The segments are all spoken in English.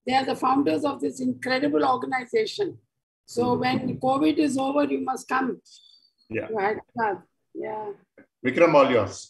They are the founders of this incredible organization. So when COVID is over, you must come. Yeah. Yeah. Vikram, all yours.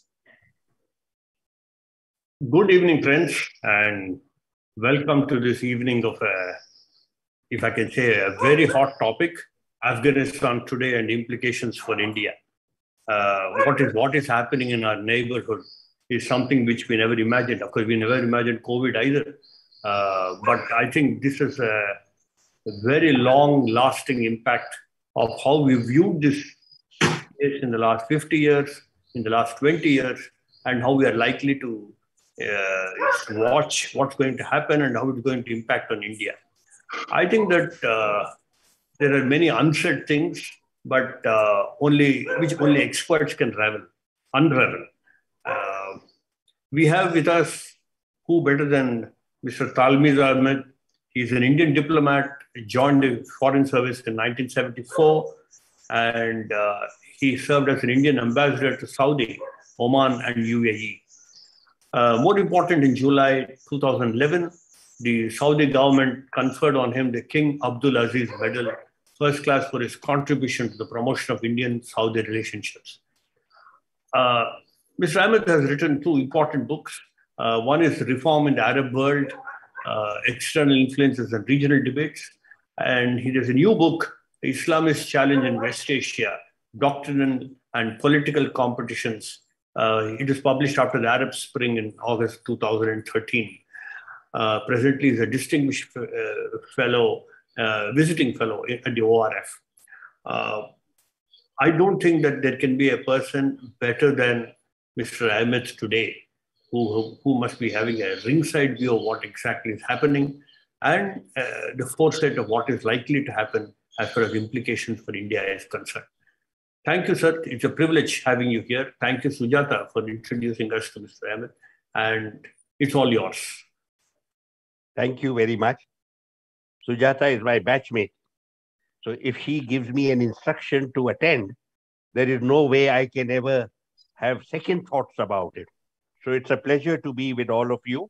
Good evening, friends, and welcome to this evening of if I can say, a very hot topic, Afghanistan today and implications for India. What is happening in our neighborhood is something which we never imagined. Of course, we never imagined COVID either. But I think this is a very long-lasting impact of how we viewed this case in the last 50 years, in the last 20 years, and how we are likely to watch what's going to happen and how it's going to impact on India. I think that there are many unsaid things, but which only experts can unravel. We have with us, who better than Mr. Talmiz Ahmed. He's an Indian diplomat, joined the Foreign Service in 1974, and he served as an Indian ambassador to Saudi, Oman, and UAE. More important, in July 2011, the Saudi government conferred on him the King Abdulaziz Medal, first class, for his contribution to the promotion of Indian-Saudi relationships. Mr. Ahmed has written two important books. One is Reform in the Arab World, External Influences and Regional Debates. And he has a new book, Islamist Challenge in West Asia, Doctrinal and Political Competitions. It was published after the Arab Spring in August 2013. Presently, he is a distinguished visiting fellow at the ORF. I don't think that there can be a person better than Mr. Ahmed today, who must be having a ringside view of what exactly is happening and the foresight of what is likely to happen as far as implications for India is concerned. Thank you, sir. It's a privilege having you here. Thank you, Sujata, for introducing us to Mr. Ahmed. And it's all yours. Thank you very much. Sujata is my batchmate. So if she gives me an instruction to attend, there is no way I can ever have second thoughts about it. So it's a pleasure to be with all of you.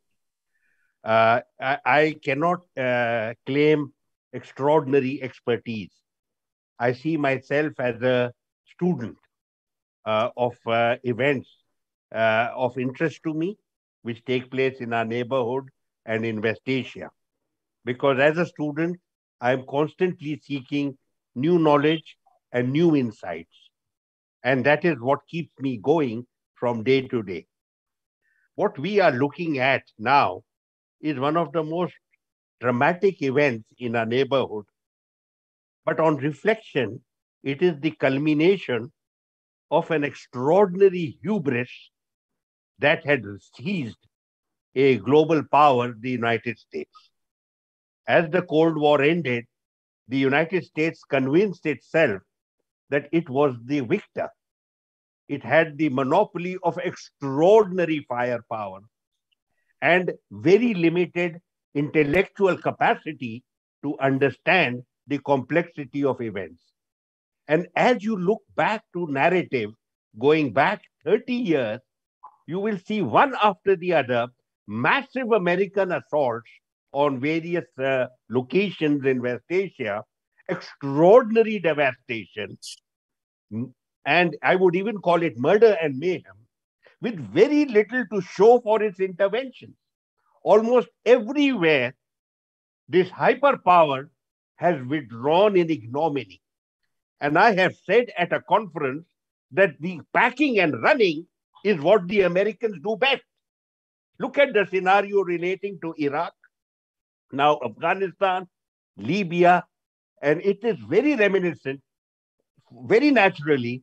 I cannot claim extraordinary expertise. I see myself as a student of events of interest to me, which take place in our neighborhood and in West Asia. Because as a student, I'm constantly seeking new knowledge and new insights. And that is what keeps me going from day to day. What we are looking at now is one of the most dramatic events in our neighborhood. But on reflection, it is the culmination of an extraordinary hubris that had seized a global power, the United States. As the Cold War ended, the United States convinced itself that it was the victor. It had the monopoly of extraordinary firepower and very limited intellectual capacity to understand the complexity of events. And as you look back to narrative, going back 30 years, you will see one after the other massive American assaults on various locations in West Asia, extraordinary devastation, and I would even call it murder and mayhem, with very little to show for its intervention. Almost everywhere, this hyperpower has withdrawn in ignominy. And I have said at a conference that the packing and running is what the Americans do best. Look at the scenario relating to Iraq, now Afghanistan, Libya, and it is very reminiscent, very naturally,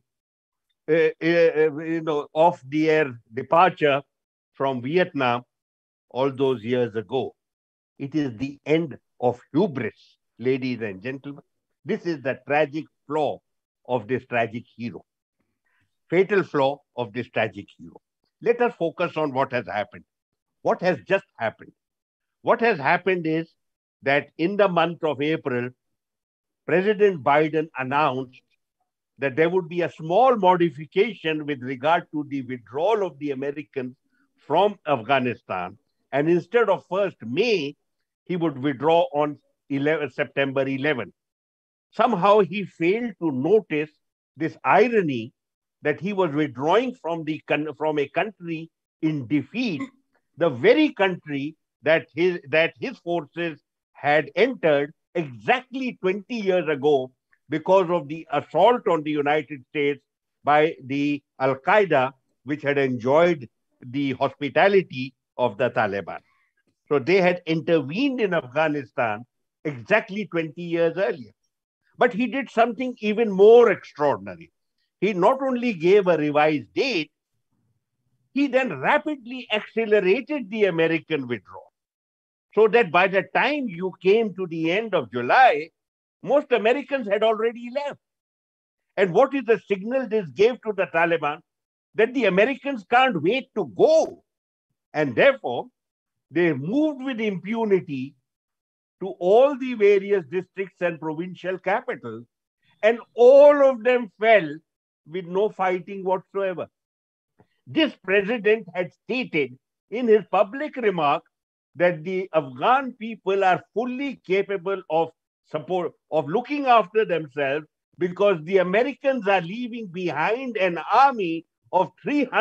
of their departure from Vietnam all those years ago. It is the end of hubris, ladies and gentlemen. This is the tragic flaw of this tragic hero. Fatal flaw of this tragic hero. Let us focus on what has happened. What has just happened? What has happened is that in the month of April, President Biden announced that there would be a small modification with regard to the withdrawal of the Americans from Afghanistan. And instead of 1st May, he would withdraw on September 11. Somehow he failed to notice this irony that he was withdrawing from a country in defeat, the very country that his forces had entered exactly 20 years ago because of the assault on the United States by the Al-Qaeda, which had enjoyed the hospitality of the Taliban. So they had intervened in Afghanistan exactly 20 years earlier. But he did something even more extraordinary. He not only gave a revised date, he then rapidly accelerated the American withdrawal. So that by the time you came to the end of July, most Americans had already left. And what is the signal this gave to the Taliban? That the Americans can't wait to go. And therefore, they moved with impunity to all the various districts and provincial capitals, and all of them fell with no fighting whatsoever. This president had stated in his public remark that the Afghan people are fully capable of looking after themselves because the Americans are leaving behind an army of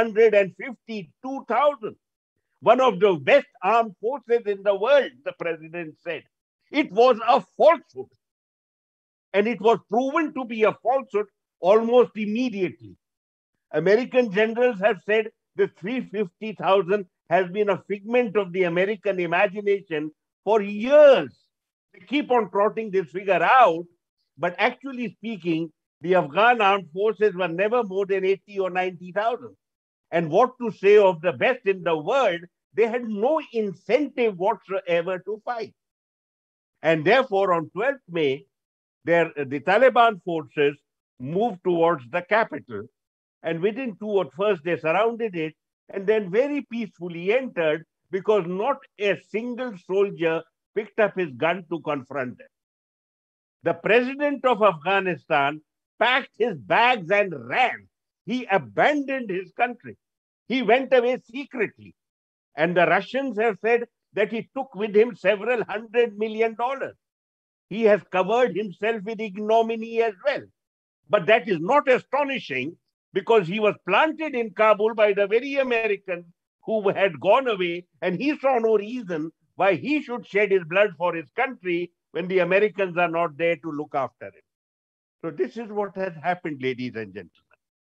352,000. One of the best armed forces in the world, the president said. It was a falsehood. And it was proven to be a falsehood almost immediately. American generals have said the 350,000 has been a figment of the American imagination for years. They keep on trotting this figure out, but actually speaking, the Afghan armed forces were never more than 80 or 90,000. And what to say of the best in the world, they had no incentive whatsoever to fight. And therefore, on 12th May, the Taliban forces moved towards the capital. And within first they surrounded it and then very peacefully entered because not a single soldier picked up his gun to confront them. The president of Afghanistan packed his bags and ran. He abandoned his country. He went away secretly. And the Russians have said that he took with him several $100 million. He has covered himself with ignominy as well. But that is not astonishing because he was planted in Kabul by the very Americans who had gone away, and he saw no reason why he should shed his blood for his country when the Americans are not there to look after him. So this is what has happened, ladies and gentlemen.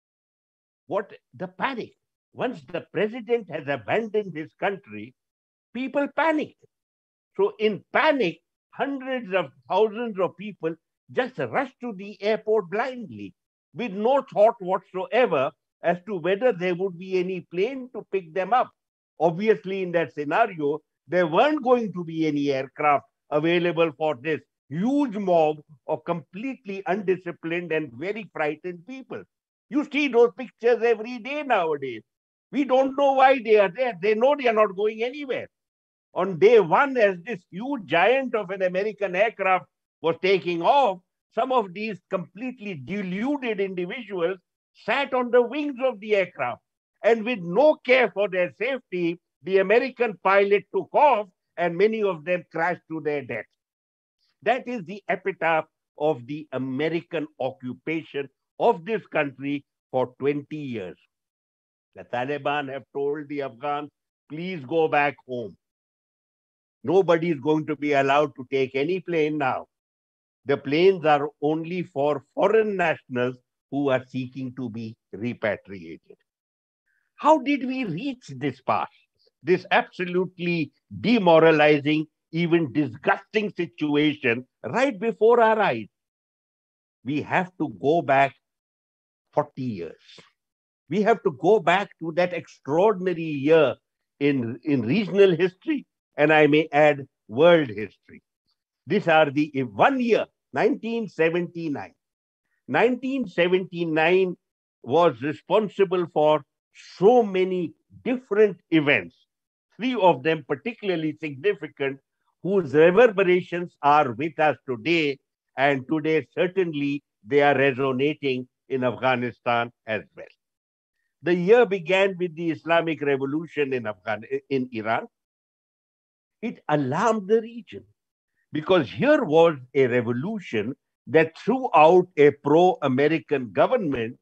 The panic. Once the president has abandoned his country, people panic. So in panic, hundreds of thousands of people just rush to the airport blindly with no thought whatsoever as to whether there would be any plane to pick them up. Obviously, in that scenario, there weren't going to be any aircraft available for this huge mob of completely undisciplined and very frightened people. You see those pictures every day nowadays. We don't know why they are there. They know they are not going anywhere. On day one, as this huge giant of an American aircraft was taking off, some of these completely deluded individuals sat on the wings of the aircraft. And with no care for their safety, the American pilot took off and many of them crashed to their death. That is the epitaph of the American occupation of this country for 20 years. The Taliban have told the Afghans, please go back home. Nobody is going to be allowed to take any plane now. The planes are only for foreign nationals who are seeking to be repatriated. How did we reach this pass? This absolutely demoralizing, even disgusting situation right before our eyes. We have to go back 40 years. We have to go back to that extraordinary year in regional history, and I may add world history. These are the 1 year, 1979. 1979 was responsible for so many different events, 3 of them particularly significant, whose reverberations are with us today, and today certainly they are resonating in Afghanistan as well. The year began with the Islamic Revolution in Iran. it alarmed the region because here was a revolution that threw out a pro-American government,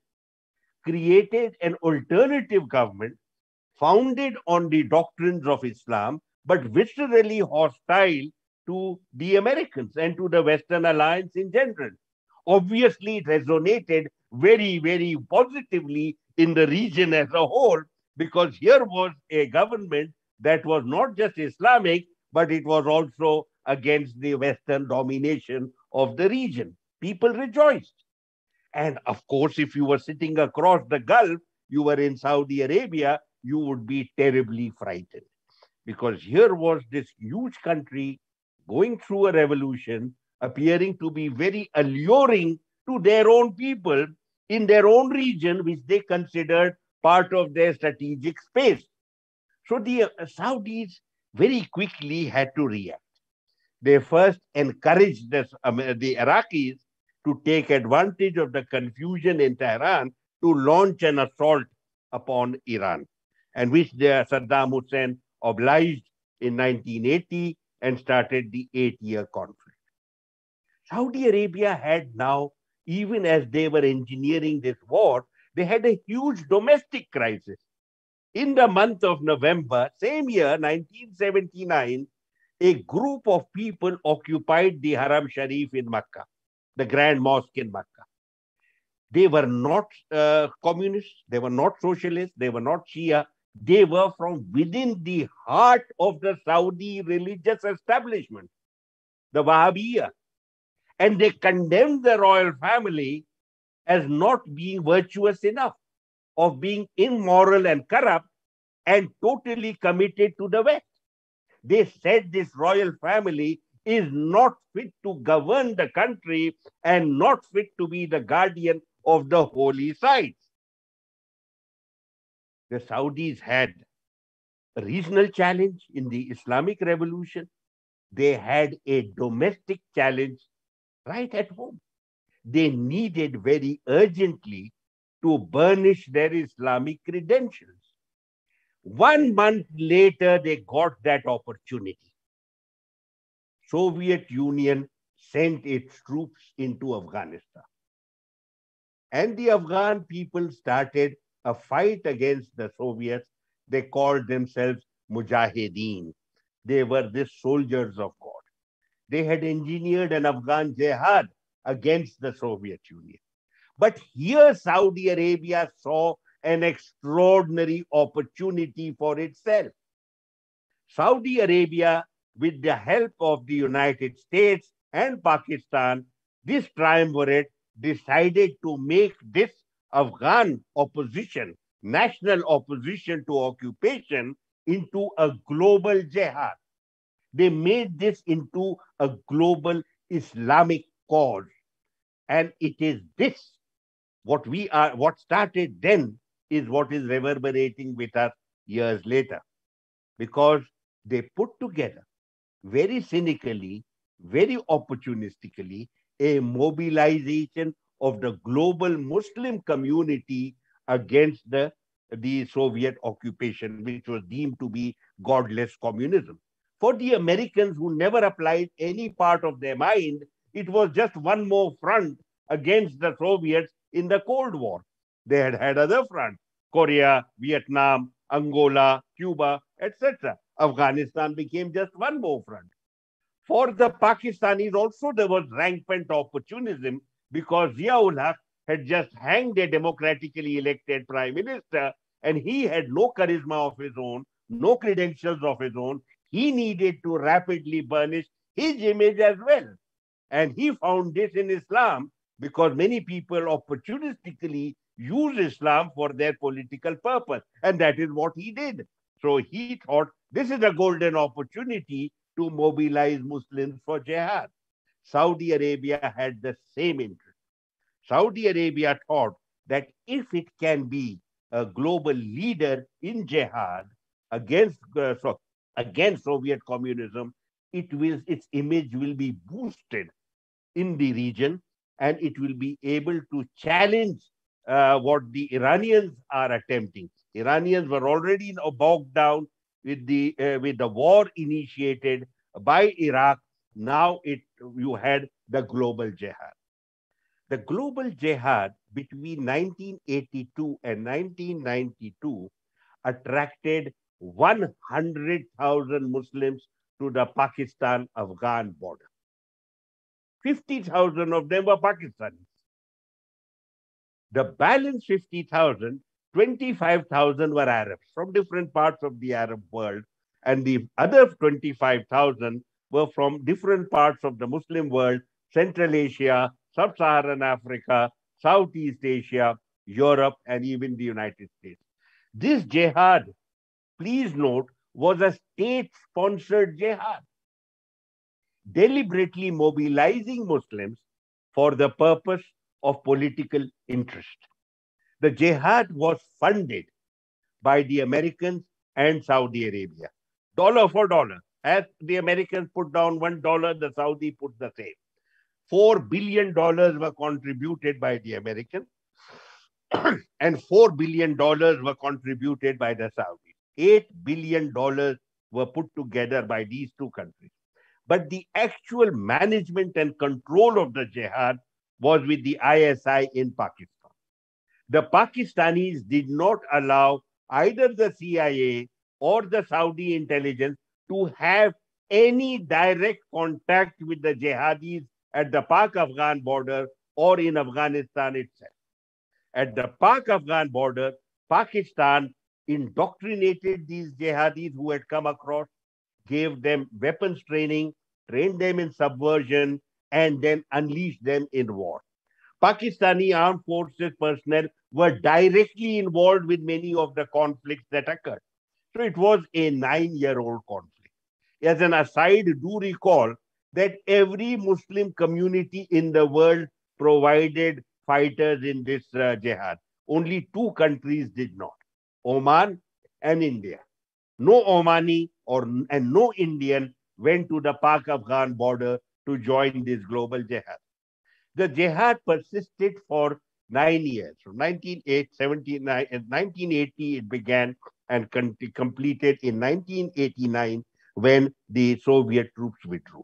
created an alternative government founded on the doctrines of Islam, but viscerally hostile to the Americans and to the Western alliance in general. Obviously, it resonated very, very positively in the region as a whole, because here was a government that was not just Islamic, but it was also against the Western domination of the region. People rejoiced. And of course, if you were sitting across the Gulf, you were in Saudi Arabia, you would be terribly frightened. Because here was this huge country going through a revolution, appearing to be very alluring to their own people in their own region, which they considered part of their strategic space. So the Saudis very quickly had to react. They first encouraged the Iraqis to take advantage of the confusion in Tehran to launch an assault upon Iran, and which Saddam Hussein obliged in 1980 and started the 8-year conflict. Saudi Arabia had now, even as they were engineering this war, they had a huge domestic crisis. In the month of November, same year, 1979, a group of people occupied the Haram Sharif in Mecca, the Grand Mosque in Mecca. They were not communists, they were not socialists, they were not Shia. They were from within the heart of the Saudi religious establishment, the Wahhabiyya. And they condemned the royal family as not being virtuous enough, of being immoral and corrupt and totally committed to the West. They said this royal family is not fit to govern the country and not fit to be the guardian of the holy sites. The Saudis had a regional challenge in the Islamic Revolution. They had a domestic challenge right at home. They needed very urgently to burnish their Islamic credentials. 1 month later, they got that opportunity. Soviet Union sent its troops into Afghanistan. And the Afghan people started a fight against the Soviets. They called themselves Mujahideen. They were the soldiers of God. They had engineered an Afghan jihad against the Soviet Union. But here Saudi Arabia saw an extraordinary opportunity for itself. Saudi Arabia, with the help of the United States and Pakistan, this triumvirate decided to make this Afghan opposition, national opposition to occupation, into a global jihad. They made this into a global Islamic cause. And it is this, what started then is what is reverberating with us years later. Because they put together very cynically, very opportunistically, a mobilization of the global Muslim community against the Soviet occupation, which was deemed to be godless communism. For the Americans, who never applied any part of their mind, it was just one more front against the Soviets in the Cold War. They had had other fronts: Korea, Vietnam, Angola, Cuba, etc. Afghanistan became just one more front. For the Pakistanis also, there was rampant opportunism, because Zia-ul Haq had just hanged a democratically elected prime minister, and he had no charisma of his own, no credentials of his own. He needed to rapidly burnish his image as well. And he found this in Islam, because many people opportunistically use Islam for their political purpose. And that is what he did. So he thought this is a golden opportunity to mobilize Muslims for jihad. Saudi Arabia had the same interest. Saudi Arabia thought that if it can be a global leader in jihad against Soviet communism, its image will be boosted in the region, and it will be able to challenge what the Iranians are attempting. Iranians were already bogged down with the war initiated by Iraq, now you had the global jihad. The global jihad between 1982 and 1992 attracted 100,000 Muslims to the Pakistan-Afghan border. 50,000 of them were Pakistanis. The balance 50,000, 25,000 were Arabs from different parts of the Arab world, and the other 25,000 were from different parts of the Muslim world, Central Asia, Sub-Saharan Africa, Southeast Asia, Europe, and even the United States. This jihad, please note, was a state-sponsored jihad, deliberately mobilizing Muslims for the purpose of political interest. The jihad was funded by the Americans and Saudi Arabia, dollar for dollar. As the Americans put down $1, the Saudi put the same. $4 billion were contributed by the Americans and $4 billion were contributed by the Saudis. $8 billion were put together by these two countries. But the actual management and control of the jihad was with the ISI in Pakistan. The Pakistanis did not allow either the CIA or the Saudi intelligence to have any direct contact with the jihadis at the Pak-Afghan border or in Afghanistan itself. At the Pak-Afghan border, Pakistan indoctrinated these jihadis who had come across, gave them weapons training, trained them in subversion, and then unleashed them in war. Pakistani armed forces personnel were directly involved with many of the conflicts that occurred. So it was a 9-year-old conflict. As an aside, do recall that every Muslim community in the world provided fighters in this jihad. Only 2 countries did not, Oman and India. No Omani and no Indian went to the Pak-Afghan border to join this global jihad. The jihad persisted for 9 years. From 1980 it began and completed in 1989 when the Soviet troops withdrew.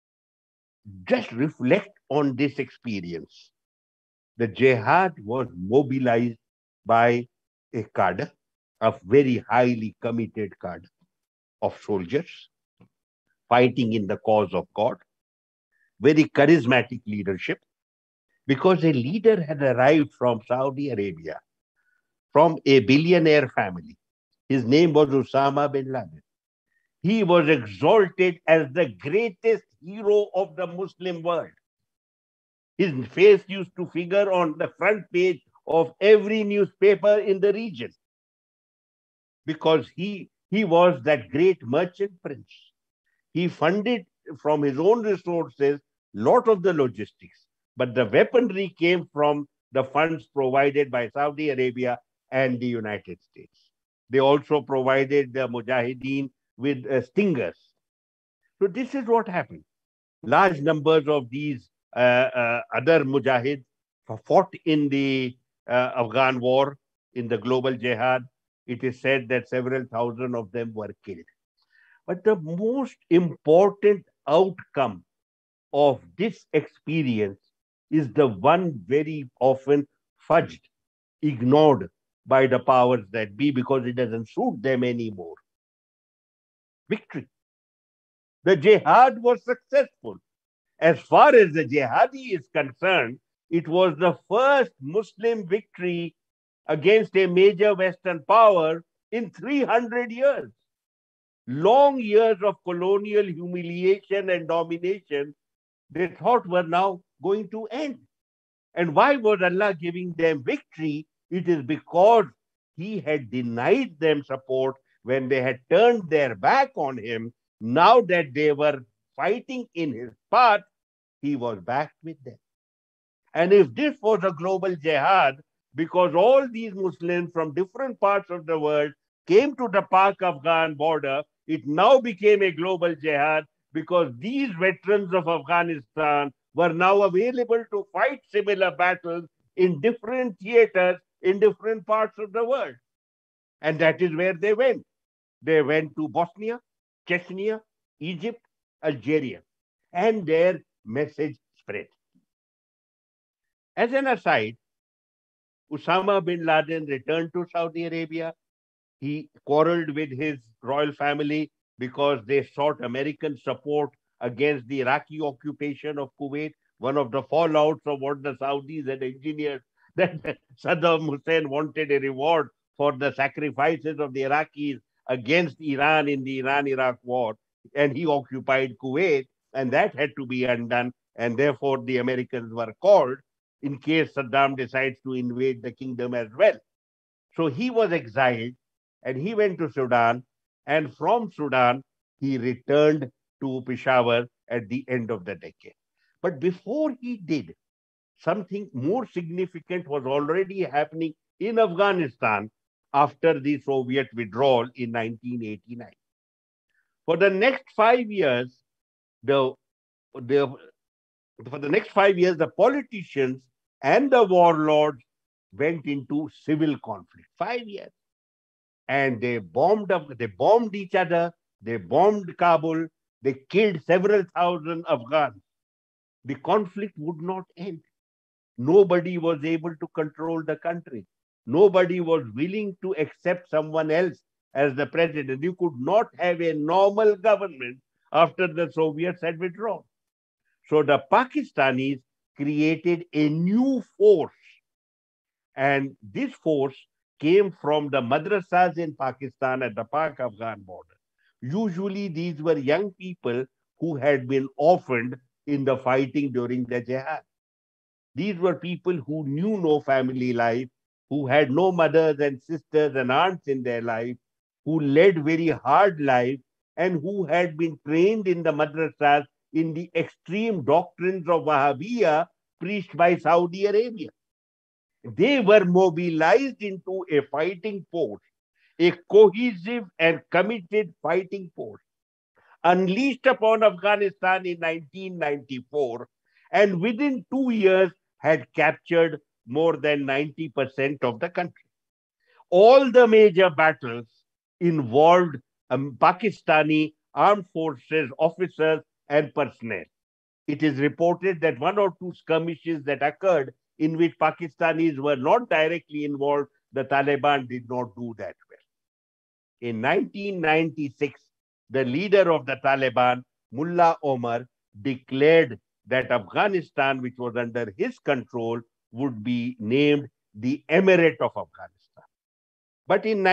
Just reflect on this experience. The jihad was mobilized by a cadre, a very highly committed cadre of soldiers fighting in the cause of God, very charismatic leadership, because a leader had arrived from Saudi Arabia, from a billionaire family. His name was Osama bin Laden. He was exalted as the greatest hero of the Muslim world. His face used to figure on the front page of every newspaper in the region because he was that great merchant prince. He funded from his own resources lot of the logistics, but the weaponry came from the funds provided by Saudi Arabia and the United States. They also provided the Mujahideen with stingers. So this is what happened. Large numbers of these other Mujahids fought in the Afghan war, in the global jihad. It is said that several thousand of them were killed. But the most important outcome of this experience is the one very often fudged, ignored by the powers that be because it doesn't suit them anymore. Victory. The jihad was successful. As far as the jihadi is concerned, it was the first Muslim victory against a major Western power in 300 years. Long years of colonial humiliation and domination, they thought were now going to end. And why was Allah giving them victory? It is because He had denied them support when they had turned their back on Him. Now that they were fighting in His path, He was back with them. And if this was a global jihad, because all these Muslims from different parts of the world came to the Pak-Afghan border, it now became a global jihad because these veterans of Afghanistan were now available to fight similar battles in different theaters in different parts of the world. And that is where they went. They went to Bosnia, Chechnya, Egypt, Algeria, and their message spread. As an aside, Osama bin Laden returned to Saudi Arabia. He quarreled with his royal family because they sought American support against the Iraqi occupation of Kuwait. One of the fallouts of what the Saudis had engineered, that Saddam Hussein wanted a reward for the sacrifices of the Iraqis against Iran in the Iran-Iraq war, and he occupied Kuwait, and that had to be undone, and therefore the Americans were called in case Saddam decides to invade the kingdom as well. So he was exiled, and he went to Sudan, and from Sudan, he returned to Peshawar at the end of the decade. But before he did, something more significant was already happening in Afghanistan after the Soviet withdrawal in 1989. For the next 5 years, the politicians and the warlords went into civil conflict. 5 years. And they bombed each other, they bombed Kabul, they killed several thousand Afghans. The conflict would not end. Nobody was able to control the country. Nobody was willing to accept someone else as the president. You could not have a normal government after the Soviets had withdrawn. So the Pakistanis created a new force. And this force came from the madrasas in Pakistan at the Pak-Afghan border. Usually these were young people who had been orphaned in the fighting during the jihad. These were people who knew no family life, who had no mothers and sisters and aunts in their life, who led very hard life, and who had been trained in the madrasas in the extreme doctrines of Wahhabiyya preached by Saudi Arabia. They were mobilized into a fighting force, a cohesive and committed fighting force, unleashed upon Afghanistan in 1994, and within 2 years had captured more than 90% of the country. All the major battles involved Pakistani armed forces, officers, and personnel. It is reported that 1 or 2 skirmishes that occurred in which Pakistanis were not directly involved, the Taliban did not do that well. In 1996, the leader of the Taliban, Mullah Omar, declared that Afghanistan, which was under his control, would be named the Emirate of Afghanistan. But in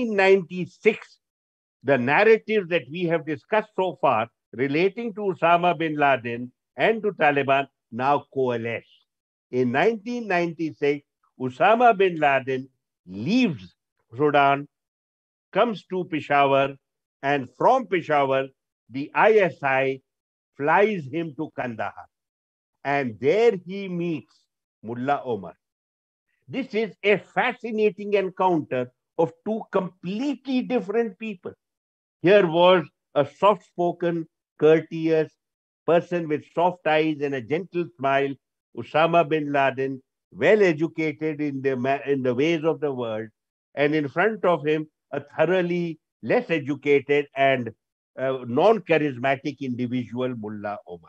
1996, the narrative that we have discussed so far relating to Osama bin Laden and to Taliban now coalesce. In 1996, Osama bin Laden leaves Sudan, comes to Peshawar, and from Peshawar, the ISI flies him to Kandahar. And there he meets Mullah Omar. This is a fascinating encounter of 2 completely different people. Here was a soft-spoken, courteous person with soft eyes and a gentle smile, Osama bin Laden, well educated in the ways of the world, and in front of him, a thoroughly less educated and non-charismatic individual, Mullah Omar.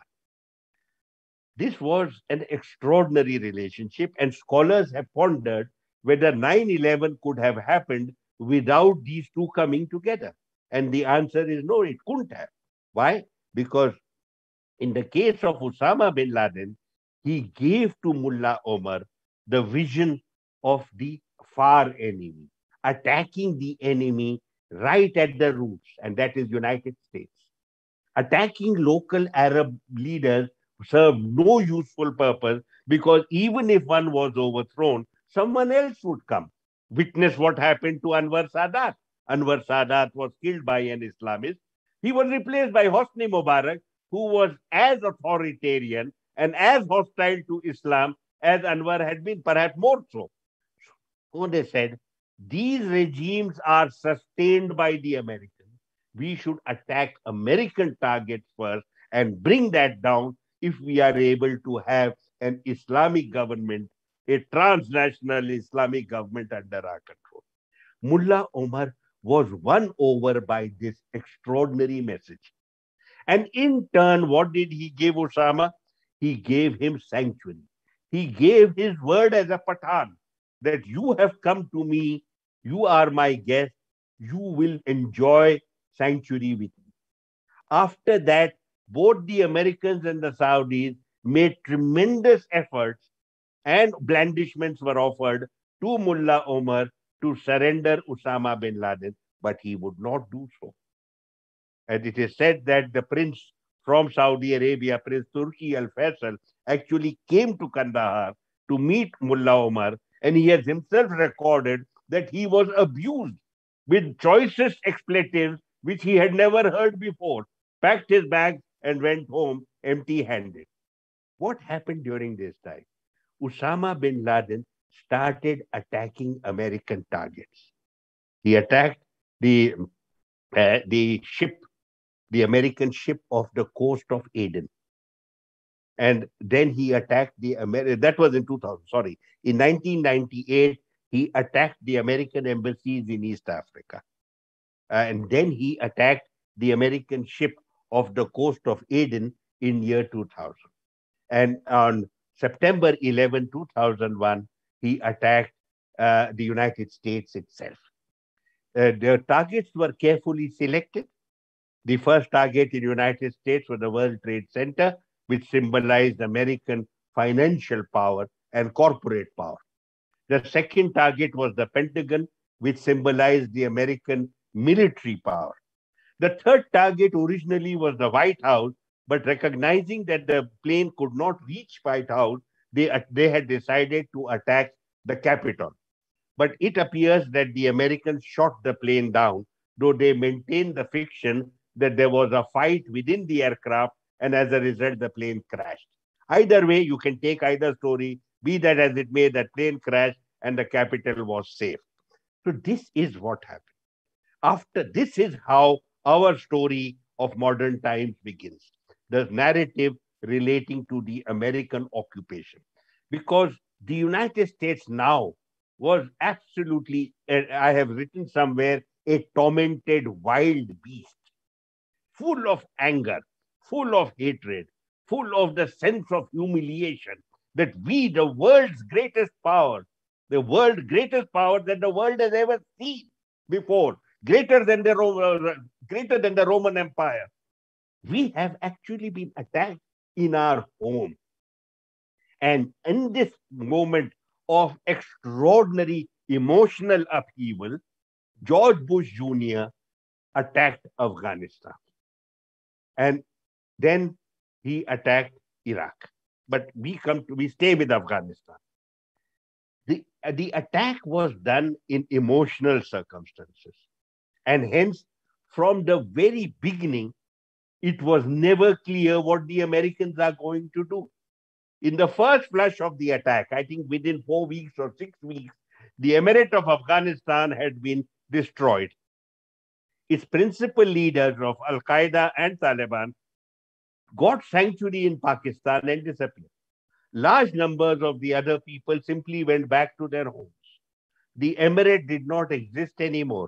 This was an extraordinary relationship, and scholars have pondered whether 9/11 could have happened without these 2 coming together. And the answer is no, it couldn't have. Why? Because in the case of Osama bin Laden, he gave to Mullah Omar the vision of the far enemy, attacking the enemy right at the roots, and that is United States. Attacking local Arab leaders served no useful purpose, because even if one was overthrown, someone else would come. Witness what happened to Anwar Sadat. Anwar Sadat was killed by an Islamist. He was replaced by Hosni Mubarak, who was as authoritarian and as hostile to Islam as Anwar had been, perhaps more so. So they said, these regimes are sustained by the Americans. We should attack American targets first and bring that down if we are able to have an Islamic government, a transnational Islamic government under our control. Mullah Omar was won over by this extraordinary message. And in turn, what did he give Osama? He gave him sanctuary. He gave his word as a Pathan that you have come to me, you are my guest, you will enjoy sanctuary with me. After that, both the Americans and the Saudis made tremendous efforts and blandishments were offered to Mullah Omar to surrender Osama bin Laden, but he would not do so. And it is said that the prince from Saudi Arabia, Prince Turki Al Faisal, actually came to Kandahar to meet Mullah Omar, and he has himself recorded that he was abused with choicest expletives which he had never heard before, packed his bags and went home empty handed. What happened during this time? Osama bin Laden started attacking American targets. He attacked the ship, the American ship off the coast of Aden. And then he attacked that was in 2000, sorry. In 1998, he attacked the American embassies in East Africa. And then he attacked the American ship off the coast of Aden in year 2000. And on September 11, 2001, he attacked the United States itself. The targets were carefully selected. The first target in the United States was the World Trade Center, which symbolized American financial power and corporate power. The second target was the Pentagon, which symbolized the American military power. The third target originally was the White House, but recognizing that the plane could not reach White House, they had decided to attack the Capitol. But it appears that the Americans shot the plane down, though they maintained the fiction that there was a fight within the aircraft, and as a result, the plane crashed. Either way, you can take either story, be that as it may, that plane crashed and the Capitol was safe. So this is what happened. This is how our story of modern times begins. The narrative relating to the American occupation. Because the United States now was absolutely, I have written somewhere, a tormented wild beast, full of anger, full of hatred, full of the sense of humiliation that we, the world's greatest power, the greatest power that the world has ever seen before, greater than the Roman Empire, we have actually been attacked in our home. And in this moment of extraordinary emotional upheaval, George Bush Jr. attacked Afghanistan. And then he attacked Iraq. But we stay with Afghanistan. The attack was done in emotional circumstances. And hence, from the very beginning, it was never clear what the Americans are going to do. In the first flush of the attack, I think within 4 weeks or 6 weeks, the Emirate of Afghanistan had been destroyed. Its principal leaders of Al-Qaeda and Taliban got sanctuary in Pakistan and disappeared. Large numbers of the other people simply went back to their homes. The Emirate did not exist anymore.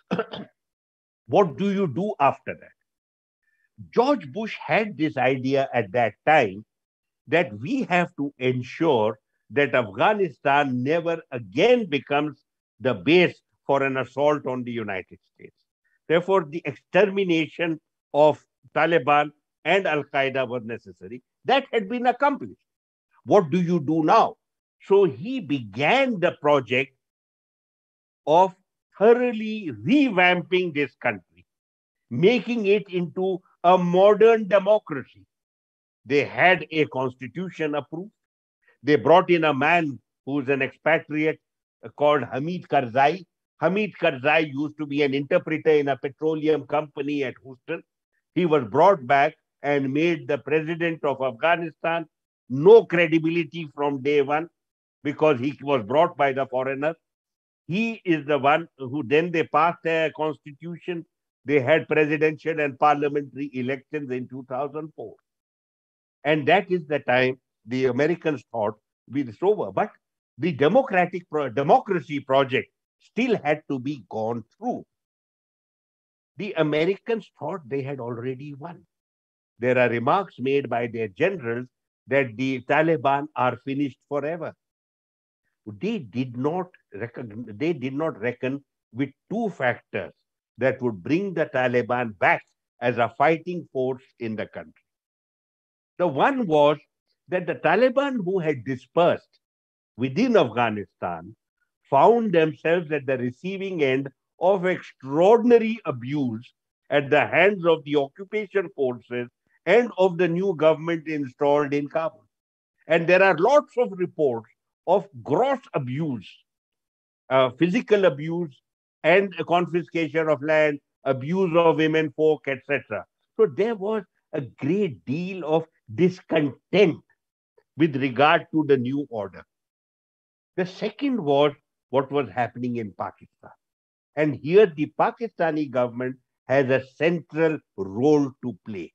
What do you do after that? George Bush had this idea at that time that we have to ensure that Afghanistan never again becomes the base for an assault on the United States. Therefore, the extermination of Taliban and Al-Qaeda was necessary. That had been accomplished. What do you do now? So he began the project of thoroughly revamping this country, making it into a modern democracy. They had a constitution approved. They brought in a man who's an expatriate called Hamid Karzai. Hamid Karzai used to be an interpreter in a petroleum company at Houston. He was brought back and made the president of Afghanistan. No credibility from day one because he was brought by the foreigners. He is the one who then they passed their constitution. They had presidential and parliamentary elections in 2004. And that is the time the Americans thought it's over. But the democracy project still had to be gone through. the Americans thought they had already won. There are remarks made by their generals that the Taliban are finished forever. They did not reckon with two factors that would bring the Taliban back as a fighting force in the country. The one was that the Taliban who had dispersed within Afghanistan found themselves at the receiving end of extraordinary abuse at the hands of the occupation forces and of the new government installed in Kabul. And there are lots of reports of gross abuse, physical abuse, and confiscation of land, abuse of women folk, etc. So there was a great deal of discontent with regard to the new order. The second was what was happening in Pakistan. And here the Pakistani government has a central role to play.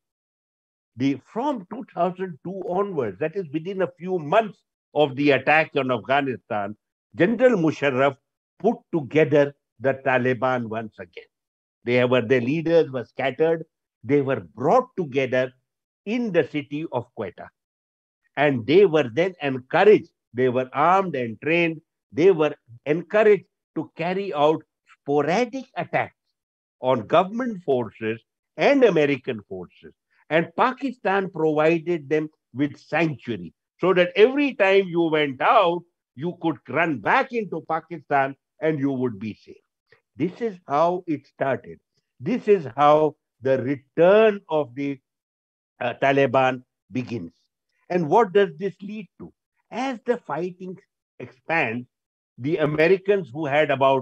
From 2002 onwards, that is within a few months of the attack on Afghanistan, General Musharraf put together the Taliban once again. Their leaders were scattered. They were brought together in the city of Quetta. And they were then encouraged. They were armed and trained. They were encouraged to carry out sporadic attacks on government forces and American forces. And Pakistan provided them with sanctuary so that every time you went out, you could run back into Pakistan and you would be safe. This is how it started. This is how the return of the Taliban begins. And what does this lead to? As the fighting expands, the Americans who had about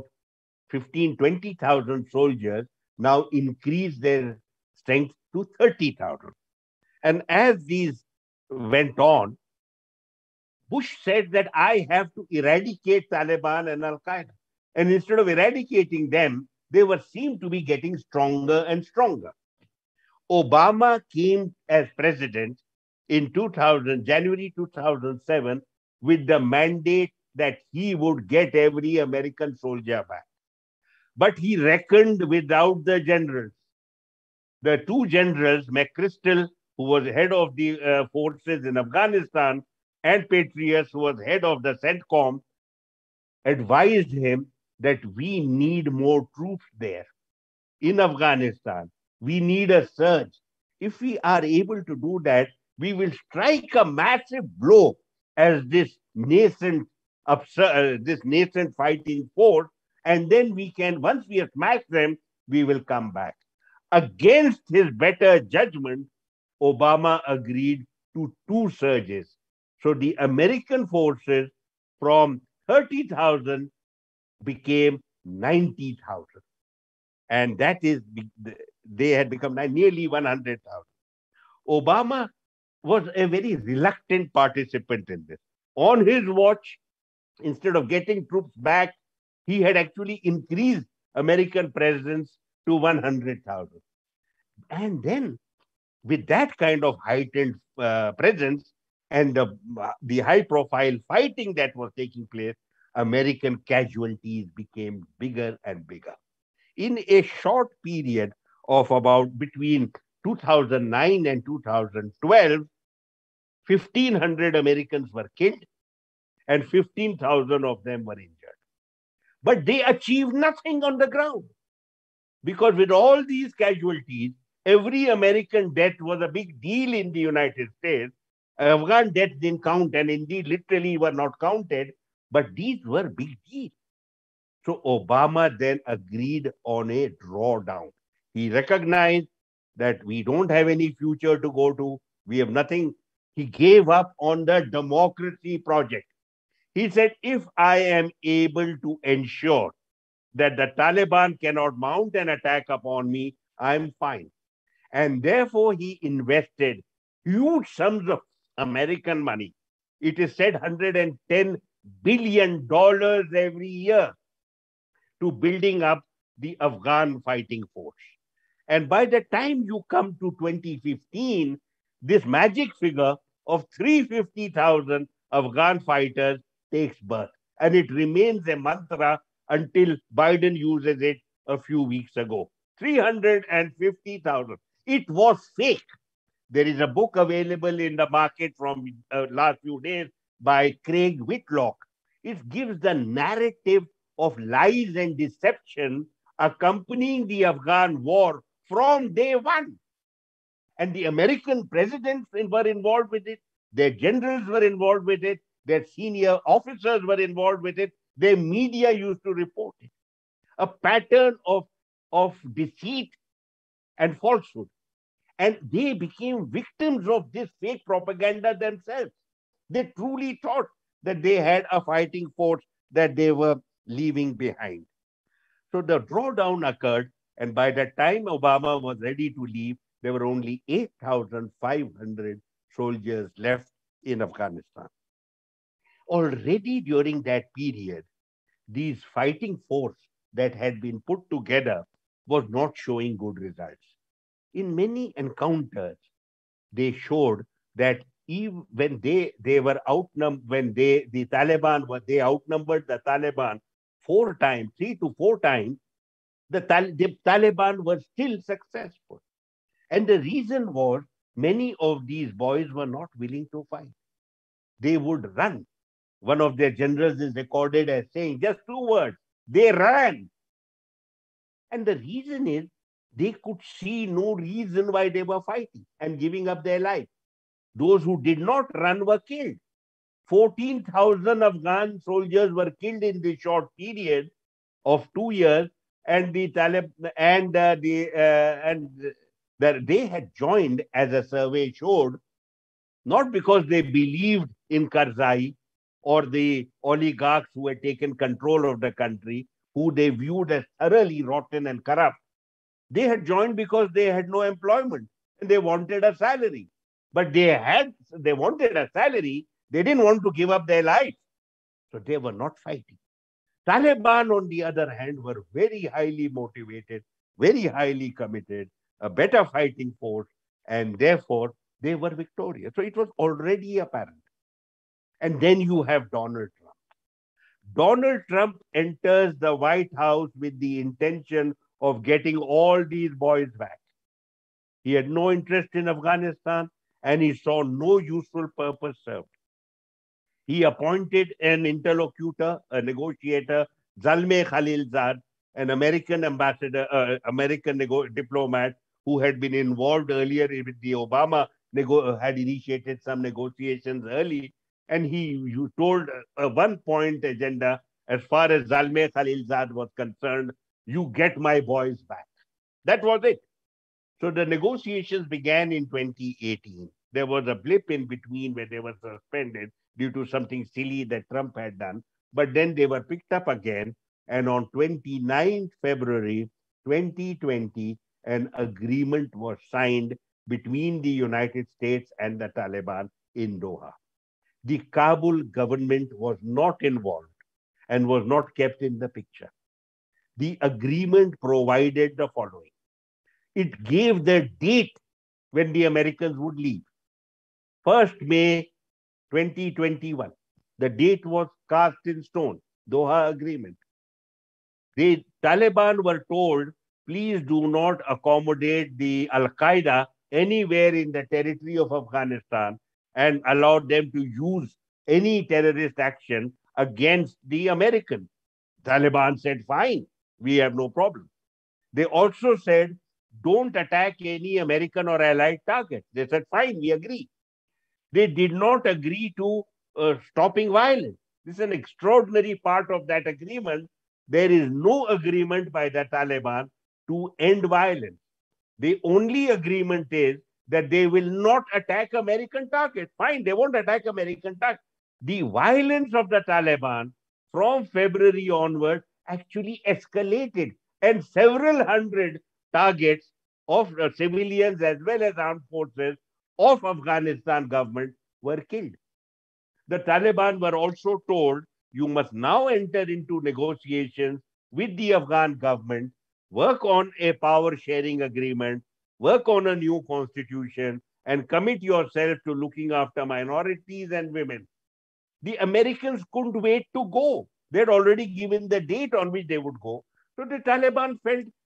20,000 soldiers now increase their strength to 30,000. And as these went on, Bush said that I have to eradicate Taliban and Al-Qaeda. And instead of eradicating them, they seemed to be getting stronger and stronger. Obama came as president in January 2007, with the mandate that he would get every American soldier back. But he reckoned without the generals. The two generals, McChrystal, who was head of the forces in Afghanistan, and Petraeus, who was head of the CENTCOM, advised him that we need more troops there in Afghanistan. We need a surge. If we are able to do that, we will strike a massive blow as this nascent fighting force, and then we can, once we have smashed them, we will come back. Against his better judgment, Obama agreed to two surges. So the American forces from 30,000 became 90,000. And that is, they had become nearly 100,000. Obama was a very reluctant participant in this. On his watch, instead of getting troops back, he had actually increased American presence to 100,000. And then, with that kind of heightened presence and the high-profile fighting that was taking place, American casualties became bigger and bigger. In a short period of about between 2009 and 2012, 1,500 Americans were killed and 15,000 of them were injured. But they achieved nothing on the ground, because with all these casualties, every American death was a big deal in the United States. Afghan deaths didn't count, and indeed literally were not counted, but these were big deals. So Obama then agreed on a drawdown. He recognized that we don't have any future to go to. We have nothing. He gave up on the democracy project. He said, if I am able to ensure that the Taliban cannot mount an attack upon me, I'm fine. And therefore, he invested huge sums of American money. It is said $110 billion every year to building up the Afghan fighting force. And by the time you come to 2015, this magic figure of 350,000 Afghan fighters takes birth. And it remains a mantra until Biden uses it a few weeks ago. 350,000. It was fake. There is a book available in the market from last few days by Craig Whitlock. It gives the narrative of lies and deception accompanying the Afghan war from day one. And the American presidents were involved with it. Their generals were involved with it. Their senior officers were involved with it. Their media used to report it. A pattern of deceit and falsehood. And they became victims of this fake propaganda themselves. They truly thought that they had a fighting force that they were leaving behind. So the drawdown occurred, and by the time Obama was ready to leave, there were only 8,500 soldiers left in Afghanistan. Already during that period, these fighting force that had been put together was not showing good results. In many encounters, they showed that even when they were outnumbered, when the Taliban were, they outnumbered the Taliban 3 to 4 times, the Taliban were still successful. And the reason was many of these boys were not willing to fight. They would run. One of their generals is recorded as saying just 2 words, they ran. And the reason is they could see no reason why they were fighting and giving up their life. Those who did not run were killed. 14,000 Afghan soldiers were killed in this short period of 2 years, and the Taliban that they had joined, as a survey showed, not because they believed in Karzai or the oligarchs who had taken control of the country, who they viewed as thoroughly rotten and corrupt. They had joined because they had no employment and they wanted a salary. But they wanted a salary, they didn't want to give up their life. So they were not fighting. Taliban, on the other hand, were very highly motivated, very highly committed, a better fighting force, and therefore they were victorious. So it was already apparent. And then you have Donald Trump. Donald Trump enters the White House with the intention of getting all these boys back. He had no interest in Afghanistan and he saw no useful purpose served. He appointed an interlocutor, a negotiator, Zalmay Khalilzad, an American ambassador, diplomat who had been involved earlier with the Obama, had initiated some negotiations early. And he told a one-point agenda, as far as Zalmay Khalilzad was concerned, you get my boys back. That was it. So the negotiations began in 2018. There was a blip in between where they were suspended due to something silly that Trump had done. But then they were picked up again. And on 29th February 2020, an agreement was signed between the United States and the Taliban in Doha. The Kabul government was not involved and was not kept in the picture. The agreement provided the following. It gave the date when the Americans would leave. 1st May 2021. The date was cast in stone, Doha Agreement. The Taliban were told, please do not accommodate the Al-Qaeda anywhere in the territory of Afghanistan and allow them to use any terrorist action against the Americans. Taliban said, fine, we have no problem. They also said, don't attack any American or allied targets. They said, fine, we agree. They did not agree to stopping violence. This is an extraordinary part of that agreement. There is no agreement by the Taliban to end violence. The only agreement is that they will not attack American targets. Fine, they won't attack American targets. The violence of the Taliban from February onward actually escalated, and several hundred targets of civilians as well as armed forces of Afghanistan government were killed. The Taliban were also told, you must now enter into negotiations with the Afghan government, work on a power sharing agreement, work on a new constitution, and commit yourself to looking after minorities and women. The Americans couldn't wait to go. They had already given the date on which they would go. So the Taliban felt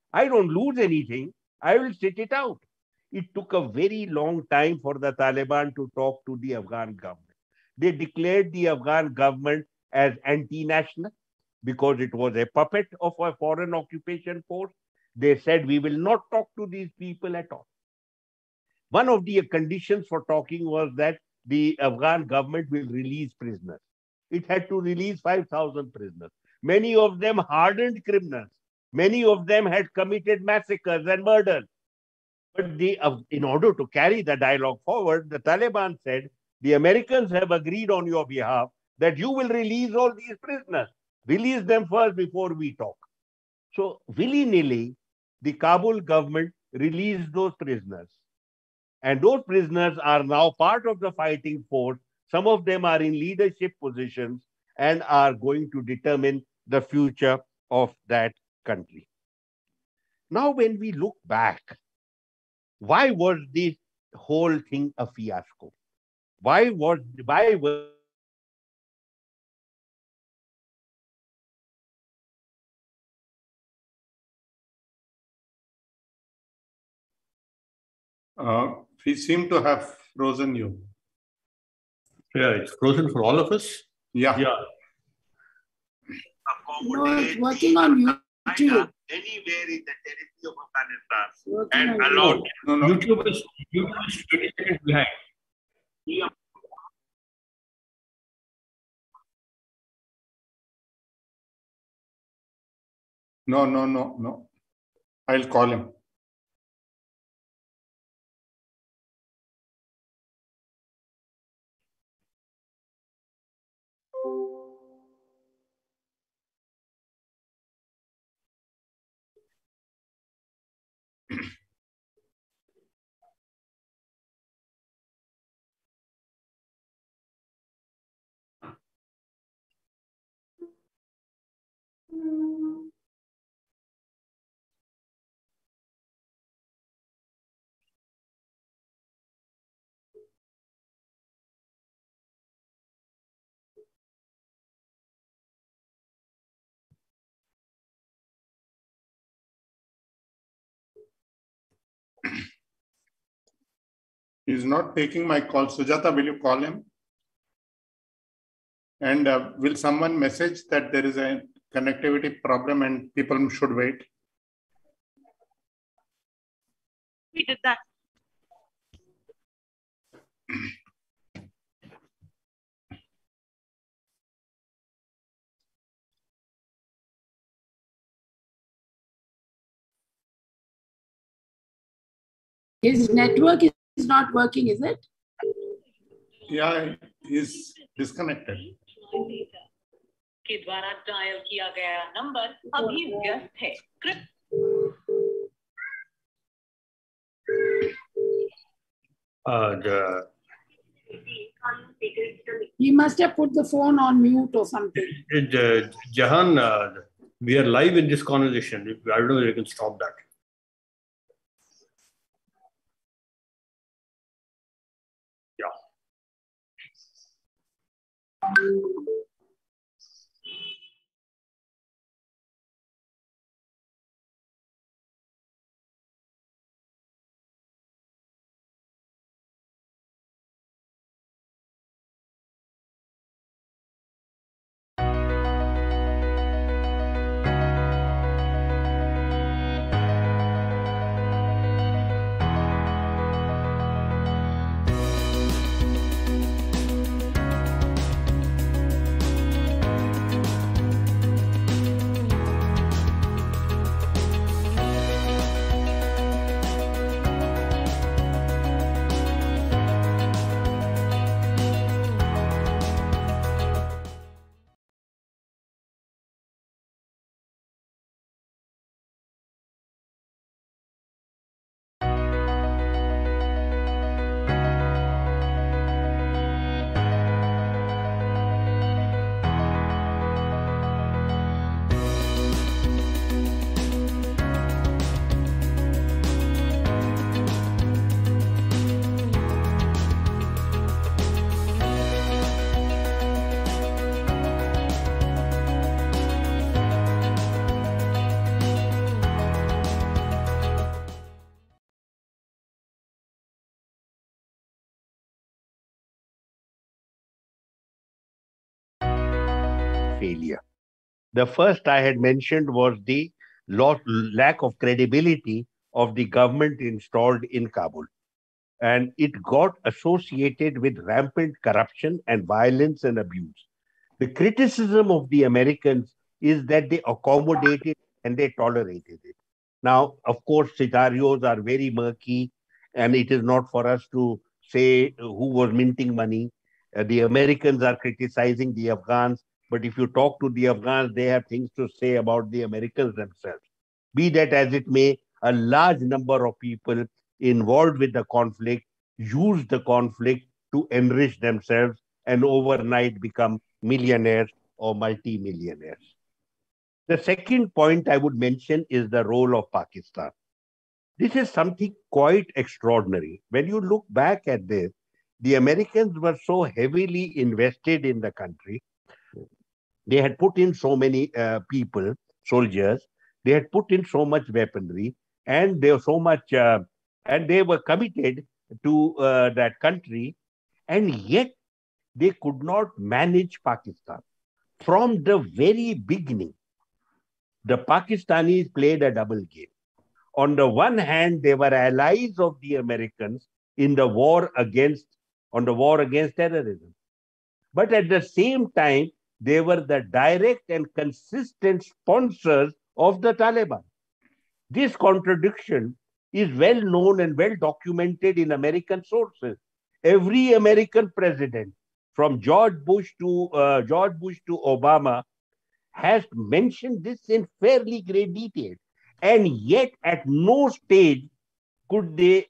I don't lose anything. I will sit it out. It took a very long time for the Taliban to talk to the Afghan government. They declared the Afghan government as anti-national because it was a puppet of a foreign occupation force. They said, we will not talk to these people at all. One of the conditions for talking was that the Afghan government will release prisoners. It had to release 5,000 prisoners. Many of them hardened criminals. Many of them had committed massacres and murders. But in order to carry the dialogue forward, the Taliban said, the Americans have agreed on your behalf that you will release all these prisoners. Release them first before we talk. So willy-nilly, the Kabul government released those prisoners. And those prisoners are now part of the fighting force. Some of them are in leadership positions and are going to determine the future of that country. Now, when we look back, why was this whole thing a fiasco? Why was We seem to have frozen you. Yeah, it's frozen for all of us. Yeah. Yeah. No, it's working on YouTube. Anywhere in the territory of Afghanistan Working and on allowed No, no. YouTube is 20 seconds behind. No. I'll call him. He's not taking my call. Sujata, will you call him? And will someone message that there is a connectivity problem and people should wait? We did that. His network is not working, is it? Yeah, he's disconnected. के द्वारा dial किया गया number अभी व्यस्त है। He must have put the phone on mute or something. Jahan, we are live in this conversation. I don't know if you can stop that. Yeah. failure. The first I had mentioned was the lack of credibility of the government installed in Kabul. And it got associated with rampant corruption and violence and abuse. The criticism of the Americans is that they accommodated and they tolerated it. Now, of course, scenarios are very murky, and it is not for us to say who was minting money. The Americans are criticizing the Afghans, but if you talk to the Afghans, they have things to say about the Americans themselves. Be that as it may, a large number of people involved with the conflict use the conflict to enrich themselves and overnight become millionaires or multi-millionaires. The second point I would mention is the role of Pakistan. This is something quite extraordinary. When you look back at this, the Americans were so heavily invested in the country. They had put in so many people, soldiers. They had put in so much weaponry, and they were so much, and they were committed to that country, and yet they could not manage Pakistan. From the very beginning, the Pakistanis played a double game. On the one hand, they were allies of the Americans in the war against terrorism. But at the same time, they were the direct and consistent sponsors of the Taliban. This contradiction is well known and well documented in American sources. Every American president, from George Bush to Obama, has mentioned this in fairly great detail, and yet at no stage could they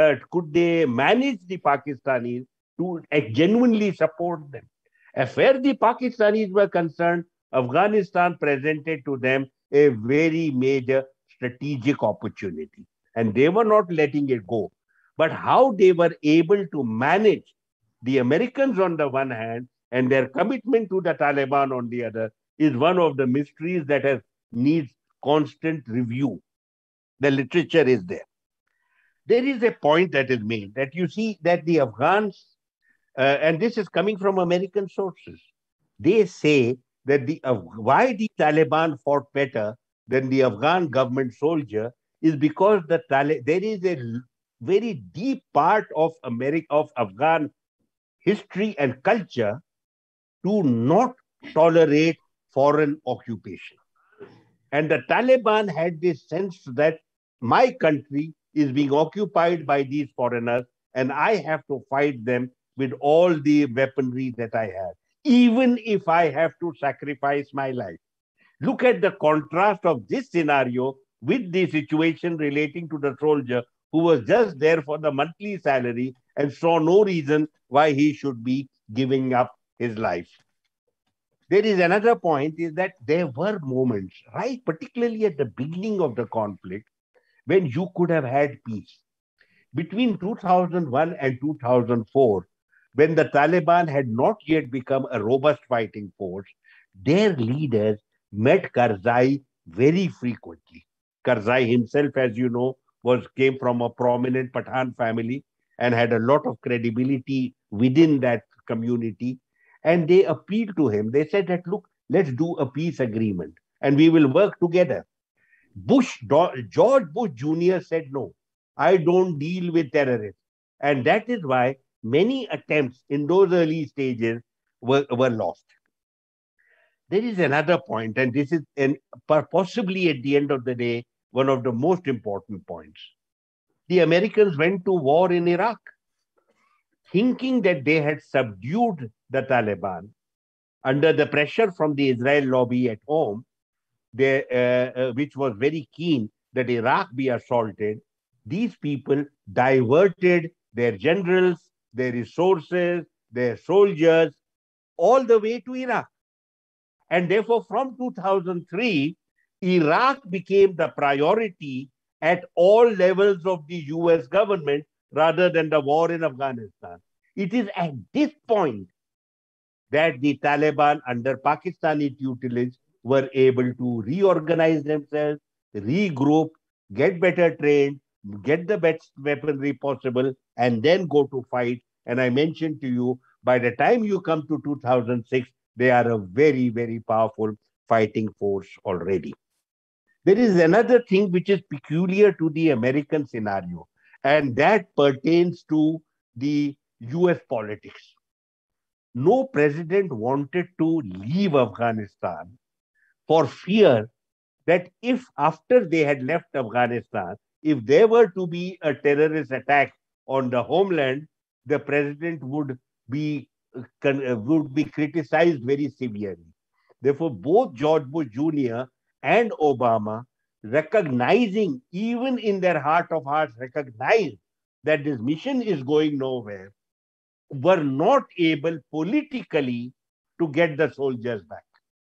manage the Pakistanis to genuinely support them. As far as the Pakistanis were concerned, Afghanistan presented to them a very major strategic opportunity, and they were not letting it go. But how they were able to manage the Americans on the one hand and their commitment to the Taliban on the other is one of the mysteries that needs constant review. The literature is there. There is a point that is made that you see that the Afghans, and this is coming from American sources, they say that why the Taliban fought better than the Afghan government soldier is because there is a very deep part of Afghan history and culture to not tolerate foreign occupation. And the Taliban had this sense that my country is being occupied by these foreigners, and I have to fight them with all the weaponry that I have, even if I have to sacrifice my life. Look at the contrast of this scenario with the situation relating to the soldier who was just there for the monthly salary and saw no reason why he should be giving up his life. There is another point, is that there were moments, right, particularly at the beginning of the conflict, when you could have had peace. Between 2001 and 2004, when the Taliban had not yet become a robust fighting force, their leaders met Karzai very frequently. Karzai himself, as you know, came from a prominent Pathan family and had a lot of credibility within that community. And they appealed to him. They said that, look, let's do a peace agreement and we will work together. George Bush Jr. said, no, I don't deal with terrorists. And that is why many attempts in those early stages were lost. There is another point, and this is possibly at the end of the day, one of the most important points. The Americans went to war in Iraq, thinking that they had subdued the Taliban. Under the pressure from the Israel lobby at home, which was very keen that Iraq be assaulted, these people diverted their generals, their resources, their soldiers, all the way to Iraq. And therefore, from 2003, Iraq became the priority at all levels of the US government rather than the war in Afghanistan. It is at this point that the Taliban, under Pakistani tutelage, were able to reorganize themselves, regroup, get better trained, get the best weaponry possible, and then go to fight. And I mentioned to you, by the time you come to 2006, they are a very, very powerful fighting force already. There is another thing which is peculiar to the American scenario, and that pertains to the US politics. No president wanted to leave Afghanistan for fear that if after they had left Afghanistan, if there were to be a terrorist attack on the homeland, the president would be criticized very severely. Therefore, both George Bush Jr. and Obama, recognizing, even in their heart of hearts, recognized that this mission is going nowhere, were not able politically to get the soldiers back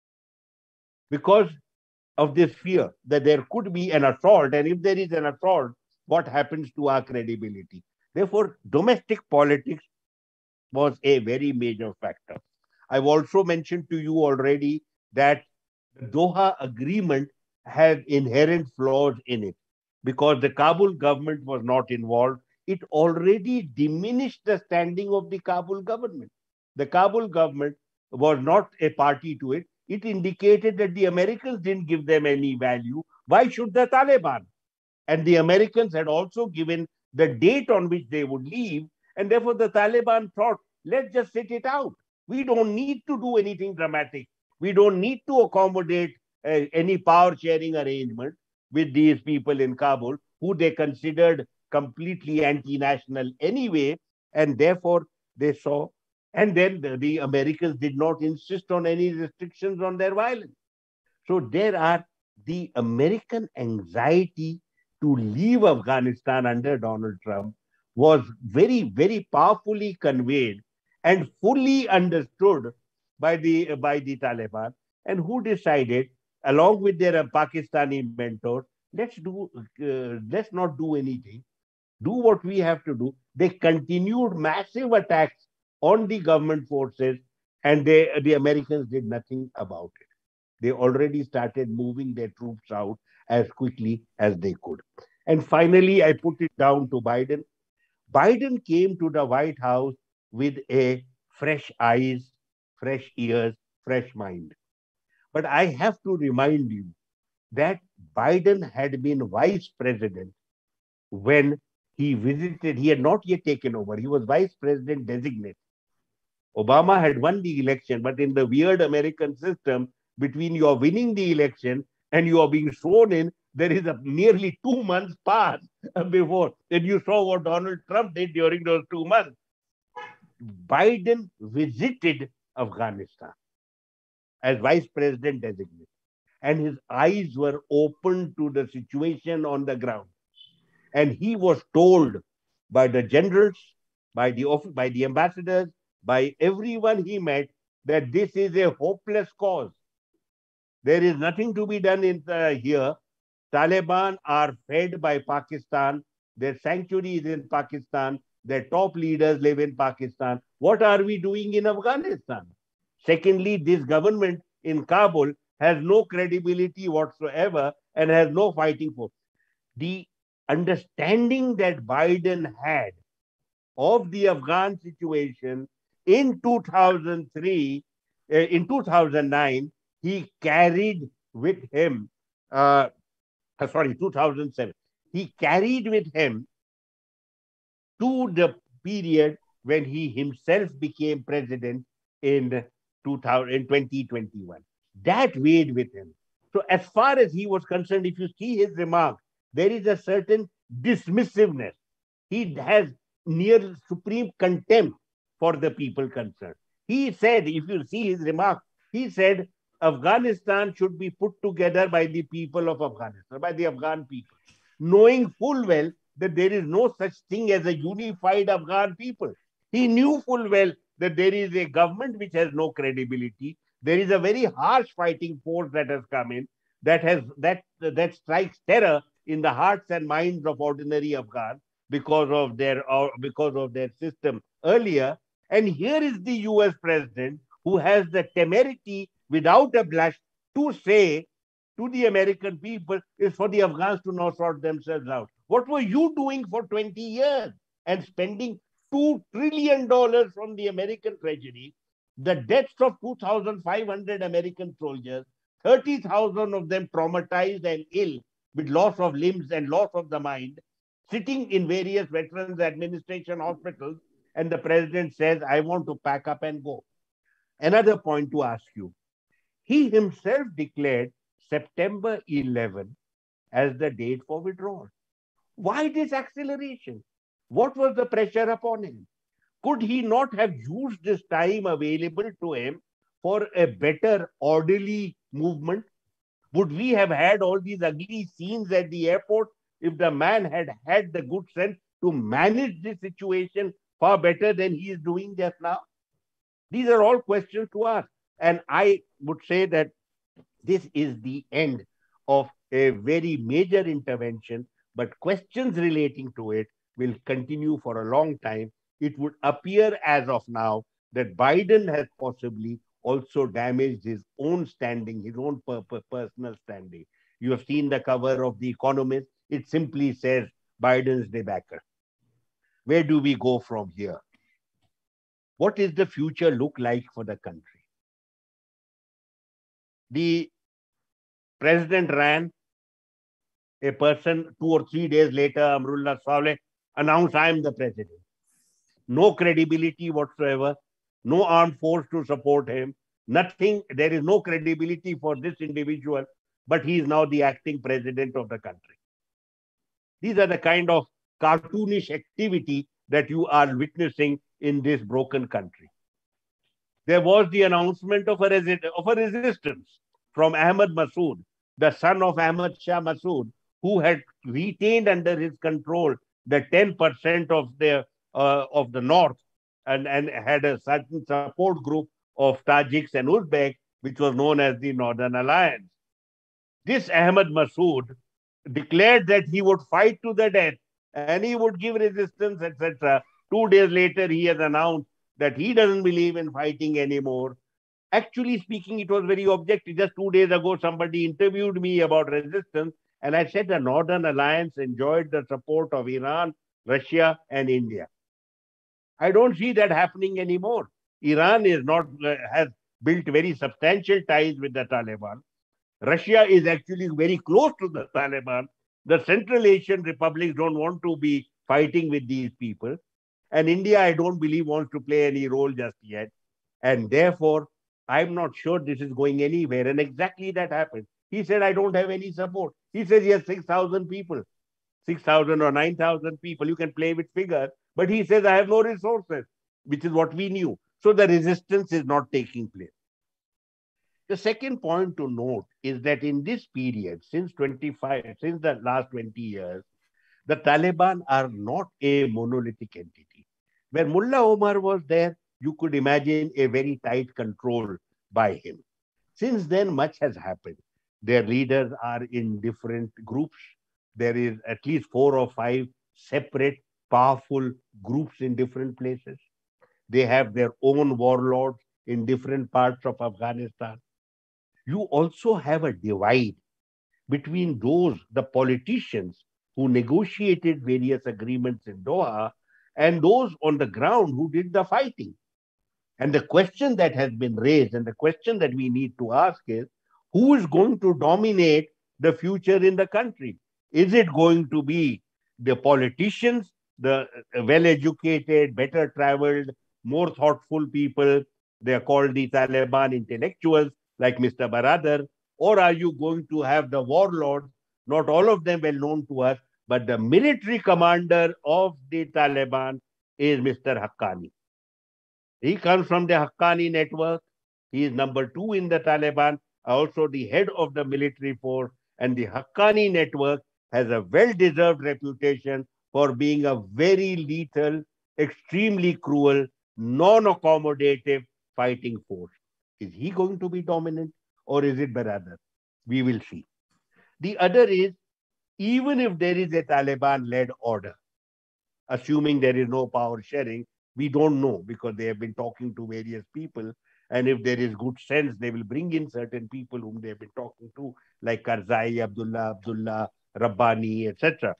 because of this fear that there could be an assault. And if there is an assault, what happens to our credibility? Therefore, domestic politics was a very major factor. I've also mentioned to you already that the Doha Agreement has inherent flaws in it because the Kabul government was not involved. It already diminished the standing of the Kabul government. The Kabul government was not a party to it. It indicated that the Americans didn't give them any value. Why should the Taliban? And the Americans had also given the date on which they would leave. And therefore, the Taliban thought, let's just sit it out. We don't need to do anything dramatic. We don't need to accommodate any power sharing arrangement with these people in Kabul, who they considered completely anti-national anyway. And therefore, they saw. And then the Americans did not insist on any restrictions on their violence. So there are the American anxiety to leave Afghanistan under Donald Trump was very, very powerfully conveyed and fully understood by the Taliban, and who decided, along with their Pakistani mentors, let's not do anything. Do what we have to do. They continued massive attacks on the government forces, and the Americans did nothing about it. They already started moving their troops out as quickly as they could. And finally, I put it down to Biden. Biden came to the White House with a fresh eyes, fresh ears, fresh mind. But I have to remind you that Biden had been vice president when he visited. He had not yet taken over. He was vice president designate. Obama had won the election, but in the weird American system, between you are winning the election and you are being sworn in, there is a nearly 2 months pass before. And you saw what Donald Trump did during those 2 months. Biden visited Afghanistan as vice president designate, and his eyes were open to the situation on the ground. And he was told by the generals, by the ambassadors, by everyone he met, that this is a hopeless cause. There is nothing to be done here. Taliban are fed by Pakistan. Their sanctuary is in Pakistan. Their top leaders live in Pakistan. What are we doing in Afghanistan? Secondly, this government in Kabul has no credibility whatsoever and has no fighting force. The understanding that Biden had of the Afghan situation in 2009, he carried with him, 2007, he carried with him to the period when he himself became president in 2021. That weighed with him. So as far as he was concerned, if you see his remarks, there is a certain dismissiveness. He has near supreme contempt for the people concerned. He said, if you see his remarks, he said, Afghanistan should be put together by the people of Afghanistan, by the Afghan people, knowing full well that there is no such thing as a unified Afghan people. He knew full well that there is a government which has no credibility. There is a very harsh fighting force that has come in that strikes terror in the hearts and minds of ordinary Afghans because of their system earlier. And here is the US president who has the temerity without a blush to say to the American people is for the Afghans to now sort themselves out. What were you doing for 20 years and spending $2 trillion from the American treasury The deaths of 2,500 American soldiers, 30,000 of them traumatized and ill with loss of limbs and loss of the mind, sitting in various Veterans Administration hospitals, and the president says, I want to pack up and go. Another point to ask you. He himself declared September 11 as the date for withdrawal. Why this acceleration? What was the pressure upon him? Could he not have used this time available to him for a better, orderly movement? Would we have had all these ugly scenes at the airport if the man had had the good sense to manage the situation far better than he is doing just now? These are all questions to ask. And I would say that this is the end of a very major intervention, but questions relating to it will continue for a long time. It would appear as of now that Biden has possibly also damaged his own standing, his own personal standing. You have seen the cover of The Economist. It simply says Biden's debacle. Where do we go from here? What is the future look like for the country? The president ran. A person 2 or 3 days later, Amrullah Saleh, announced, I am the president. No credibility whatsoever, no armed force to support him, nothing. There is no credibility for this individual, but he is now the acting president of the country. These are the kind of cartoonish activity that you are witnessing in this broken country. There was the announcement of a resistance from Ahmad Massoud, the son of Ahmad Shah Massoud, who had retained under his control the 10% of the north and had a certain support group of Tajiks and Uzbeks, which was known as the Northern Alliance. This Ahmad Massoud declared that he would fight to the death and he would give resistance, etc. 2 days later, he has announced that he doesn't believe in fighting anymore. Actually speaking, it was very objective. Just 2 days ago, somebody interviewed me about resistance, and I said the Northern Alliance enjoyed the support of Iran, Russia, and India. I don't see that happening anymore. Iran has built very substantial ties with the Taliban. Russia is actually very close to the Taliban. The Central Asian republics don't want to be fighting with these people. And India, I don't believe, wants to play any role just yet. And therefore, I'm not sure this is going anywhere. And exactly that happened. He said, I don't have any support. He says he has 6,000 people, 6,000 or 9,000 people. You can play with figures. But he says, I have no resources, which is what we knew. So the resistance is not taking place. The second point to note is that in this period, since the last 20 years, the Taliban are not a monolithic entity. Where Mullah Omar was there, you could imagine a very tight control by him. Since then, much has happened. Their leaders are in different groups. There is at least 4 or 5 separate, powerful groups in different places. They have their own warlords in different parts of Afghanistan. You also have a divide between the politicians who negotiated various agreements in Doha and those on the ground who did the fighting. And the question that has been raised and the question that we need to ask is, who is going to dominate the future in the country? Is it going to be the politicians, the well-educated, better-traveled, more thoughtful people? They are called the Taliban intellectuals, like Mr. Baradar. Or are you going to have the warlords, not all of them well known to us, but the military commander of the Taliban is Mr. Haqqani. He comes from the Haqqani network. He is number 2 in the Taliban, also the head of the military force. And the Haqqani network has a well-deserved reputation for being a very lethal, extremely cruel, non-accommodative fighting force. Is he going to be dominant or is it Baradar? We will see. The other is, even if there is a Taliban-led order, assuming there is no power sharing, we don't know because they have been talking to various people. And if there is good sense, they will bring in certain people whom they have been talking to, like Karzai, Abdullah, Rabbani, etc.,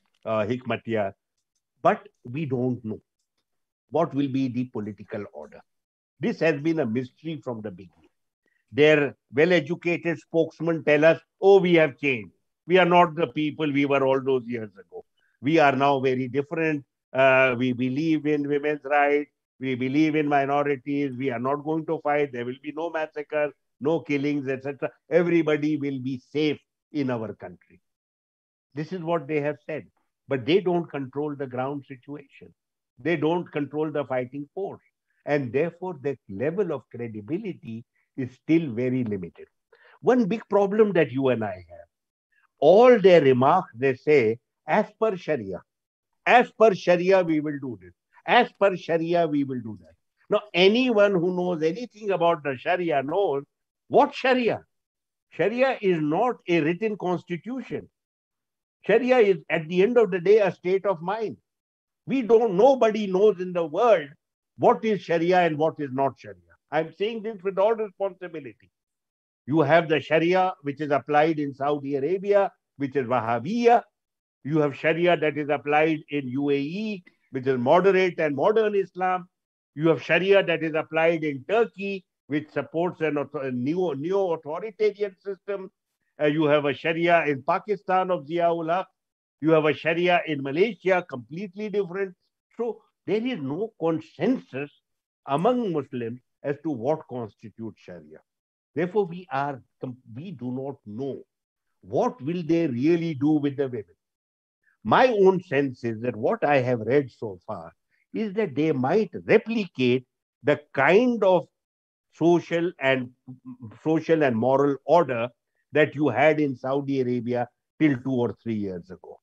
Hikmatyar. But we don't know what will be the political order. This has been a mystery from the beginning. Their well-educated spokesmen tell us, oh, we have changed. We are not the people we were all those years ago. We are now very different. We believe in women's rights. We believe in minorities. We are not going to fight. There will be no massacres, no killings, etc. Everybody will be safe in our country. This is what they have said. But they don't control the ground situation. They don't control the fighting force. And therefore, the level of credibility is still very limited. One big problem that you and I have, all their remarks, they say, as per Sharia, we will do this. As per Sharia, we will do that. Now, anyone who knows anything about the Sharia knows what Sharia? Sharia is not a written constitution. Sharia is, at the end of the day, a state of mind. Nobody knows in the world what is Sharia and what is not Sharia. I'm saying this with all responsibility. You have the Sharia, which is applied in Saudi Arabia, which is Wahhabiyya. You have Sharia that is applied in UAE, which is moderate and modern Islam. You have Sharia that is applied in Turkey, which supports a neo-authoritarian system. You have a Sharia in Pakistan of Ziaul Haq. You have a Sharia in Malaysia, completely different. So there is no consensus among Muslims as to what constitutes Sharia. Therefore, we do not know what will they really do with the women. My own sense is that what I have read so far is that they might replicate the kind of social and moral order that you had in Saudi Arabia till 2 or 3 years ago.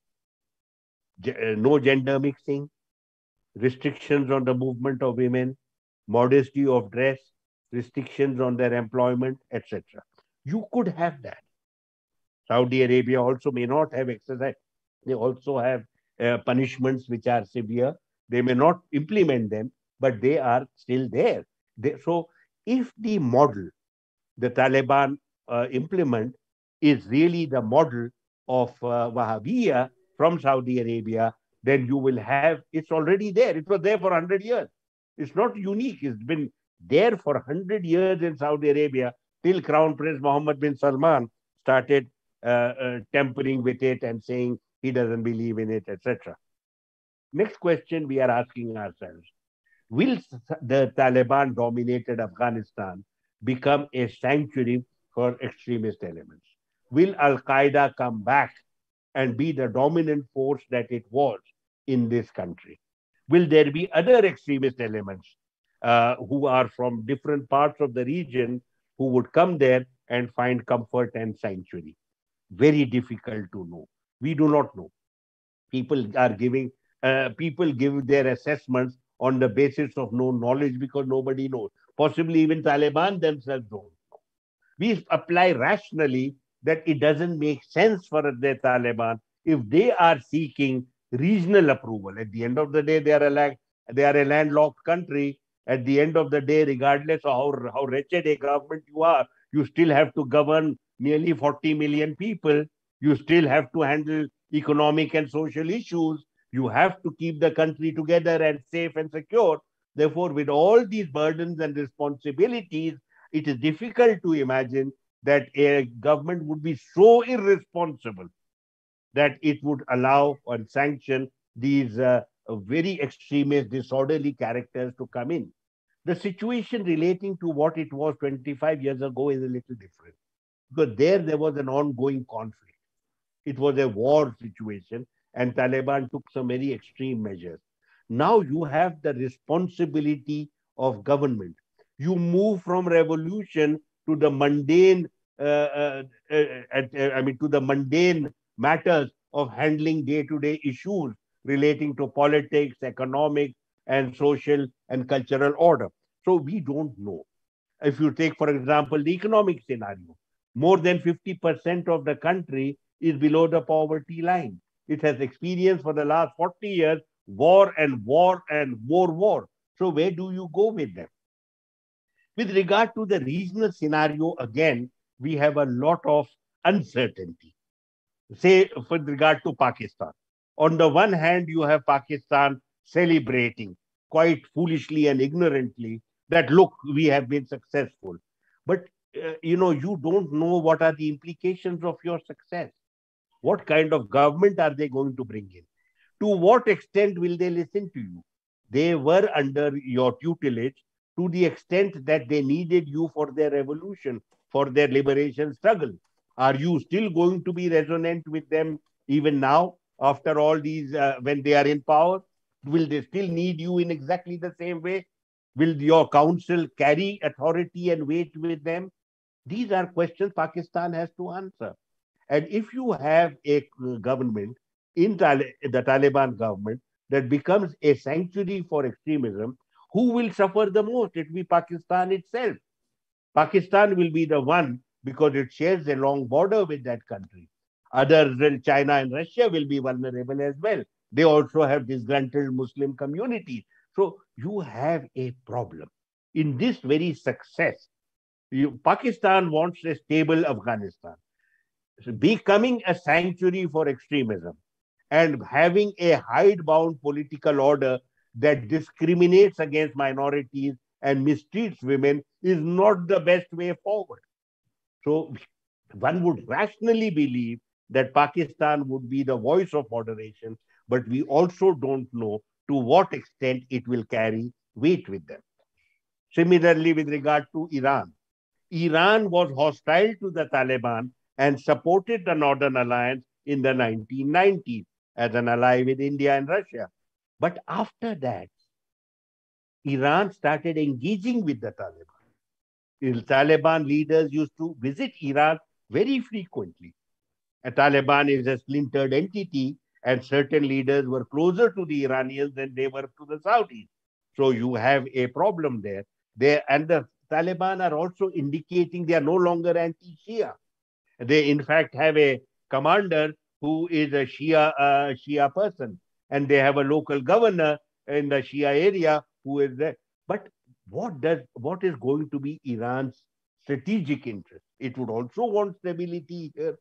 No gender mixing, restrictions on the movement of women, modesty of dress, restrictions on their employment, etc. You could have that. Saudi Arabia also may not have exercise. They also have punishments which are severe. They may not implement them, but they are still there. So if the model the Taliban implement is really the model of Wahhabiyya from Saudi Arabia, then you will have, it's already there. It was there for 100 years. It's not unique. It's been there for 100 years in Saudi Arabia till Crown Prince Mohammed bin Salman started tampering with it and saying he doesn't believe in it, etc. Next question we are asking ourselves, will the Taliban-dominated Afghanistan become a sanctuary for extremist elements? Will Al-Qaeda come back and be the dominant force that it was in this country? Will there be other extremist elements who are from different parts of the region who would come there and find comfort and sanctuary? Very difficult to know. We do not know. People give their assessments on the basis of no knowledge because nobody knows. Possibly even Taliban themselves don't know. We apply rationally that it doesn't make sense for the Taliban if they are seeking regional approval. At the end of the day, they are a landlocked country. At the end of the day, regardless of how wretched a government you are, you still have to govern nearly 40 million people. You still have to handle economic and social issues. You have to keep the country together and safe and secure. Therefore, with all these burdens and responsibilities, it is difficult to imagine that a government would be so irresponsible that it would allow and sanction these very extremist, disorderly characters to come in. The situation relating to what it was 25 years ago is a little different, because there was an ongoing conflict. It was a war situation, and Taliban took some very extreme measures. Now you have the responsibility of government. You move from revolution to the mundane, to the mundane matters of handling day-to-day issues relating to politics, economics, and social and cultural order. So we don't know. If you take, for example, the economic scenario, more than 50% of the country is below the poverty line. It has experienced for the last 40 years war and war and more war. So where do you go with them? With regard to the regional scenario, again, we have a lot of uncertainty. Say, with regard to Pakistan. On the one hand, you have Pakistan celebrating quite foolishly and ignorantly that, look, we have been successful. But, you don't know what are the implications of your success. What kind of government are they going to bring in? To what extent will they listen to you? They were under your tutelage to the extent that they needed you for their revolution, for their liberation struggle. Are you still going to be resonant with them even now, after all these, when they are in power? Will they still need you in exactly the same way? Will your council carry authority and weight with them? These are questions Pakistan has to answer. And if you have a government the Taliban government that becomes a sanctuary for extremism, who will suffer the most? It will be Pakistan itself. Pakistan will be the one because it shares a long border with that country. Others, China and Russia, will be vulnerable as well. They also have disgruntled Muslim communities. So you have a problem. In this very success, Pakistan wants a stable Afghanistan. So becoming a sanctuary for extremism and having a hidebound political order that discriminates against minorities and mistreats women is not the best way forward. So one would rationally believe that Pakistan would be the voice of moderation, but we also don't know to what extent it will carry weight with them. Similarly, with regard to Iran, Iran was hostile to the Taliban and supported the Northern Alliance in the 1990s as an ally with India and Russia. But after that, Iran started engaging with the Taliban. The Taliban leaders used to visit Iran very frequently. A Taliban is a splintered entity, and certain leaders were closer to the Iranians than they were to the Saudis. So you have a problem there. And the Taliban are also indicating they are no longer anti-Shia. They, in fact, have a commander who is a Shia person, and they have a local governor in the Shia area who is there. But what is going to be Iran's strategic interest? It would also want stability here.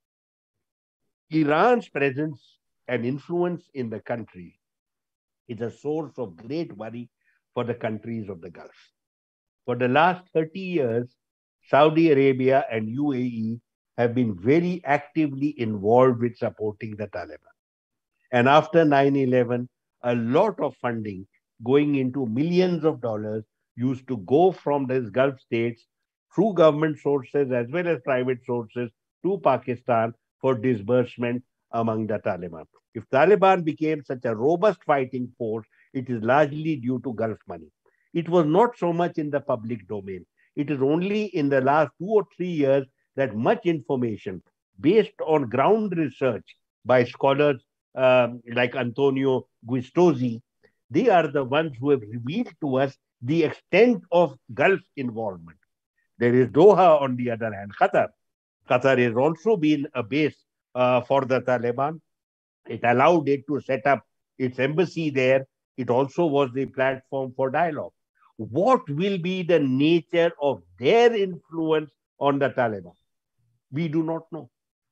Iran's presence and influence in the country is a source of great worry for the countries of the Gulf. For the last 30 years, Saudi Arabia and UAE have been very actively involved with supporting the Taliban. And after 9/11, a lot of funding going into millions of dollars used to go from these Gulf states through government sources as well as private sources to Pakistan for disbursement among the Taliban. If Taliban became such a robust fighting force, it is largely due to Gulf money. It was not so much in the public domain. It is only in the last 2 or 3 years that much information based on ground research by scholars like Antonio Guistosi, they are the ones who have revealed to us the extent of Gulf involvement. There is Doha, on the other hand, Qatar. Qatar has also been a base for the Taliban. It allowed it to set up its embassy there. It also was the platform for dialogue. What will be the nature of their influence on the Taliban? We do not know.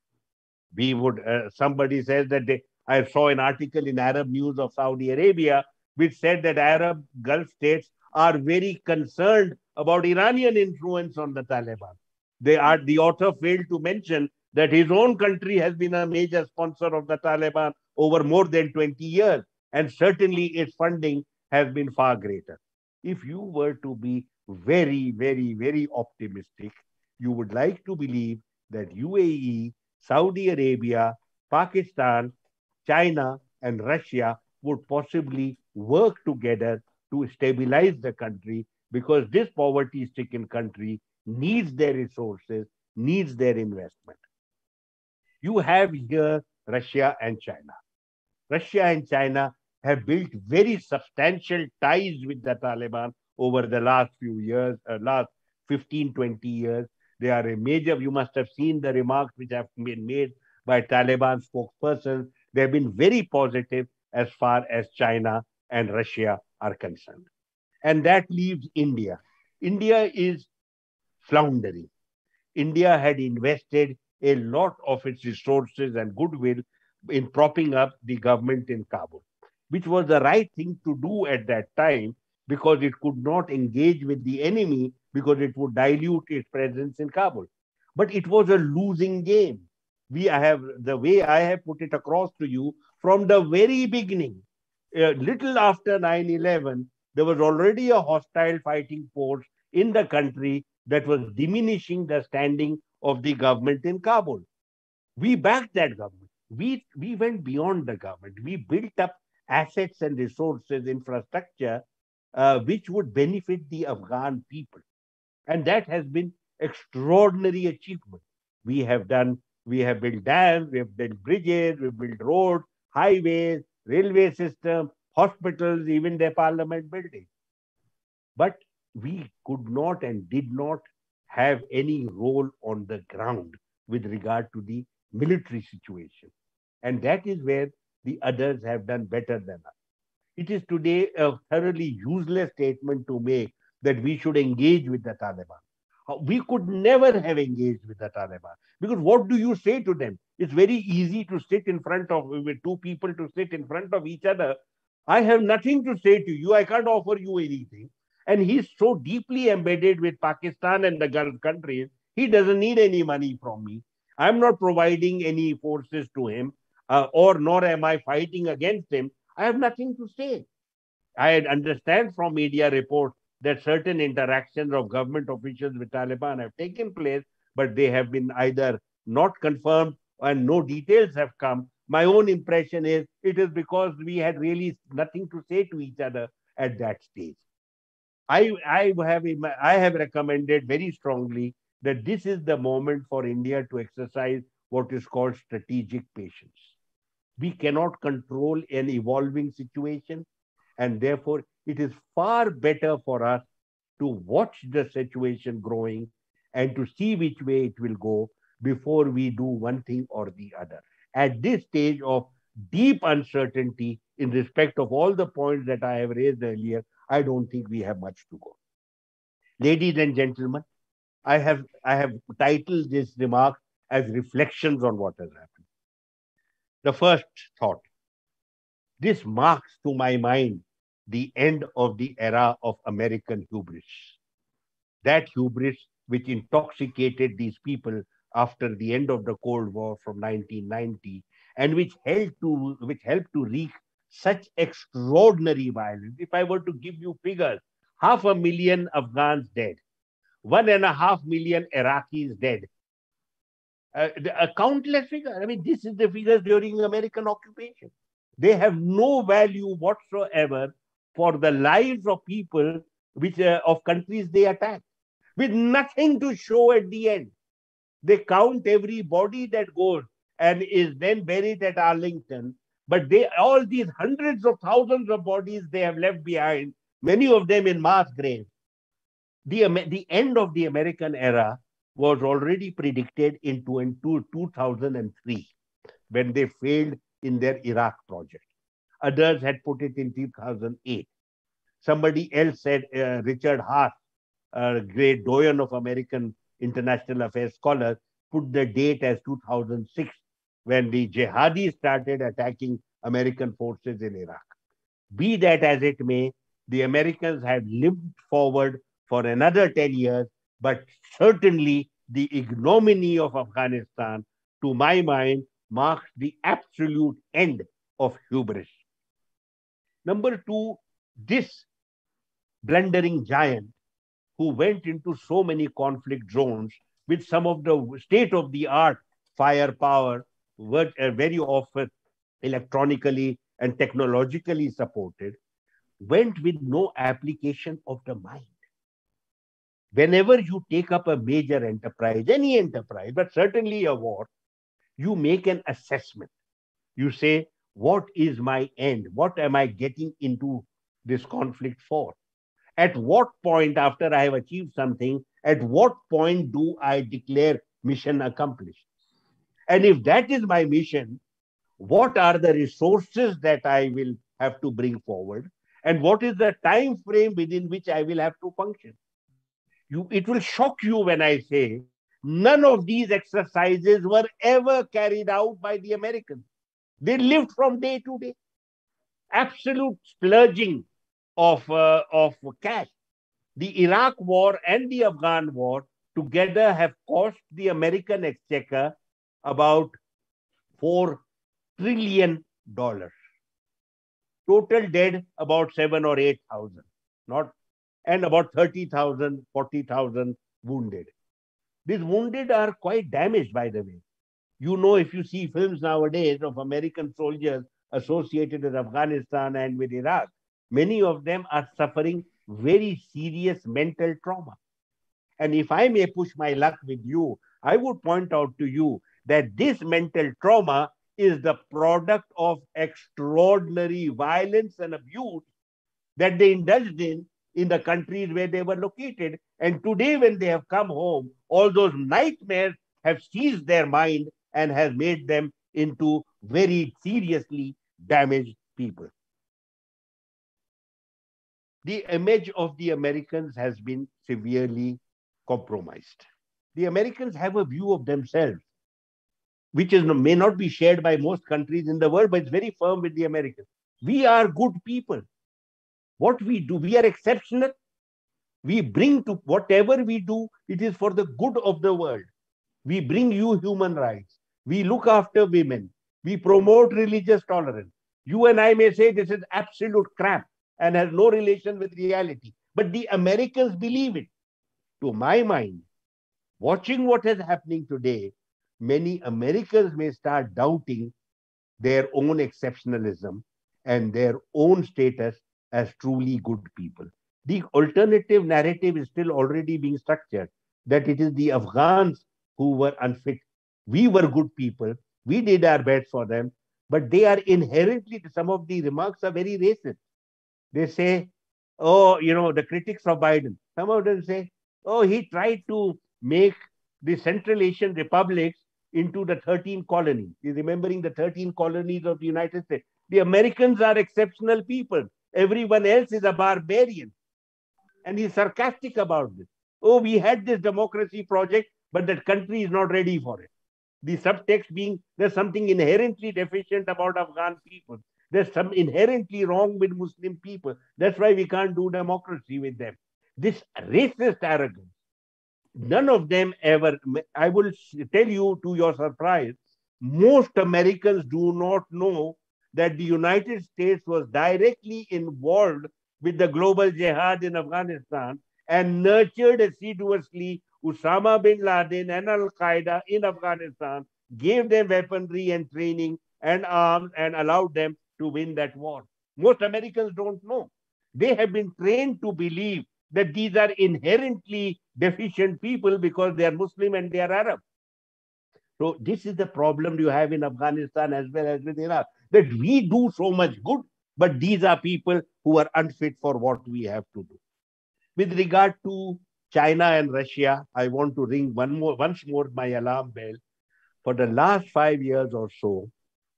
We would, somebody says that I saw an article in Arab News of Saudi Arabia, which said that Arab Gulf states are very concerned about Iranian influence on the Taliban. The author failed to mention that his own country has been a major sponsor of the Taliban over more than 20 years, and certainly its funding has been far greater. If you were to be very, very, very optimistic, you would like to believe that UAE, Saudi Arabia, Pakistan, China, and Russia would possibly work together to stabilize the country, because this poverty-stricken country needs their resources, needs their investment. You have here Russia and China. Russia and China have built very substantial ties with the Taliban over the last few years, last 15, 20 years. They are a major, you must have seen the remarks which have been made by Taliban spokespersons. They have been very positive as far as China and Russia are concerned. And that leaves India. India is floundering. India had invested a lot of its resources and goodwill in propping up the government in Kabul, which was the right thing to do at that time, because it could not engage with the enemy because it would dilute its presence in Kabul. But it was a losing game. The way I have put it across to you from the very beginning, little after 9/11, there was already a hostile fighting force in the country that was diminishing the standing of the government in Kabul. We backed that government. We went beyond the government. We built up assets and resources, infrastructure, which would benefit the Afghan people. And that has been extraordinary achievement. We have built dams, we have built bridges, we have built roads, highways, railway system, hospitals, even their parliament building. But we could not and did not have any role on the ground with regard to the military situation. And that is where the others have done better than us. It is today a thoroughly useless statement to make that we should engage with the Taliban. We could never have engaged with the Taliban because what do you say to them? It's very easy to sit in front of, with two people to sit in front of each other. I have nothing to say to you. I can't offer you anything. And he's so deeply embedded with Pakistan and the Gulf countries, he doesn't need any money from me. I'm not providing any forces to him, nor am I fighting against him. I have nothing to say. I understand from media reports that certain interactions of government officials with Taliban have taken place, but they have been either not confirmed and no details have come. My own impression is it is because we had really nothing to say to each other at that stage. I have recommended very strongly that this is the moment for India to exercise what is called strategic patience. We cannot control an evolving situation, and therefore it is far better for us to watch the situation growing and to see which way it will go before we do one thing or the other. At this stage of deep uncertainty in respect of all the points that I have raised earlier, I don't think we have much to go. Ladies and gentlemen, I have titled this remark as reflections on what has happened. The first thought, this marks to my mind the end of the era of American hubris. That hubris which intoxicated these people after the end of the Cold War from 1990 and which helped to wreak such extraordinary violence. If I were to give you figures, 500,000 Afghans dead, 1.5 million Iraqis dead. A countless figure. I mean, this is the figures during American occupation. They have no value whatsoever for the lives of people of countries they attack, with nothing to show at the end. They count every body that goes and is then buried at Arlington, but all these hundreds of thousands of bodies they have left behind, many of them in mass graves. The end of the American era was already predicted in 2003 when they failed in their Iraq project. Others had put it in 2008. Somebody else said, Richard Haas, a great doyen of American international affairs scholars, put the date as 2006 when the jihadis started attacking American forces in Iraq. Be that as it may, the Americans have lived forward for another 10 years, but certainly the ignominy of Afghanistan, to my mind, marks the absolute end of hubris. Number two, this blundering giant who went into so many conflict zones with some of the state-of-the-art firepower, very often electronically and technologically supported, went with no application of the mind. Whenever you take up a major enterprise, any enterprise, but certainly a war, you make an assessment. You say, what is my end? What am I getting into this conflict for? At what point, after I have achieved something, at what point do I declare mission accomplished? And if that is my mission, what are the resources that I will have to bring forward? And what is the time frame within which I will have to function? It will shock you when I say none of these exercises were ever carried out by the Americans. They lived from day to day. Absolute splurging of cash. The Iraq war and the Afghan war together have cost the American exchequer about $4 trillion. Total dead about 7 or 8,000, and about 30,000, 40,000 wounded. These wounded are quite damaged, by the way. You know, if you see films nowadays of American soldiers associated with Afghanistan and with Iraq, many of them are suffering very serious mental trauma. And if I may push my luck with you, I would point out to you that this mental trauma is the product of extraordinary violence and abuse that they indulged in the countries where they were located. And today, when they have come home, all those nightmares have seized their mind and has made them into very seriously damaged people. The image of the Americans has been severely compromised. The Americans have a view of themselves, which may not be shared by most countries in the world, but it's very firm with the Americans. We are good people. What we do, we are exceptional. We bring to whatever we do, it is for the good of the world. We bring you human rights. We look after women. We promote religious tolerance. You and I may say this is absolute crap and has no relation with reality. But the Americans believe it. To my mind, watching what is happening today, many Americans may start doubting their own exceptionalism and their own status as truly good people. The alternative narrative is still already being structured, that it is the Afghans who were unfit. We were good people. We did our best for them, but they are inherently, some of the remarks are very racist. They say, oh, the critics of Biden, some of them say, oh, he tried to make the Central Asian republics into the 13 colonies. He's remembering the 13 colonies of the United States. The Americans are exceptional people. Everyone else is a barbarian. And he's sarcastic about this. Oh, we had this democracy project, but that country is not ready for it. The subtext being there's something inherently deficient about Afghan people. There's some inherently wrong with Muslim people. That's why we can't do democracy with them. This racist arrogance, none of them ever, I will tell you to your surprise, most Americans do not know that the United States was directly involved with the global jihad in Afghanistan and nurtured assiduously Osama bin Laden and Al-Qaeda in Afghanistan, gave them weaponry and training and arms and allowed them to win that war. Most Americans don't know. They have been trained to believe that these are inherently deficient people because they are Muslim and they are Arab. So this is the problem you have in Afghanistan as well as with Iraq, that we do so much good, but these are people who are unfit for what we have to do. With regard to China and Russia, I want to ring once more my alarm bell. For the last 5 years or so,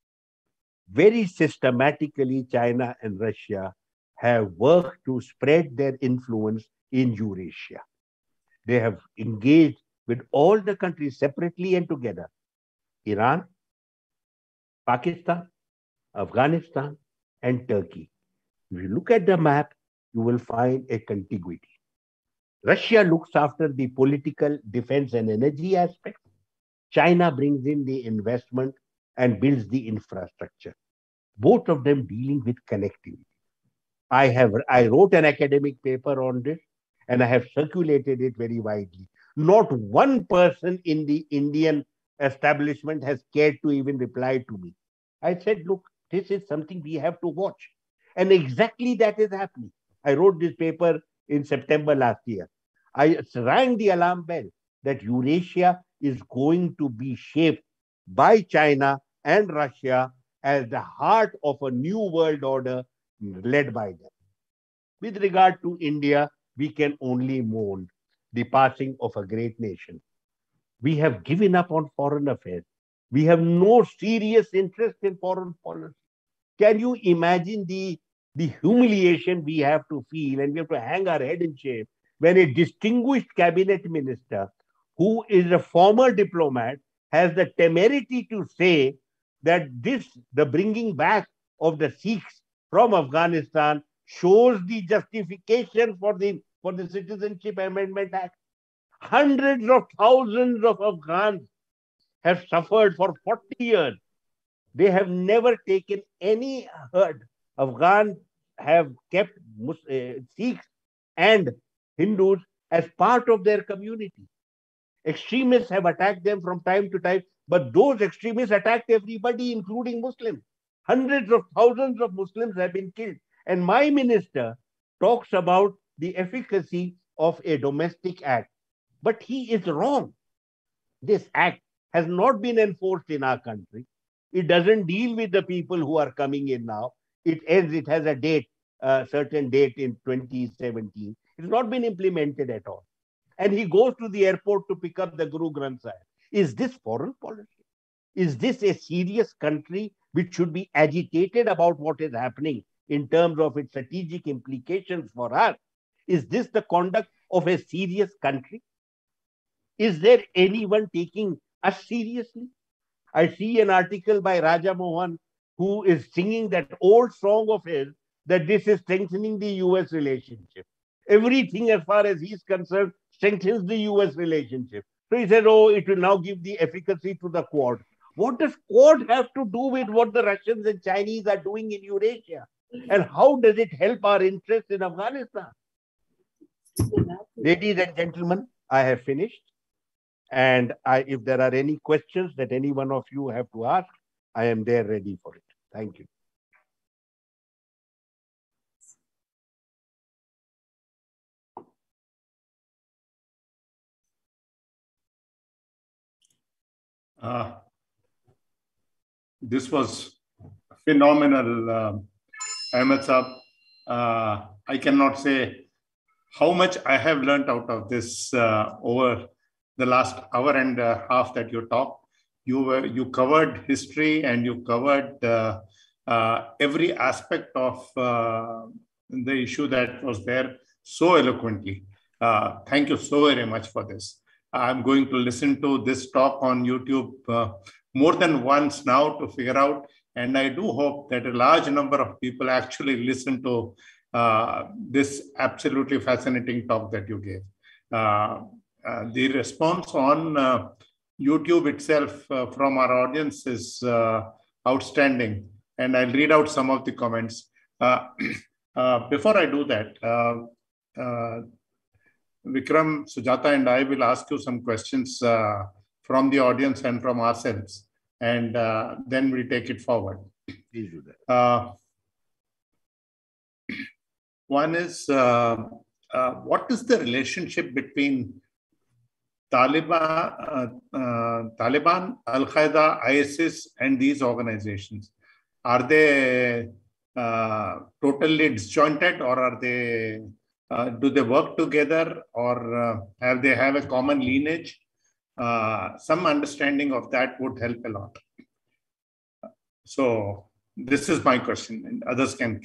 very systematically, China and Russia have worked to spread their influence in Eurasia. They have engaged with all the countries separately and together. Iran, Pakistan, Afghanistan, and Turkey. If you look at the map, you will find a contiguity. Russia looks after the political, defense, and energy aspects. China brings in the investment and builds the infrastructure. Both of them dealing with connectivity. I wrote an academic paper on this, and I have circulated it very widely. Not one person in the Indian establishment has cared to even reply to me. I said, look, this is something we have to watch. And exactly that is happening. I wrote this paper in September last year. I rang the alarm bell that Eurasia is going to be shaped by China and Russia as the heart of a new world order led by them. With regard to India, we can only mourn the passing of a great nation. We have given up on foreign affairs. We have no serious interest in foreign policy. Can you imagine the humiliation we have to feel, and we have to hang our head in shame when a distinguished cabinet minister who is a former diplomat has the temerity to say that the bringing back of the Sikhs from Afghanistan shows the justification for the Citizenship Amendment Act. Hundreds of thousands of Afghans have suffered for 40 years. They have never taken any hurt. Afghans have kept Sikhs and Hindus as part of their community. Extremists have attacked them from time to time, but those extremists attacked everybody, including Muslims. Hundreds of thousands of Muslims have been killed. And my minister talks about the efficacy of a domestic act. But he is wrong. This act has not been enforced in our country. It doesn't deal with the people who are coming in now. It ends, it has a date, a certain date in 2017. It's not been implemented at all. And he goes to the airport to pick up the Guru Granth Sahib. Is this foreign policy? Is this a serious country which should be agitated about what is happening in terms of its strategic implications for us? Is this the conduct of a serious country? Is there anyone taking us seriously? I see an article by Raja Mohan who is singing that old song of his that this is strengthening the US relationship. Everything as far as he's concerned strengthens the US relationship. So he said, oh, it will now give the efficacy to the Quad. What does Quad have to do with what the Russians and Chinese are doing in Eurasia? And how does it help our interests in Afghanistan? Ladies and gentlemen, I have finished. And if there are any questions that any one of you have to ask, I am there ready for it. Thank you. This was phenomenal, Ahmed Saab. I cannot say how much I have learned out of this over the last hour and a half that you talked. You covered history and you covered every aspect of the issue that was there so eloquently. Thank you so very much for this. I'm going to listen to this talk on YouTube more than once now to figure out, and I do hope that a large number of people actually listen to this absolutely fascinating talk that you gave. The response on YouTube itself from our audience is outstanding, and I'll read out some of the comments. Before I do that, Vikram, Sujata, and I will ask you some questions from the audience and from ourselves, and then we take it forward. Please do that. One is, what is the relationship between Taliban, Al-Qaeda, ISIS, and these organizations? Are they totally disjointed, or are they? Do they work together, or have a common lineage? Some understanding of that would help a lot. So this is my question, and others can.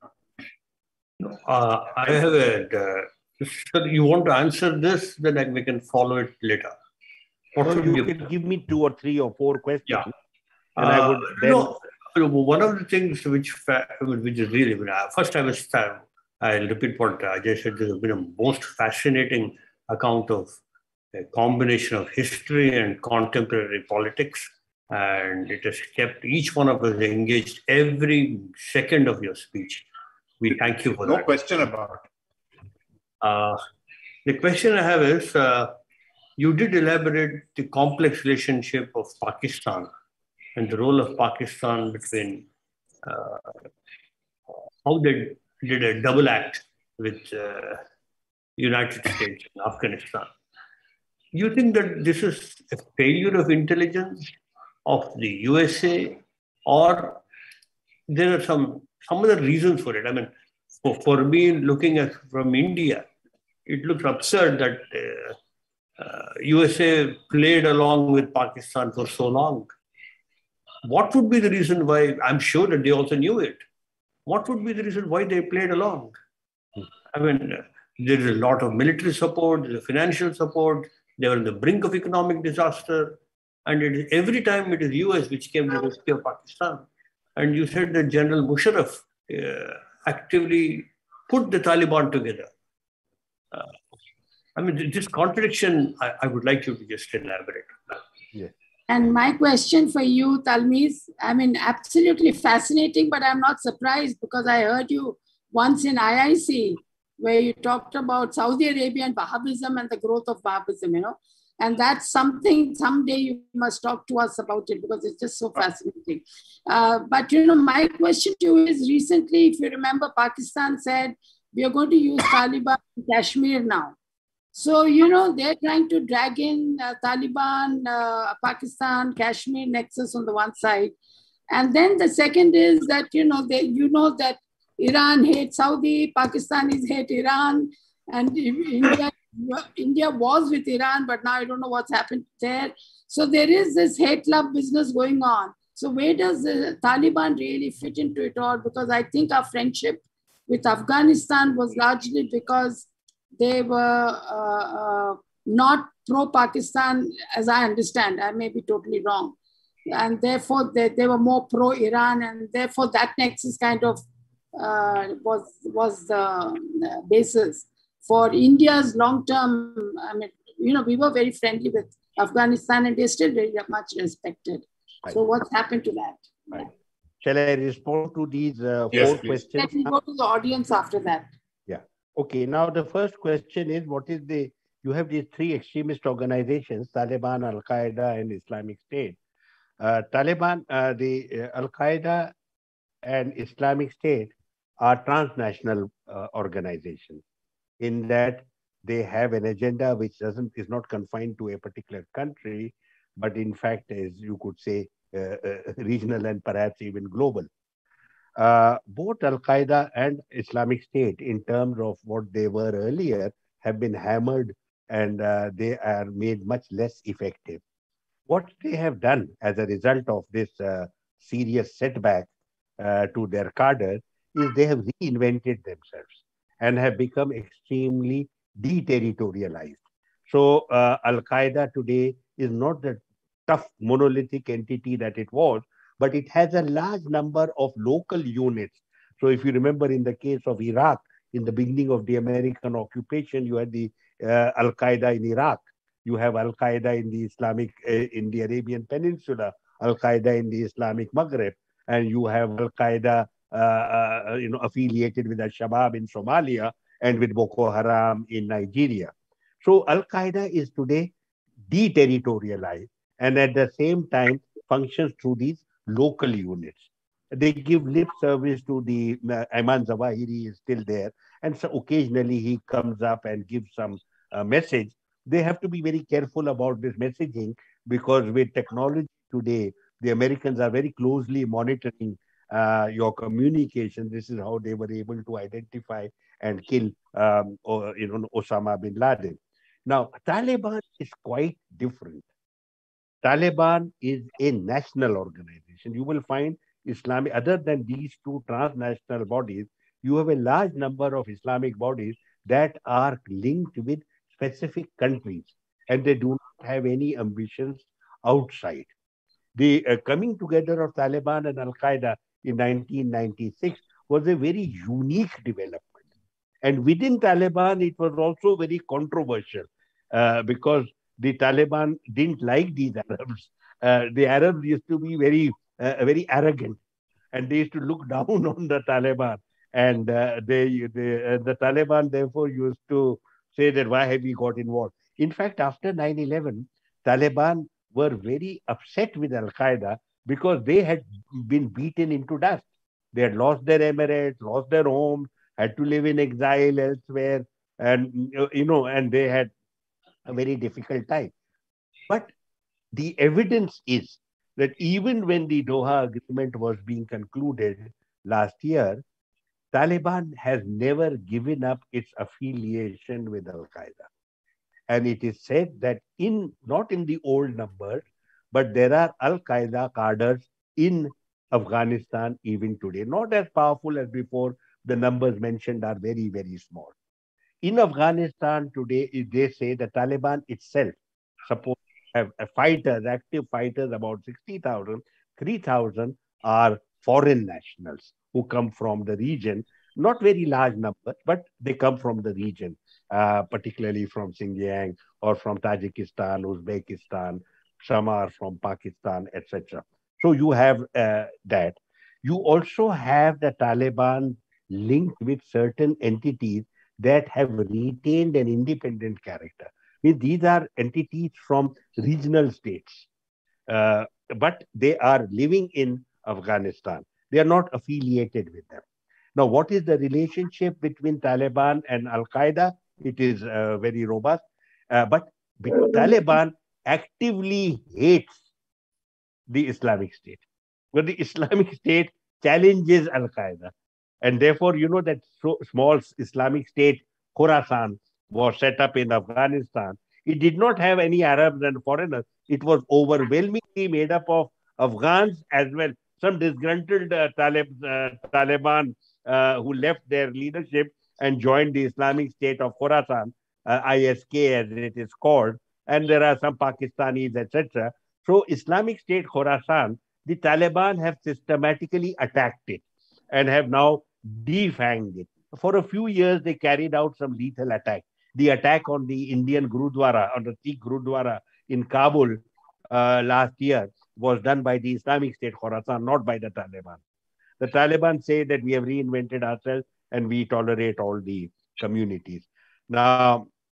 I have a. So you want to answer this, then we can follow it later. You can give me 2 or 3 or 4 questions. Yeah. And I would then... one of the things which is really, first I'll repeat what Ajay said. This has been a most fascinating account of a combination of history and contemporary politics. And it has kept each one of us engaged every second of your speech. We thank you for that. No question about it. The question I have is, you did elaborate the complex relationship of Pakistan and the role of Pakistan between how they did a double act with United States and Afghanistan. You think that this is a failure of intelligence of the USA, or there are some other reasons for it? I mean, for me, looking at from India, it looks absurd that USA played along with Pakistan for so long. What would be the reason why? I'm sure that they also knew it. What would be the reason why they played along? I mean, there is a lot of military support, there's a financial support. They were on the brink of economic disaster. And every time it is US which came to the rescue of Pakistan. And you said that General Musharraf actively put the Taliban together. I mean, this contradiction, I would like you to just elaborate. Yes. And my question for you, Talmiz, I mean, absolutely fascinating, but I'm not surprised because I heard you once in IIC where you talked about Saudi Arabian Wahhabism and the growth of Wahhabism, you know. And that's something someday you must talk to us about it because it's just so fascinating. But, you know, my question to you is recently, if you remember, Pakistan said, we are going to use Taliban in Kashmir now. So, you know, they're trying to drag in Taliban, Pakistan, Kashmir nexus on the one side. And then the second is that, you know, that Iran hates Saudi, Pakistanis hate Iran, and India was with Iran, but now I don't know what's happened there. So there is this hate-love business going on. So where does the Taliban really fit into it all? Because I think our friendship with Afghanistan was largely because they were not pro-Pakistan, as I understand. I may be totally wrong. And therefore, they were more pro-Iran, and therefore that nexus kind of was the basis for India's long-term. I mean, you know, we were very friendly with Afghanistan, and they're still very much respected. Right. So what's happened to that? Right. Shall I respond to these Yes, four please. questions? Let me go to the audience after that. Yeah. Okay. Now the first question is, you have these three extremist organizations, Taliban, Al-Qaeda, and Islamic State. Taliban, Al-Qaeda and Islamic State are transnational organizations in that they have an agenda which is not confined to a particular country, but in fact, as you could say, regional and perhaps even global. Both Al-Qaeda and Islamic State, in terms of what they were earlier, have been hammered and they are made much less effective. What they have done as a result of this serious setback to their cadre is they have reinvented themselves and have become extremely deterritorialized. So Al-Qaeda today is not the tough monolithic entity that it was, but it has a large number of local units. So if you remember in the case of Iraq, in the beginning of the American occupation, you had the Al-Qaeda in Iraq. You have Al-Qaeda in the Arabian Peninsula, Al-Qaeda in the Islamic Maghreb, and you have Al-Qaeda affiliated with Al-Shabaab in Somalia and with Boko Haram in Nigeria. So Al-Qaeda is today deterritorialized and at the same time functions through these local units. They give lip service to the Ayman Zawahiri is still there, and so occasionally he comes up and gives some message. They have to be very careful about this messaging because with technology today, the Americans are very closely monitoring your communication. This is how they were able to identify and kill Osama bin Laden. Now, Taliban is quite different. Taliban is a national organization. You will find Islamic, other than these two transnational bodies, you have a large number of Islamic bodies that are linked with specific countries, and they do not have any ambitions outside. The coming together of Taliban and Al-Qaeda in 1996 was a very unique development. And within Taliban, it was also very controversial because the Taliban didn't like these Arabs. The Arabs used to be very arrogant, and they used to look down on the Taliban. And the Taliban, therefore, used to say that, why have we got involved? In fact, after 9/11, Taliban were very upset with Al-Qaeda because they had been beaten into dust. They had lost their emirates, lost their homes, had to live in exile elsewhere, and and they had a very difficult time. But the evidence is that even when the Doha Agreement was being concluded last year, Taliban has never given up its affiliation with Al-Qaeda. And it is said that not in the old numbers, but there are Al-Qaeda cadres in Afghanistan even today. Not as powerful as before. The numbers mentioned are very, very small. In Afghanistan today, they say the Taliban itself suppose have active fighters, about 60,000. 3,000 are foreign nationals who come from the region Not very large numbers, but they come from the region, particularly from Xinjiang or from Tajikistan, Uzbekistan. Some are from Pakistan, etc. So you have that. You also have the Taliban linked with certain entities that have retained an independent character. These are entities from regional states, uh, but they are living in Afghanistan. They are not affiliated with them. Now, what is the relationship between Taliban and Al Qaeda? It is very robust, but Taliban actively hates the Islamic State. But the Islamic State challenges Al Qaeda. And therefore, you know that small Islamic State, Khorasan, was set up in Afghanistan. It did not have any Arabs and foreigners. It was overwhelmingly made up of Afghans as well. Some disgruntled Taliban who left their leadership and joined the Islamic State of Khorasan, ISK as it is called. And there are some Pakistanis, etc. So, Islamic State Khorasan, the Taliban have systematically attacked it and have now defanged it. For a few years, they carried out some lethal attack. The attack on the Indian Gurudwara, on the Sikh Gurudwara in Kabul last year, was done by the Islamic State Khorasan, not by the Taliban. The Taliban say that we have reinvented ourselves and we tolerate all the communities. Now,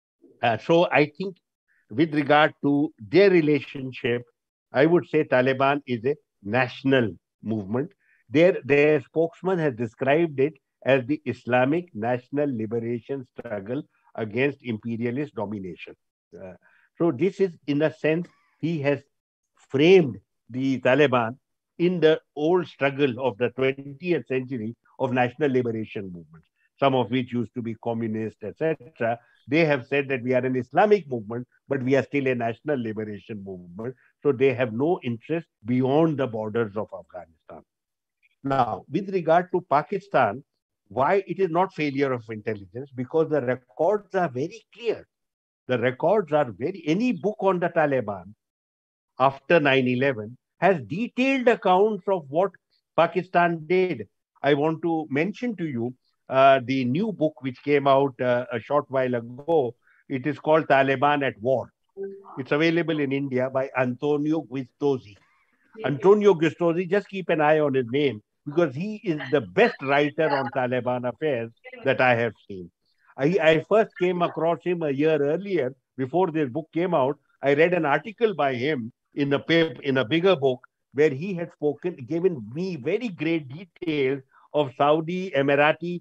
so I think with regard to their relationship, I would say Taliban is a national movement. Their spokesman has described it as the Islamic national liberation struggle against imperialist domination. Uh, so this is, in a sense, he has framed the Taliban in the old struggle of the 20th century of national liberation movements, some of which used to be communist, etc. They have said that we are an Islamic movement, but we are still a national liberation movement. So they have no interest beyond the borders of Afghanistan. Now, with regard to Pakistan, why it is not failure of intelligence? Because the records are very clear. The records are very, any book on the Taliban after 9/11 has detailed accounts of what Pakistan did. I want to mention to you the new book which came out a short while ago. It is called Taliban at War. It's available in India by Antonio Guistosi. Antonio Gustosi, just keep an eye on his name because he is the best writer on Taliban affairs that I have seen. I first came across him a year earlier before this book came out. I read an article by him in a bigger book where he had given me very great details of Saudi, Emirati,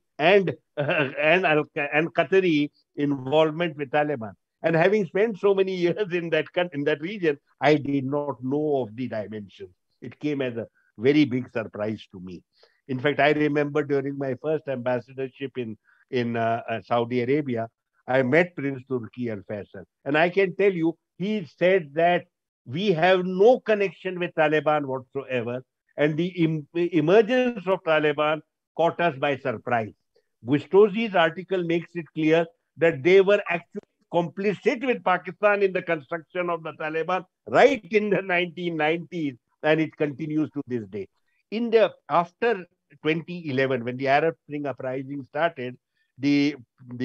and Qatari involvement with Taliban. And having spent so many years in that region, I did not know of the dimensions. It came as a very big surprise to me. In fact, I remember during my first ambassadorship in Saudi Arabia, I met Prince Turki Al Faisal, and I can tell you, he said that we have no connection with Taliban whatsoever, and the emergence of Taliban caught us by surprise. Gustosi's article makes it clear that they were actually complicit with Pakistan in the construction of the Taliban right in the 1990s, and it continues to this day. After 2011, when the Arab Spring uprising started, the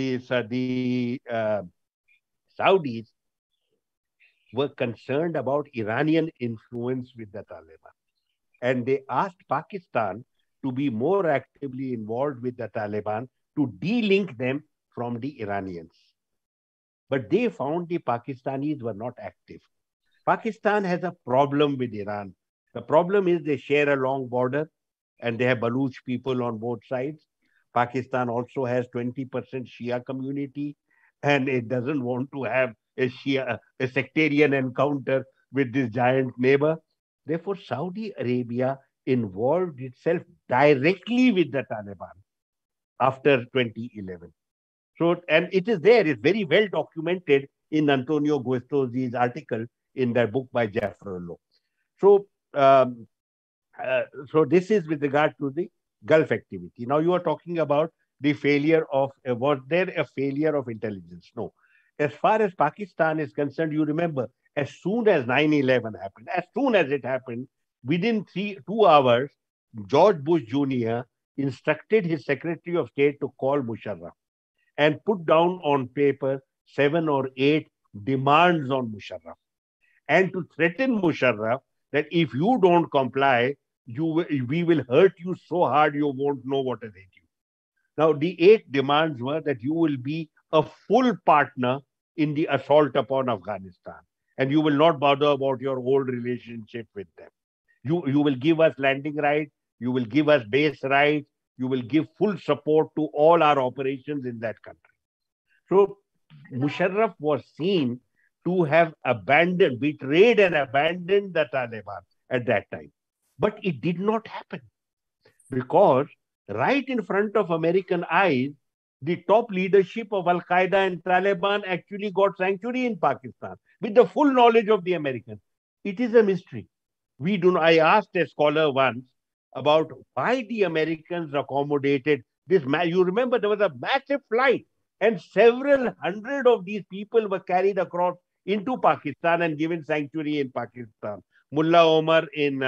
Saudis were concerned about Iranian influence with the Taliban, and they asked Pakistan to be more actively involved with the Taliban to de-link them from the Iranians. But they found the Pakistanis were not active. Pakistan has a problem with Iran. The problem is they share a long border and they have Baluch people on both sides. Pakistan also has 20% Shia community and it doesn't want to have a sectarian encounter with this giant neighbor. Therefore, Saudi Arabia involved itself directly with the Taliban after 2011. So, and it is there, it's very well documented in Antonio Guestosi's article in their book by Jaffrello. So, um, so this is with regard to the Gulf activity. Now you are talking about the failure of, was there a failure of intelligence? No. As far as Pakistan is concerned, you remember, as soon as 9/11 happened, as soon as it happened, within 2 hours, George Bush Jr., instructed his Secretary of State to call Musharraf and put down on paper 7 or 8 demands on Musharraf, and to threaten Musharraf that if you don't comply, we will hurt you so hard you won't know what has hit you. Now, the 8 demands were that you will be a full partner in the assault upon Afghanistan, and you will not bother about your old relationship with them. You will give us landing rights, you will give us base rights, you will give full support to all our operations in that country. So Musharraf was seen to have abandoned, betrayed and abandoned the Taliban at that time. But it did not happen because right in front of American eyes, the top leadership of Al Qaeda and Taliban actually got sanctuary in Pakistan with the full knowledge of the Americans. It is a mystery. We do not, I asked a scholar once about why the Americans accommodated this. You remember there was a massive flight and several hundred of these people were carried across into Pakistan and given sanctuary in Pakistan. Mullah Omar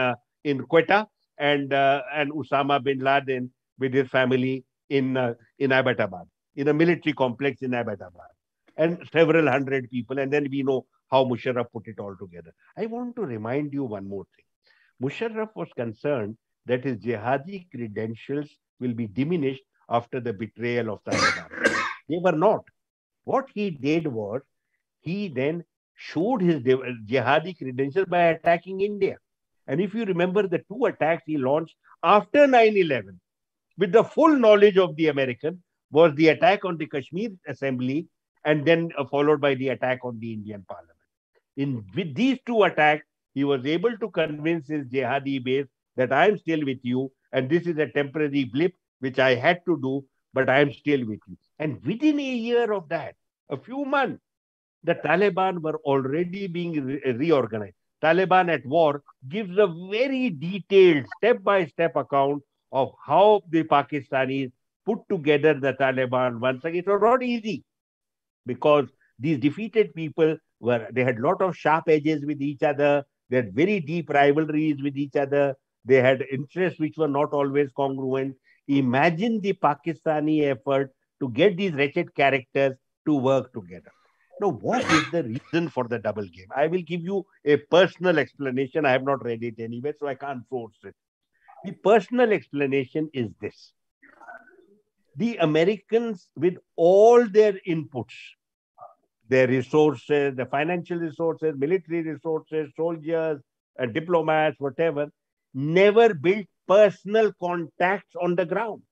in Quetta and Osama bin Laden with his family in Abbottabad, in a military complex in Abbottabad, and several hundred people. And then we know how Musharraf put it all together. I want to remind you one more thing. Musharraf was concerned that his jihadi credentials will be diminished after the betrayal of Taliban. They were not. What he did was, he then showed his jihadi credentials by attacking India. And if you remember the 2 attacks he launched after 9/11, with the full knowledge of the American, was the attack on the Kashmir Assembly and then followed by the attack on the Indian Parliament. With these 2 attacks, he was able to convince his jihadi base that I am still with you and this is a temporary blip which I had to do, but I am still with you. And within a year of that, a few months, the Taliban were already being reorganized. Taliban at War gives a very detailed step-by-step account of how the Pakistanis put together the Taliban once again. It was not easy because these defeated people they had a lot of sharp edges with each other. They had very deep rivalries with each other. They had interests which were not always congruent. Imagine the Pakistani effort to get these wretched characters to work together. Now, what is the reason for the double game? I will give you a personal explanation. I have not read it anywhere, so I can't force it. The personal explanation is this. The Americans, with all their inputs, their resources, the financial resources, military resources, soldiers, diplomats, whatever, never built personal contacts on the ground.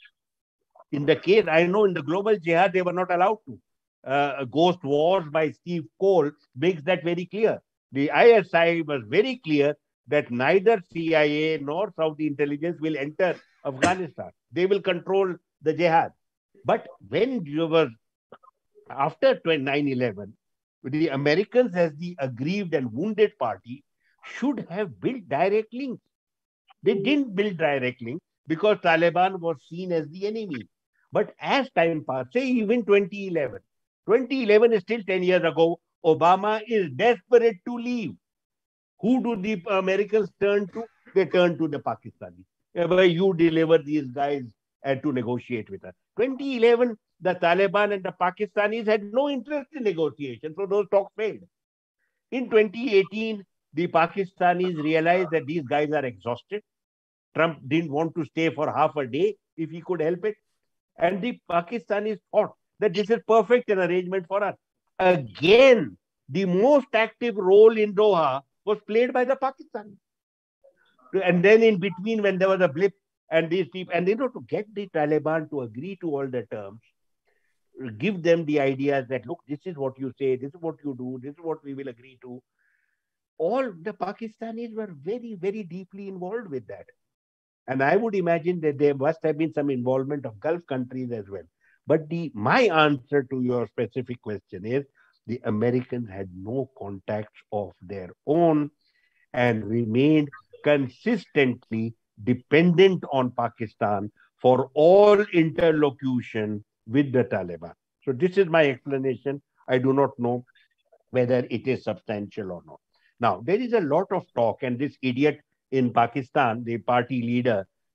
In the case, I know in the global jihad, they were not allowed to. Ghost Wars by Steve Cole makes that very clear. The ISI was very clear that neither CIA nor Saudi intelligence will enter Afghanistan. They will control the jihad. But when you were after 9/11, the Americans, as the aggrieved and wounded party, should have built direct links. They didn't build direct links because Taliban was seen as the enemy. But as time passed, say even 2011, 2011 is still 10 years ago, Obama is desperate to leave. Who do the Americans turn to? They turn to the Pakistanis. Where you deliver these guys and to negotiate with us. 2011, the Taliban and the Pakistanis had no interest in negotiation, so those talks failed. In 2018, the Pakistanis realized that these guys are exhausted. Trump didn't want to stay for half a day if he could help it. And the Pakistanis thought that this is perfect an arrangement for us. Again, the most active role in Doha was played by the Pakistanis. And then in between, when there was a blip, and these people, and to get the Taliban to agree to all the terms, give them the ideas that, look, this is what you say, this is what you do, this is what we will agree to. All the Pakistanis were very, very deeply involved with that. And I would imagine that there must have been some involvement of Gulf countries as well. But my answer to your specific question is, the Americans had no contacts of their own and remained consistently dependent on Pakistan for all interlocution with the Taliban. So this is my explanation. I do not know whether it is substantial or not. Now, there is a lot of talk, and this idiot in Pakistan, the party leader,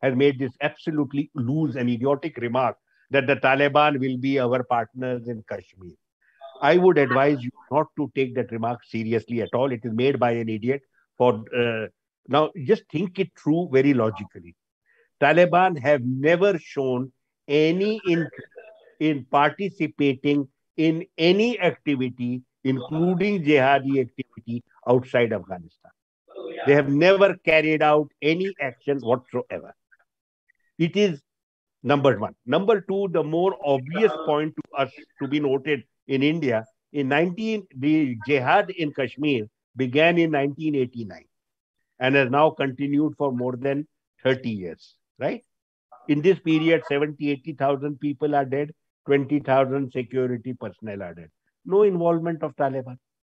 has made this absolutely loose and idiotic remark that the Taliban will be our partners in Kashmir. I would advise you not to take that remark seriously at all. It is made by an idiot. For now, just think it through very logically. Taliban have never shown any interest in participating in any activity, including jihadi activity outside Afghanistan. They have never carried out any action whatsoever. It is number one. Number two, the more obvious point to us to be noted in India, the jihad in Kashmir began in 1989 and has now continued for more than 30 years, right? In this period, 70, 80,000 people are dead, 20,000 security personnel are dead. No involvement of Taliban.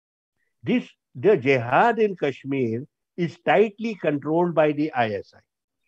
The jihad in Kashmir is tightly controlled by the ISI.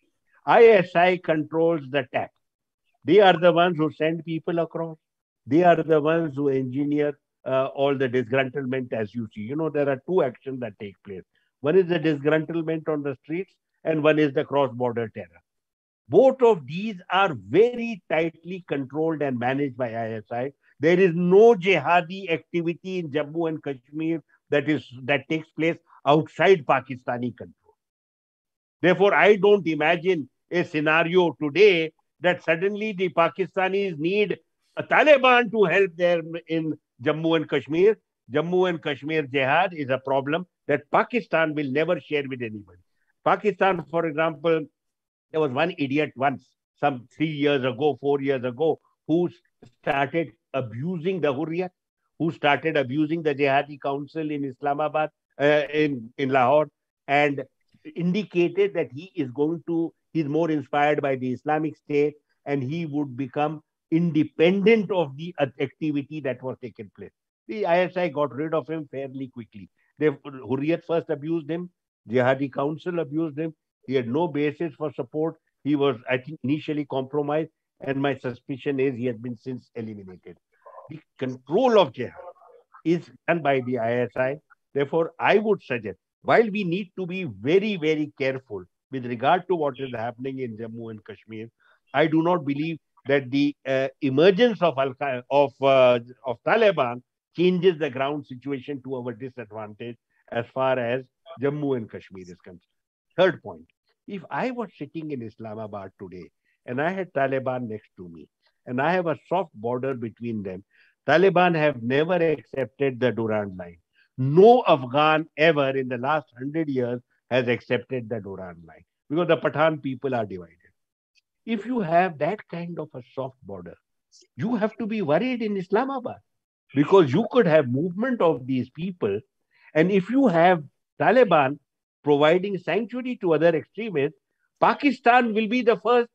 ISI controls the tap. They are the ones who send people across. They are the ones who engineer all the disgruntlement, as you see. You know, there are two actions that take place. One is the disgruntlement on the streets, and one is the cross-border terror. Both of these are very tightly controlled and managed by ISI. There is no jihadi activity in Jammu and Kashmir that takes place outside Pakistani control. Therefore, I don't imagine a scenario today that suddenly the Pakistanis need a Taliban to help them in Jammu and Kashmir. Jammu and Kashmir jihad is a problem that Pakistan will never share with anybody. Pakistan, for example, there was one idiot once, some 3 years ago, 4 years ago, who started abusing the Hurriyat, who started abusing the Jihadi Council in Islamabad, in Lahore, and indicated that he's more inspired by the Islamic State and he would become independent of the activity that was taking place. The ISI got rid of him fairly quickly. Hurriyat first abused him, Jihadi Council abused him. He had no basis for support. He was, I think, initially compromised, and my suspicion is he has been since eliminated. The control of jihad is done by the ISI. Therefore, I would suggest, while we need to be very, very careful with regard to what is happening in Jammu and Kashmir, I do not believe that the emergence of Taliban changes the ground situation to our disadvantage as far as Jammu and Kashmir is concerned. Third point, if I was sitting in Islamabad today and I had Taliban next to me and I have a soft border between them, Taliban have never accepted the Durand line. No Afghan ever in the last 100 years has accepted the Durand line because the Pathan people are divided. If you have that kind of a soft border, you have to be worried in Islamabad because you could have movement of these people. And if you have Taliban providing sanctuary to other extremists, Pakistan will be the first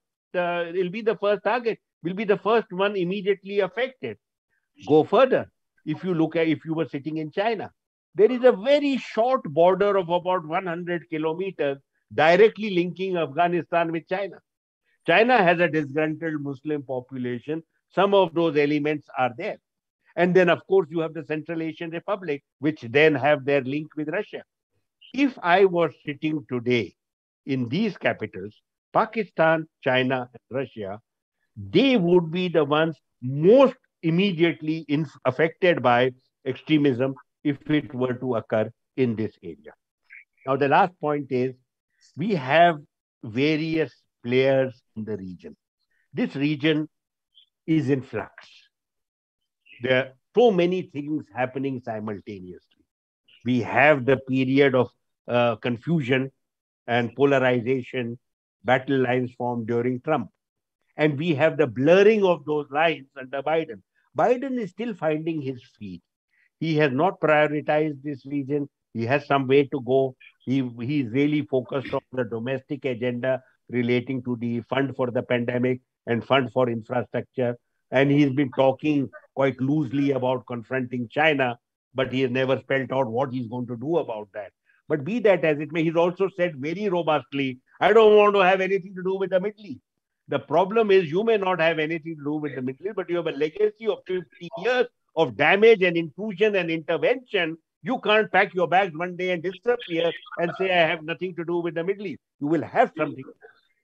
target, will be the first one immediately affected. Go further. If you were sitting in China, there is a very short border of about 100 kilometers directly linking Afghanistan with China. China has a disgruntled Muslim population. Some of those elements are there. And then, of course, you have the Central Asian Republic, which then have their link with Russia. If I was sitting today in these capitals, Pakistan, China, and Russia, they would be the ones most immediately affected by extremism if it were to occur in this area. Now, the last point is we have various players in the region. This region is in flux. There are so many things happening simultaneously. We have the period of confusion and polarization, battle lines formed during Trump. And we have the blurring of those lines under Biden. Biden is still finding his feet. He has not prioritized this region. He has some way to go. He is really focused on the domestic agenda relating to the fund for the pandemic and fund for infrastructure. And he's been talking quite loosely about confronting China, but he has never spelled out what he's going to do about that. But be that as it may, he's also said very robustly, I don't want to have anything to do with the Middle East. The problem is you may not have anything to do with the Middle East, but you have a legacy of 50 years of damage and intrusion and intervention. You can't pack your bags one day and disappear and say, I have nothing to do with the Middle East. You will have something.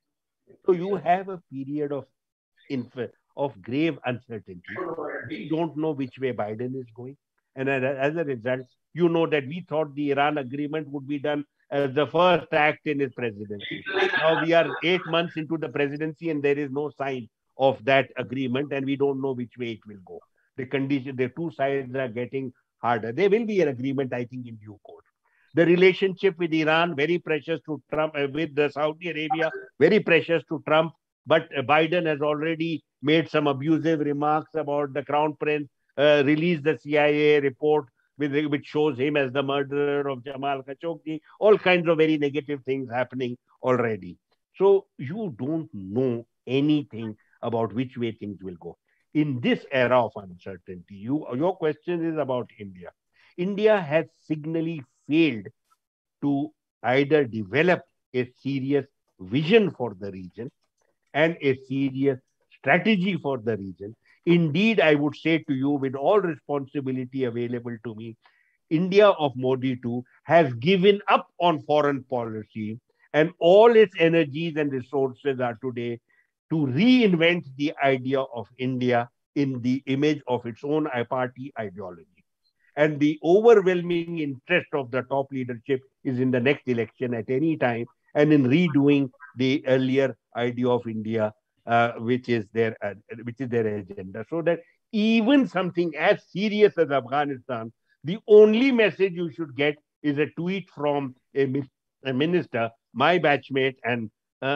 So you have a period of grave uncertainty. We don't know which way Biden is going. And as a result, you know that we thought the Iran agreement would be done as the first act in his presidency. Now we are 8 months into the presidency and there is no sign of that agreement, and we don't know which way it will go. The two sides are getting harder. There will be an agreement, I think, in due course. The relationship with Iran, very precious to Trump, with the Saudi Arabia, very precious to Trump. But Biden has already made some abusive remarks about the crown prince, released the CIA report which shows him as the murderer of Jamal Khashoggi, all kinds of very negative things happening already. So you don't know anything about which way things will go. In this era of uncertainty, your question is about India. India has signally failed to either develop a serious vision for the region and a serious strategy for the region. Indeed, I would say to you, with all responsibility available to me, India of Modi too has given up on foreign policy, and all its energies and resources are today to reinvent the idea of India in the image of its own party ideology. And the overwhelming interest of the top leadership is in the next election at any time, and in redoing the earlier idea of India, which is their agenda. So that even something as serious as Afghanistan, the only message you should get is a tweet from a minister, my batchmate and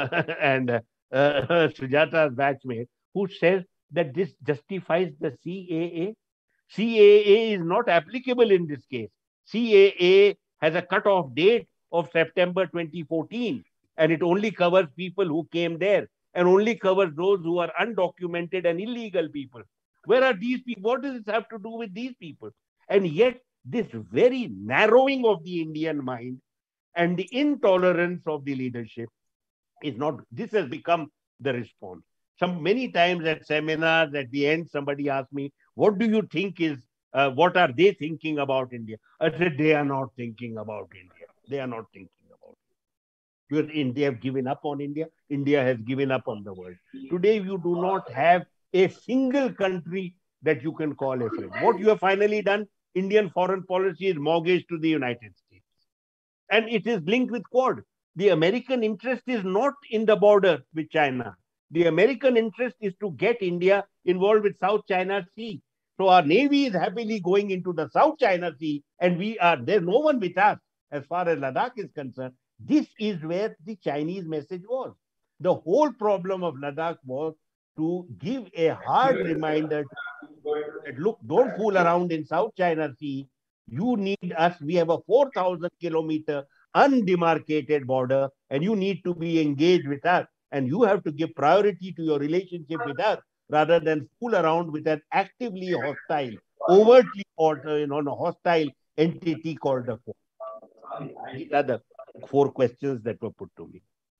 Sujata's batchmate, who says that this justifies the CAA. CAA is not applicable in this case. CAA has a cut-off date of September 2014, and it only covers people who came there, and only covers those who are undocumented and illegal people. Where are these people? What does this have to do with these people? And yet, this very narrowing of the Indian mind and the intolerance of the leadership is not, this has become the response. Many times at seminars, at the end, somebody asked me, what do you think is, what are they thinking about India? I said, they are not thinking about India. They are not thinking about it. Because they have given up on India. India has given up on the world. Today, you do not have a single country that you can call a friend. What you have finally done, Indian foreign policy is mortgaged to the United States. And it is linked with Quad. The American interest is not in the border with China. The American interest is to get India involved with South China Sea. So our Navy is happily going into the South China Sea, and there's no one with us as far as Ladakh is concerned. This is where the Chinese message was. The whole problem of Ladakh was to give a hard reminder that, look, don't fool around in South China Sea. You need us. We have a 4,000 kilometer undemarcated border, and you need to be engaged with us. And you have to give priority to your relationship with us rather than fool around with an actively hostile, overtly hostile entity called the Quad. These are the 4 questions that were put to me.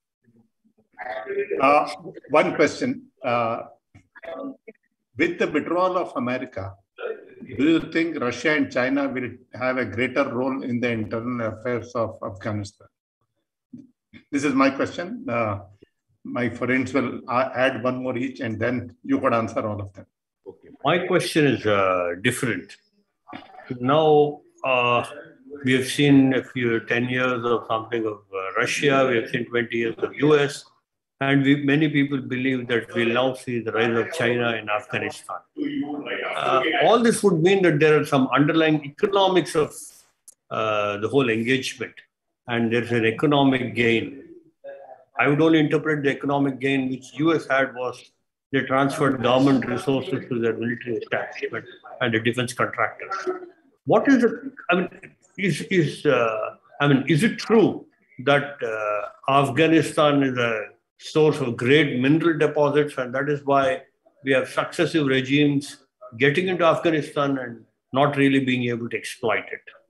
One question. With the withdrawal of America, do you think Russia and China will have a greater role in the internal affairs of Afghanistan? This is my question. My friends will add one more each, and then you could answer all of them. Okay. My question is different. Now, we have seen 10 years of something of Russia, we have seen 20 years of US, and many people believe that we'll now see the rise of China in Afghanistan. All this would mean that there are some underlying economics of the whole engagement, and there's an economic gain. I would only interpret the economic gain which US had was they transferred government resources to their military establishment and the defense contractors. What is the, is it true that Afghanistan is a source of great mineral deposits, and that is why we have successive regimes getting into Afghanistan and not really being able to exploit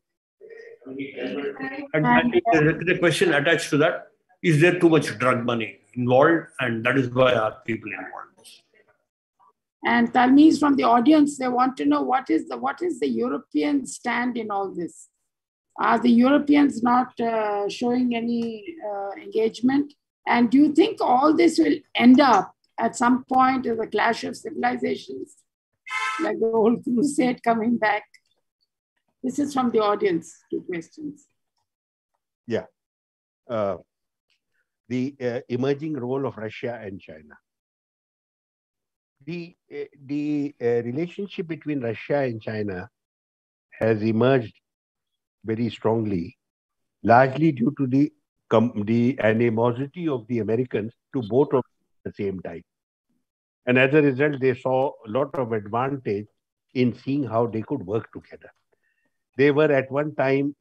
it? And the question attached to that, is there too much drug money involved? And that is why our people involved. And Talmiz from the audience, they want to know what is the European stand in all this? Are the Europeans not showing any engagement? And do you think all this will end up at some point as a clash of civilizations, like the whole crusade coming back? This is from the audience, 2 questions. Yeah. The emerging role of Russia and China. The relationship between Russia and China has emerged very strongly, largely due to the animosity of the Americans to both of them at the same time. And as a result, they saw a lot of advantage in seeing how they could work together. They were at one time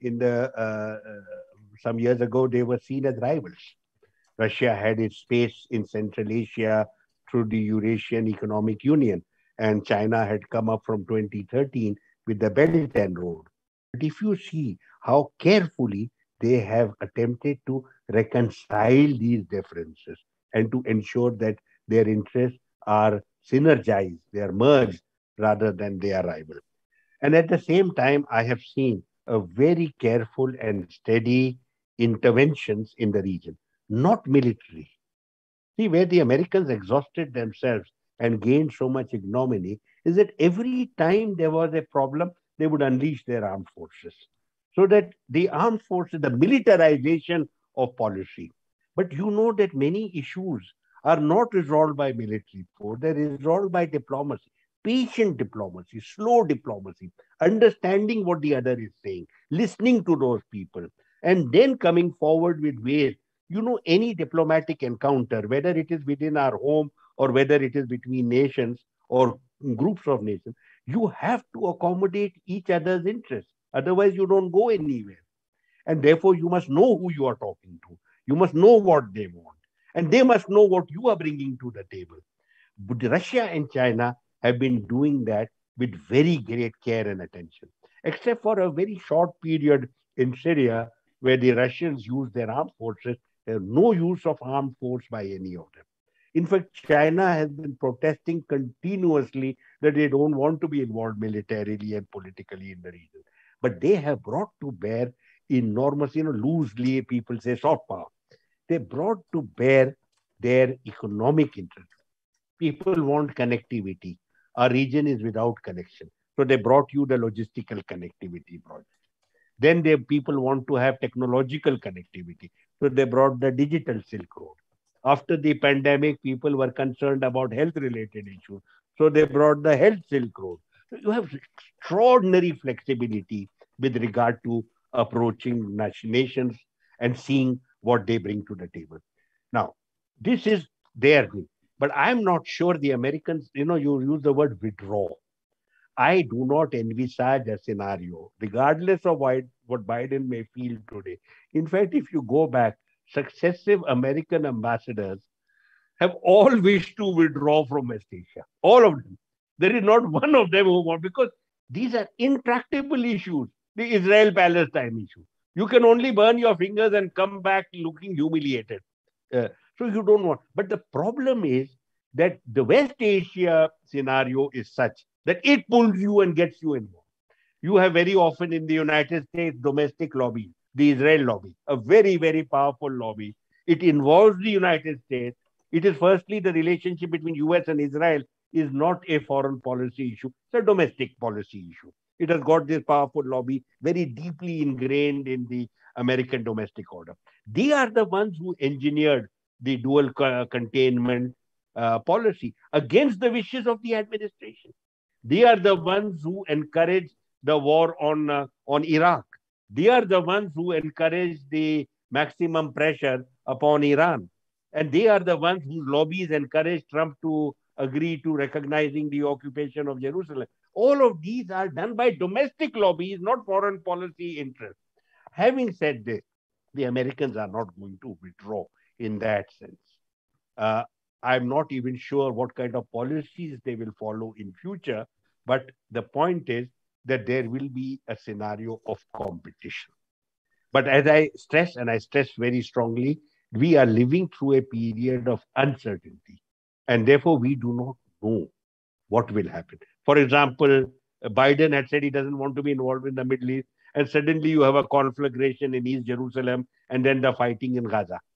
some years ago, they were seen as rivals. Russia had its space in Central Asia through the Eurasian Economic Union, and China had come up from 2013 with the Belt and Road. But if you see how carefully they have attempted to reconcile these differences and to ensure that their interests are synergized, they are merged rather than they are rival. And at the same time, I have seen a very careful and steady interventions in the region, not military. See, where the Americans exhausted themselves and gained so much ignominy is that every time there was a problem, they would unleash their armed forces. So that the armed forces, the militarization of policy. But you know that many issues are not resolved by military force, they're resolved by diplomacy, patient diplomacy, slow diplomacy, understanding what the other is saying, listening to those people, and then coming forward with ways. You know, any diplomatic encounter, whether it is within our home or whether it is between nations or groups of nations, you have to accommodate each other's interests. Otherwise, you don't go anywhere. And therefore, you must know who you are talking to. You must know what they want. And they must know what you are bringing to the table. But Russia and China have been doing that with very great care and attention, except for a very short period in Syria where the Russians used their armed forces. There was no use of armed force by any of them. In fact, China has been protesting continuously that they don't want to be involved militarily and politically in the region. But they have brought to bear enormous, loosely people say soft power. They brought to bear their economic interest. People want connectivity. Our region is without connection. So they brought you the logistical connectivity project. Then people want to have technological connectivity. So they brought the digital Silk Road. After the pandemic, people were concerned about health-related issues. So they brought the Health Silk Road. So you have extraordinary flexibility with regard to approaching nations and seeing what they bring to the table. Now, this is their thing. But I'm not sure the Americans, you use the word withdraw. I do not envisage a scenario, regardless of what Biden may feel today. In fact, if you go back, successive American ambassadors have all wished to withdraw from West Asia. All of them. There is not one of them who wants, because these are intractable issues. The Israel-Palestine issue. You can only burn your fingers and come back looking humiliated. So you don't want. But the problem is that the West Asia scenario is such that it pulls you and gets you involved. You have very often in the United States domestic lobby, the Israel lobby, a very, very powerful lobby. It involves the United States. It is firstly the relationship between US and Israel is not a foreign policy issue. It's a domestic policy issue. It has got this powerful lobby very deeply ingrained in the American domestic order. They are the ones who engineered the dual containment policy against the wishes of the administration. They are the ones who encourage the war on Iraq. They are the ones who encourage the maximum pressure upon Iran. And they are the ones whose lobbies encourage Trump to agree to recognizing the occupation of Jerusalem. All of these are done by domestic lobbies, not foreign policy interests. Having said this, the Americans are not going to withdraw in that sense. I'm not even sure what kind of policies they will follow in future, but the point is that there will be a scenario of competition. But as I stress, and I stress very strongly, we are living through a period of uncertainty, and therefore we do not know what will happen. For example, Biden had said he doesn't want to be involved in the Middle East, and suddenly you have a conflagration in East Jerusalem and then the fighting in Gaza.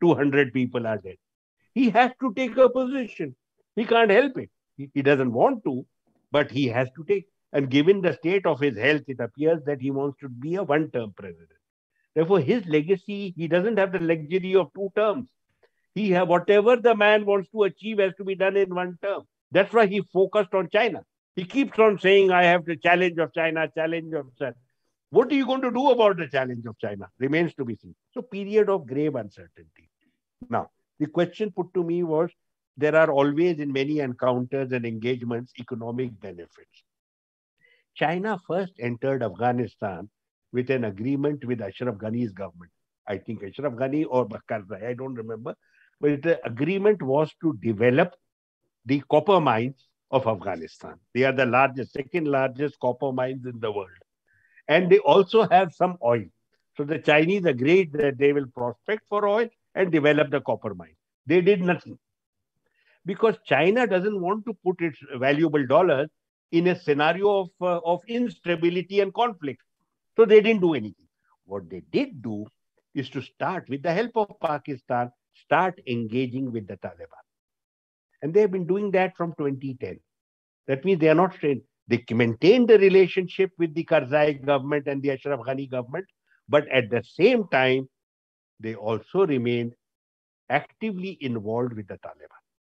200 people are dead. He has to take a position. He can't help it. He doesn't want to, but he has to take. And given the state of his health, it appears that he wants to be a one-term president. Therefore, his legacy, he doesn't have the luxury of 2 terms. Whatever the man wants to achieve has to be done in 1 term. That's why he focused on China. He keeps on saying, I have the challenge of China, challenge of China. What are you going to do about the challenge of China? Remains to be seen. So, period of grave uncertainty. Now, the question put to me was, there are always in many encounters and engagements economic benefits. China first entered Afghanistan with an agreement with Ashraf Ghani's government. I think Ashraf Ghani or Karzai, I don't remember. But the agreement was to develop the copper mines of Afghanistan. They are the second largest copper mines in the world. And they also have some oil. So the Chinese agreed that they will prospect for oil and develop the copper mine. They did nothing. Because China doesn't want to put its valuable dollars in a scenario of instability and conflict. So they didn't do anything. What they did do is to start, with the help of Pakistan, start engaging with the Taliban. And they have been doing that from 2010. That means they are not strained. They maintained the relationship with the Karzai government and the Ashraf Ghani government, but at the same time, they also remained actively involved with the Taliban.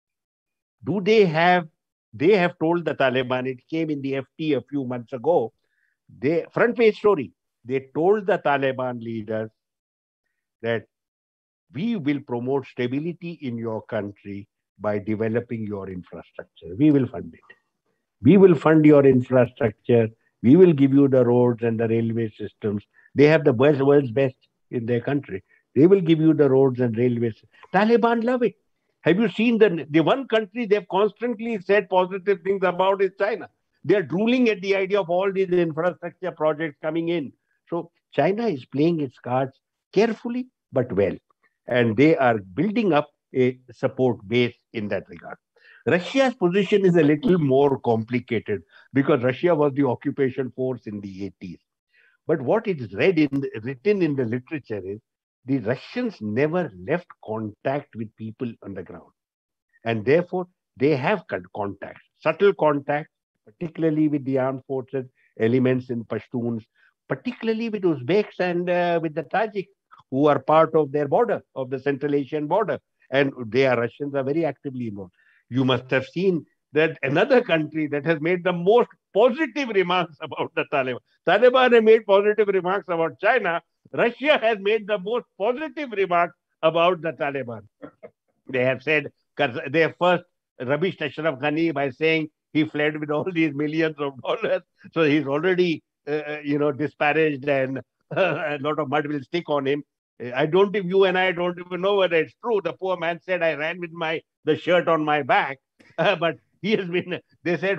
They have told the Taliban, it came in the FT a few months ago, front page story, they told the Taliban leaders that we will promote stability in your country by developing your infrastructure. We will fund it. We will fund your infrastructure. We will give you the roads and the railway systems. They have the world's best in their country. They will give you the roads and railways. Taliban love it. Have you seen the one country they've constantly said positive things about is China? They're drooling at the idea of all these infrastructure projects coming in. So China is playing its cards carefully but well. And they are building up a support base in that regard. Russia's position is a little more complicated because Russia was the occupation force in the 80s. But what is written in the literature is the Russians never left contact with people on the ground. And therefore, they have contacts, subtle contacts, particularly with the armed forces, elements in Pashtuns, particularly with Uzbeks and with the Tajiks, who are part of their border, of the Central Asian border. And Russians are very actively involved. You must have seen that another country that has made the most positive remarks about the Taliban. Taliban have made positive remarks about China. Russia has made the most positive remarks about the Taliban. They have said, they have first rubbished Ashraf Ghani by saying he fled with all these millions of dollars. So he's already, disparaged and a lot of mud will stick on him. You and I don't even know whether it's true. The poor man said, I ran with the shirt on my back. But he has been, they said,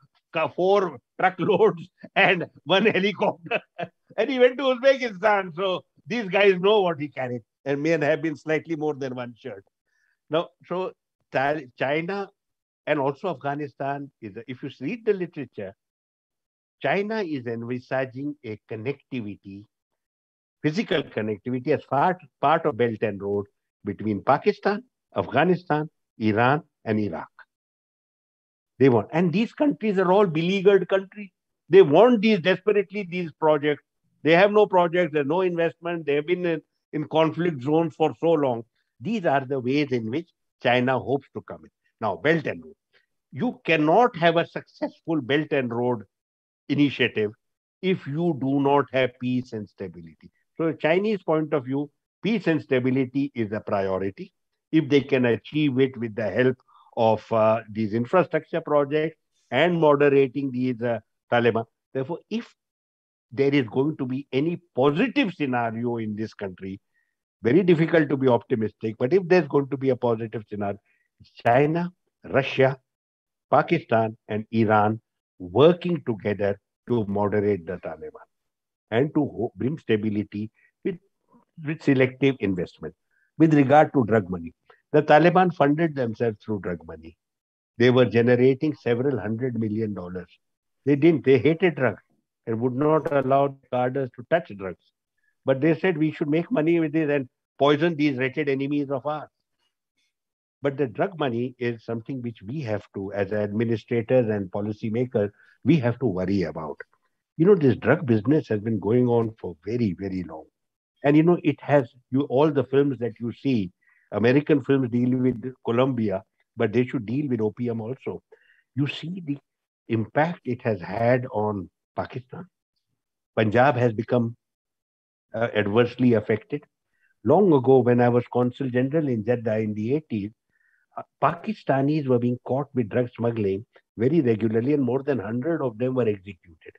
4 truckloads and 1 helicopter. And he went to Uzbekistan. So these guys know what he carried and may have been slightly more than 1 shirt. Now, so China and also Afghanistan, if you read the literature, China is envisaging a connectivity, physical connectivity as part of Belt and Road between Pakistan, Afghanistan, Iran, and Iraq. They want, and these countries are all beleaguered countries. They want desperately these projects. They have no projects, there's no investment. They have been in conflict zones for so long. These are the ways in which China hopes to come in. Now, Belt and Road. You cannot have a successful Belt and Road initiative if you do not have peace and stability. So, Chinese point of view, peace and stability is a priority. If they can achieve it with the help of these infrastructure projects and moderating these Taliban. Therefore, if there is going to be any positive scenario in this country, very difficult to be optimistic, but if there's going to be a positive scenario, China, Russia, Pakistan, and Iran working together to moderate the Taliban and to bring stability with selective investment. With regard to drug money, the Taliban funded themselves through drug money. They were generating several $100 million. They hated drugs and would not allow the cadres to touch drugs. But they said we should make money with this. And poison these wretched enemies of ours. But the drug money is something which we have to, as administrators and policymakers, we have to worry about. This drug business has been going on for very, very long. And it has all the films that you see, American films deal with Colombia, but they should deal with opium also. You see the impact it has had on Pakistan. Punjab has become adversely affected. Long ago, when I was Consul General in Jeddah in the 80s, Pakistanis were being caught with drug smuggling very regularly, and more than 100 of them were executed.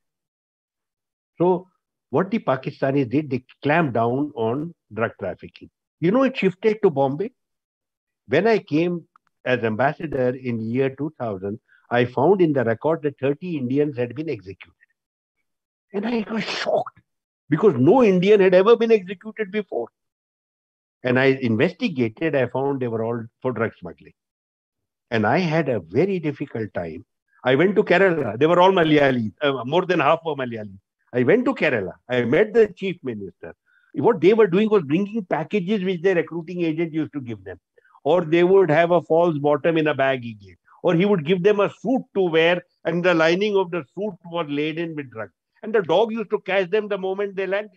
So what the Pakistanis did, they clamped down on drug trafficking. It shifted to Bombay. When I came as ambassador in year 2000, I found in the record that 30 Indians had been executed. And I was shocked because no Indian had ever been executed before. And I investigated, I found they were all for drug smuggling. And I had a very difficult time. I went to Kerala. They were all Malayalis, more than half were Malayalis. I went to Kerala. I met the chief minister. What they were doing was bringing packages which their recruiting agent used to give them. Or they would have a false bottom in a bag he gave. Or he would give them a suit to wear and the lining of the suit was laden with drugs. And the dog used to catch them the moment they landed.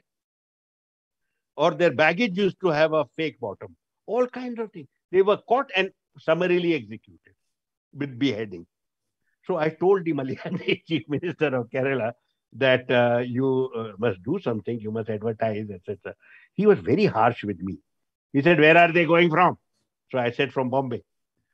Or their baggage used to have a fake bottom. All kinds of things. They were caught and summarily executed with beheading. So I told the Malayali chief minister of Kerala that you must do something, you must advertise, etc. He was very harsh with me. He said, where are they going from? So I said, from Bombay.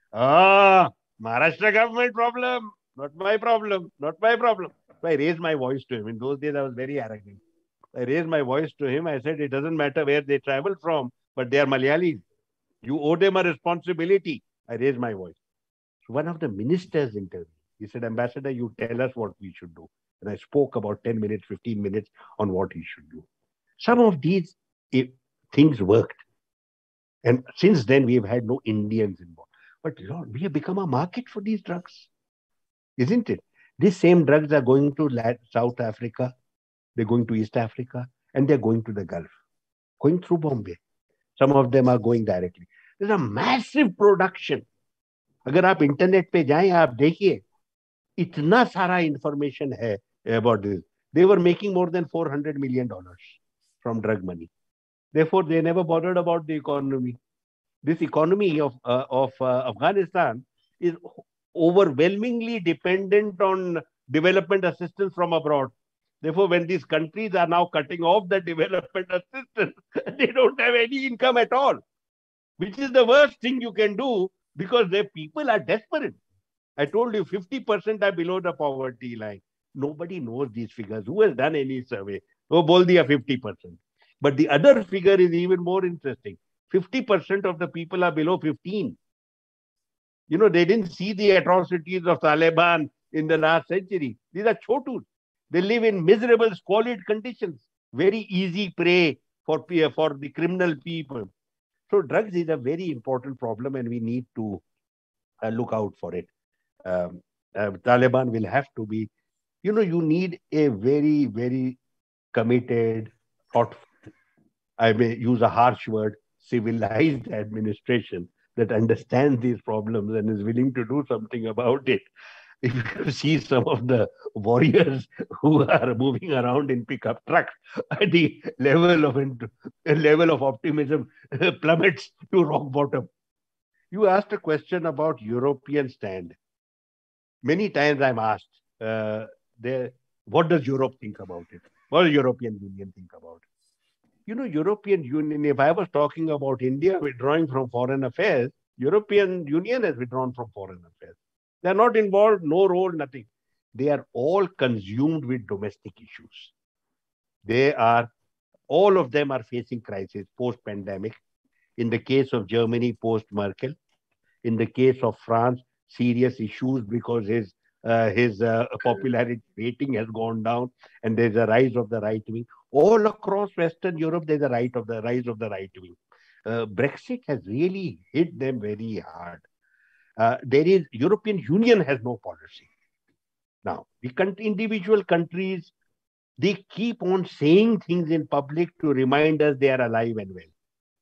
Maharashtra government problem, not my problem, not my problem. So I raised my voice to him. In those days, I was very arrogant. I raised my voice to him. I said, it doesn't matter where they travel from, but they are Malayalis. You owe them a responsibility. I raised my voice. So one of the ministers intervened. He said, Ambassador, you tell us what we should do. And I spoke about 10 minutes, 15 minutes on what he should do. Some of these things worked. And since then, we've had no Indians involved. But Lord, we have become a market for these drugs. Isn't it? These same drugs are going to South Africa. They're going to East Africa. And they're going to the Gulf. Going through Bombay. Some of them are going directly. There's a massive production. अगर आप internet पे जाएं आप देखिए इतना सारा information है about this. They were making more than $400 million from drug money. Therefore, they never bothered about the economy. This economy of Afghanistan is overwhelmingly dependent on development assistance from abroad. Therefore, when these countries are now cutting off the development assistance, they don't have any income at all, which is the worst thing you can do because their people are desperate. I told you 50% are below the poverty line. Nobody knows these figures. Who has done any survey? Oh, bol diya 50%. But the other figure is even more interesting. 50% of the people are below 15. They didn't see the atrocities of Taliban in the last century. These are chotus. They live in miserable, squalid conditions. Very easy prey for the criminal people. So drugs is a very important problem and we need to look out for it. Taliban will have to be, you need a very, very committed, thoughtful, I may use a harsh word, civilized administration that understands these problems and is willing to do something about it. If you see some of the warriors who are moving around in pickup trucks, the level of optimism plummets to rock bottom. You asked a question about European stand. Many times I'm asked, what does Europe think about it? What does European Union think about it? European Union, if I was talking about India withdrawing from foreign affairs, European Union has withdrawn from foreign affairs. They're not involved, no role, nothing. They are all consumed with domestic issues. All of them are facing crisis post-pandemic. In the case of Germany, post-Merkel. In the case of France, serious issues because his popularity rating has gone down and there's a rise of the right wing. All across Western Europe, there's a rise of the right wing. Brexit has really hit them very hard. European Union has no policy. Now, the individual countries, they keep on saying things in public to remind us they are alive and well.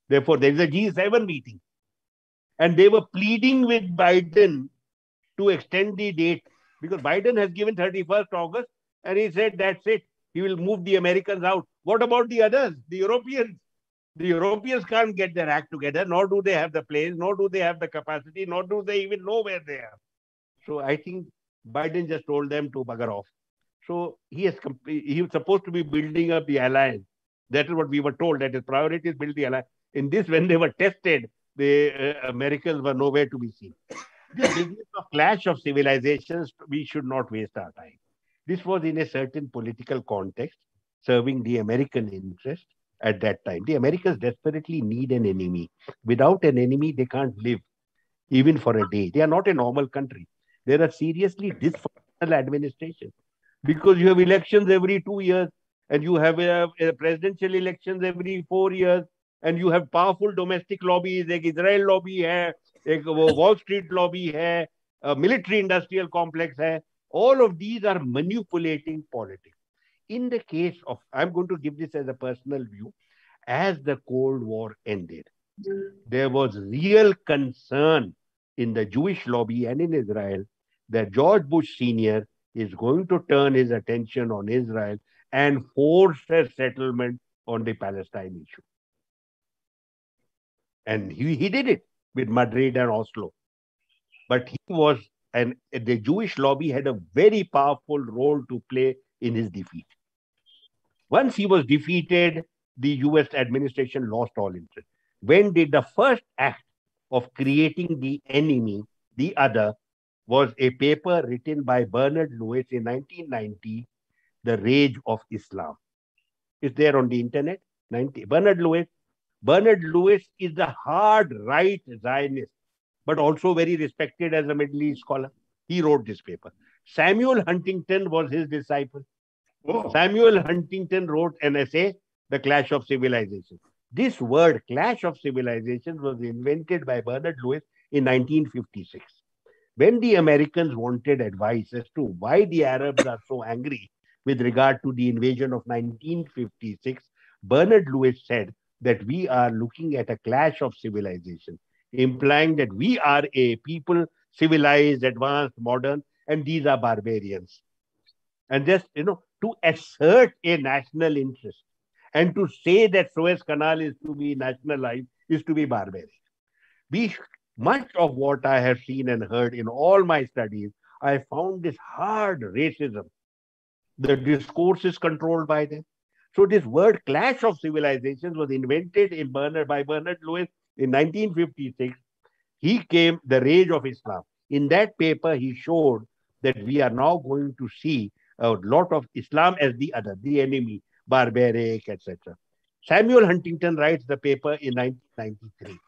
Therefore, there is a G7 meeting. And they were pleading with Biden to extend the date because Biden has given 31st August and he said that's it. He will move the Americans out. What about the others, the Europeans? The Europeans can't get their act together, nor do they have the planes, nor do they have the capacity, nor do they even know where they are. So I think Biden just told them to bugger off. So he was supposed to be building up the alliance. That is what we were told, that his priority is build the alliance. In this, when they were tested, the Americans were nowhere to be seen. This business of clash of civilizations, we should not waste our time. This was in a certain political context, serving the American interest at that time. The Americans desperately need an enemy. Without an enemy, they can't live, even for a day. They are not a normal country. They are a seriously dysfunctional administration because you have elections every 2 years and you have a presidential elections every 4 years and you have powerful domestic lobbies, like Israel lobby hai, एक Wall Street lobby है, military industrial complex है. All of these are manipulating politics. In the case of, I'm going to give this as a personal view, as the Cold War ended, there was real concern in the Jewish lobby and in Israel that George Bush Sr. is going to turn his attention on Israel and force a settlement on the Palestine issue. And he did it with Madrid and Oslo. But the Jewish lobby had a very powerful role to play in his defeat. Once he was defeated, the US administration lost all interest. When did the first act of creating the enemy, the other, was a paper written by Bernard Lewis in 1990, The Rage of Islam. It's there on the internet. Bernard Lewis is the hard right Zionist, but also very respected as a Middle East scholar. He wrote this paper. Samuel Huntington was his disciple. Oh. Samuel Huntington wrote an essay, The Clash of Civilizations. This word, Clash of Civilizations, was invented by Bernard Lewis in 1956. When the Americans wanted advice as to why the Arabs are so angry with regard to the invasion of 1956, Bernard Lewis said that we are looking at a clash of civilization, implying that we are a people, civilized, advanced, modern, and these are barbarians. And just, to assert a national interest and to say that Suez Canal is to be nationalized is to be barbaric. Much of what I have seen and heard in all my studies, I found this hard racism. The discourse is controlled by them. So this word clash of civilizations was invented by Bernard Lewis in 1956. He came, The Rage of Islam. In that paper, he showed that we are now going to see a lot of Islam as the other, the enemy, barbaric, etc. Samuel Huntington writes the paper in 1993,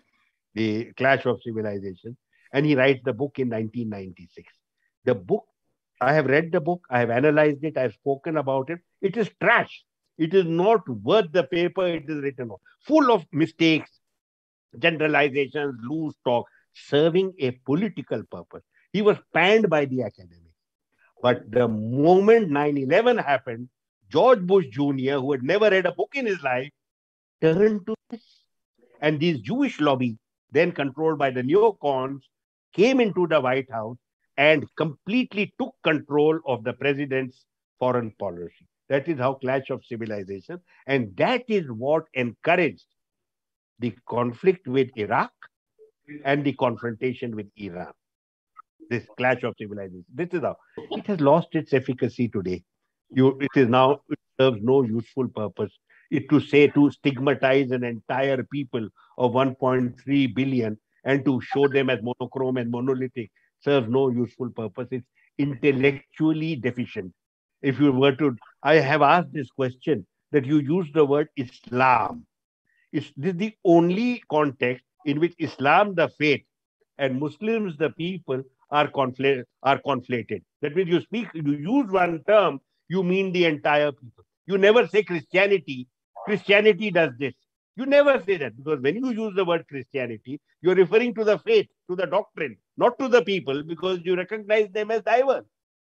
The Clash of Civilizations, and he writes the book in 1996. The book, I have read the book, I have analyzed it, I have spoken about it. It is trash. It is not worth the paper it is written on. Full of mistakes, generalizations, loose talk, serving a political purpose. He was panned by the academics. But the moment 9/11 happened, George Bush Jr., who had never read a book in his life, turned to this. And this Jewish lobby, then controlled by the neocons, came into the White House and completely took control of the president's foreign policy. That is how clash of civilization. And that is what encouraged the conflict with Iraq and the confrontation with Iran. This clash of civilization. This is how it has lost its efficacy today. It serves no useful purpose. To stigmatize an entire people of 1.3 billion and to show them as monochrome and monolithic serves no useful purpose. It's intellectually deficient. If you were to, I have asked this question that you use the word Islam. This is the only context in which Islam, the faith, and Muslims, the people, are conflated. That means you use one term, you mean the entire people. You never say Christianity does this. You never say that, because when you use the word Christianity, you're referring to the faith, to the doctrine, not to the people, because you recognize them as diverse.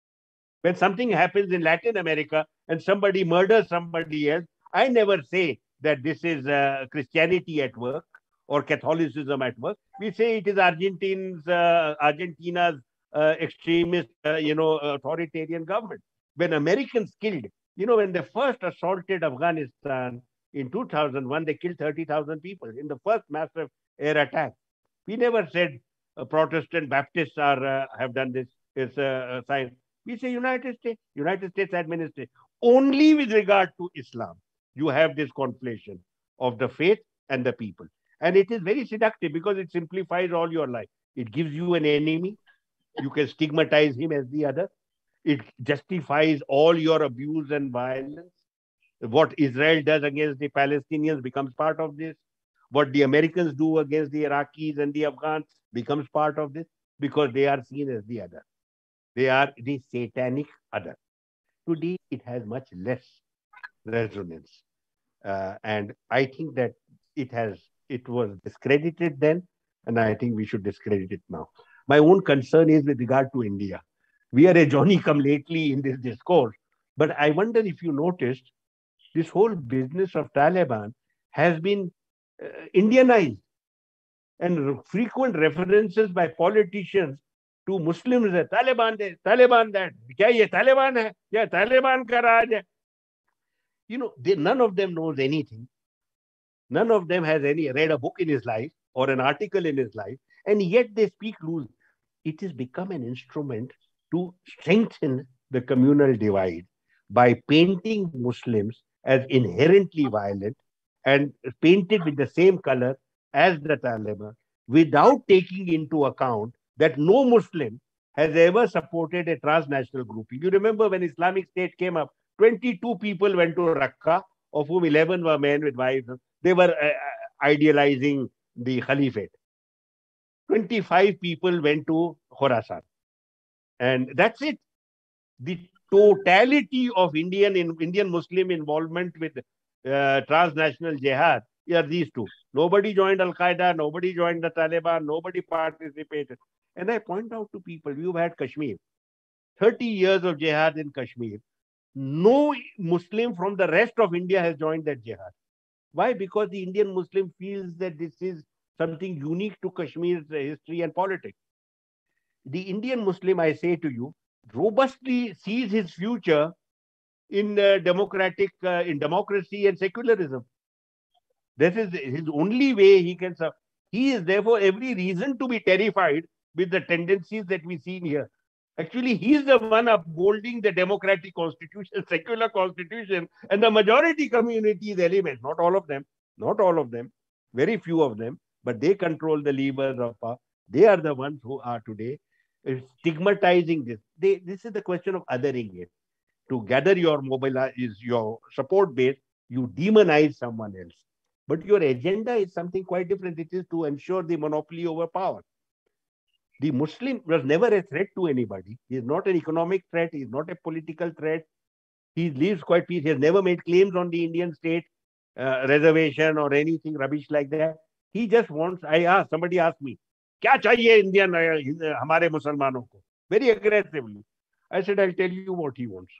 When something happens in Latin America and somebody murders somebody else, I never say that this is Christianity at work or Catholicism at work. We say it is Argentina's extremist, authoritarian government. When Americans killed, when they first assaulted Afghanistan in 2001, they killed 30,000 people in the first massive air attack. We never said Protestant Baptists have done this. It's a sign. We say United States administration. Only with regard to Islam, you have this conflation of the faith and the people. And it is very seductive because it simplifies all your life. It gives you an enemy. You can stigmatize him as the other. It justifies all your abuse and violence. What Israel does against the Palestinians becomes part of this. What the Americans do against the Iraqis and the Afghans becomes part of this because they are seen as the other. They are the satanic other. Today, it has much less resonance. And I think that it was discredited then, and I think we should discredit it now. My own concern is with regard to India. We are a Johnny-come-lately in this discourse, but I wonder if you noticed, this whole business of Taliban has been Indianized, and frequent references by politicians to Muslims that Taliban this, Taliban that, kya ye Taliban hai? Yeah, Taliban ka raj hai. None of them knows anything. None of them has read a book in his life or an article in his life, and yet they speak loose. It has become an instrument to strengthen the communal divide by painting Muslims as inherently violent and painted with the same color as the Taliban, without taking into account that no Muslim has ever supported a transnational grouping. You remember when Islamic State came up, 22 people went to Raqqa, of whom 11 were men with wives. They were idealizing the Caliphate. 25 people went to Khorasan. And that's it. The totality of Indian Muslim involvement with transnational jihad are these two. Nobody joined Al-Qaeda, nobody joined the Taliban, nobody participated. And I point out to people, you've had Kashmir, 30 years of jihad in Kashmir. No Muslim from the rest of India has joined that jihad. Why? Because the Indian Muslim feels that this is something unique to Kashmir's history and politics. The Indian Muslim, I say to you, robustly sees his future in democracy and secularism. This is his only way he can serve. He is therefore every reason to be terrified with the tendencies that we see here. Actually, he is the one upholding the democratic constitution, secular constitution, and the majority community's elements. Not all of them, very few of them, but they control the levers of power. They are the ones who are today stigmatizing this. This is the question of othering it. To gather your your support base, you demonize someone else. But your agenda is something quite different. It is to ensure the monopoly over power. The Muslim was never a threat to anybody. He is not an economic threat. He is not a political threat. He lives quite peacefully. He has never made claims on the Indian state reservation or anything rubbish like that. He just wants, somebody asked me, kya chahiye Indian hamare Muslimanon ko? Very aggressively. I said, I'll tell you what he wants.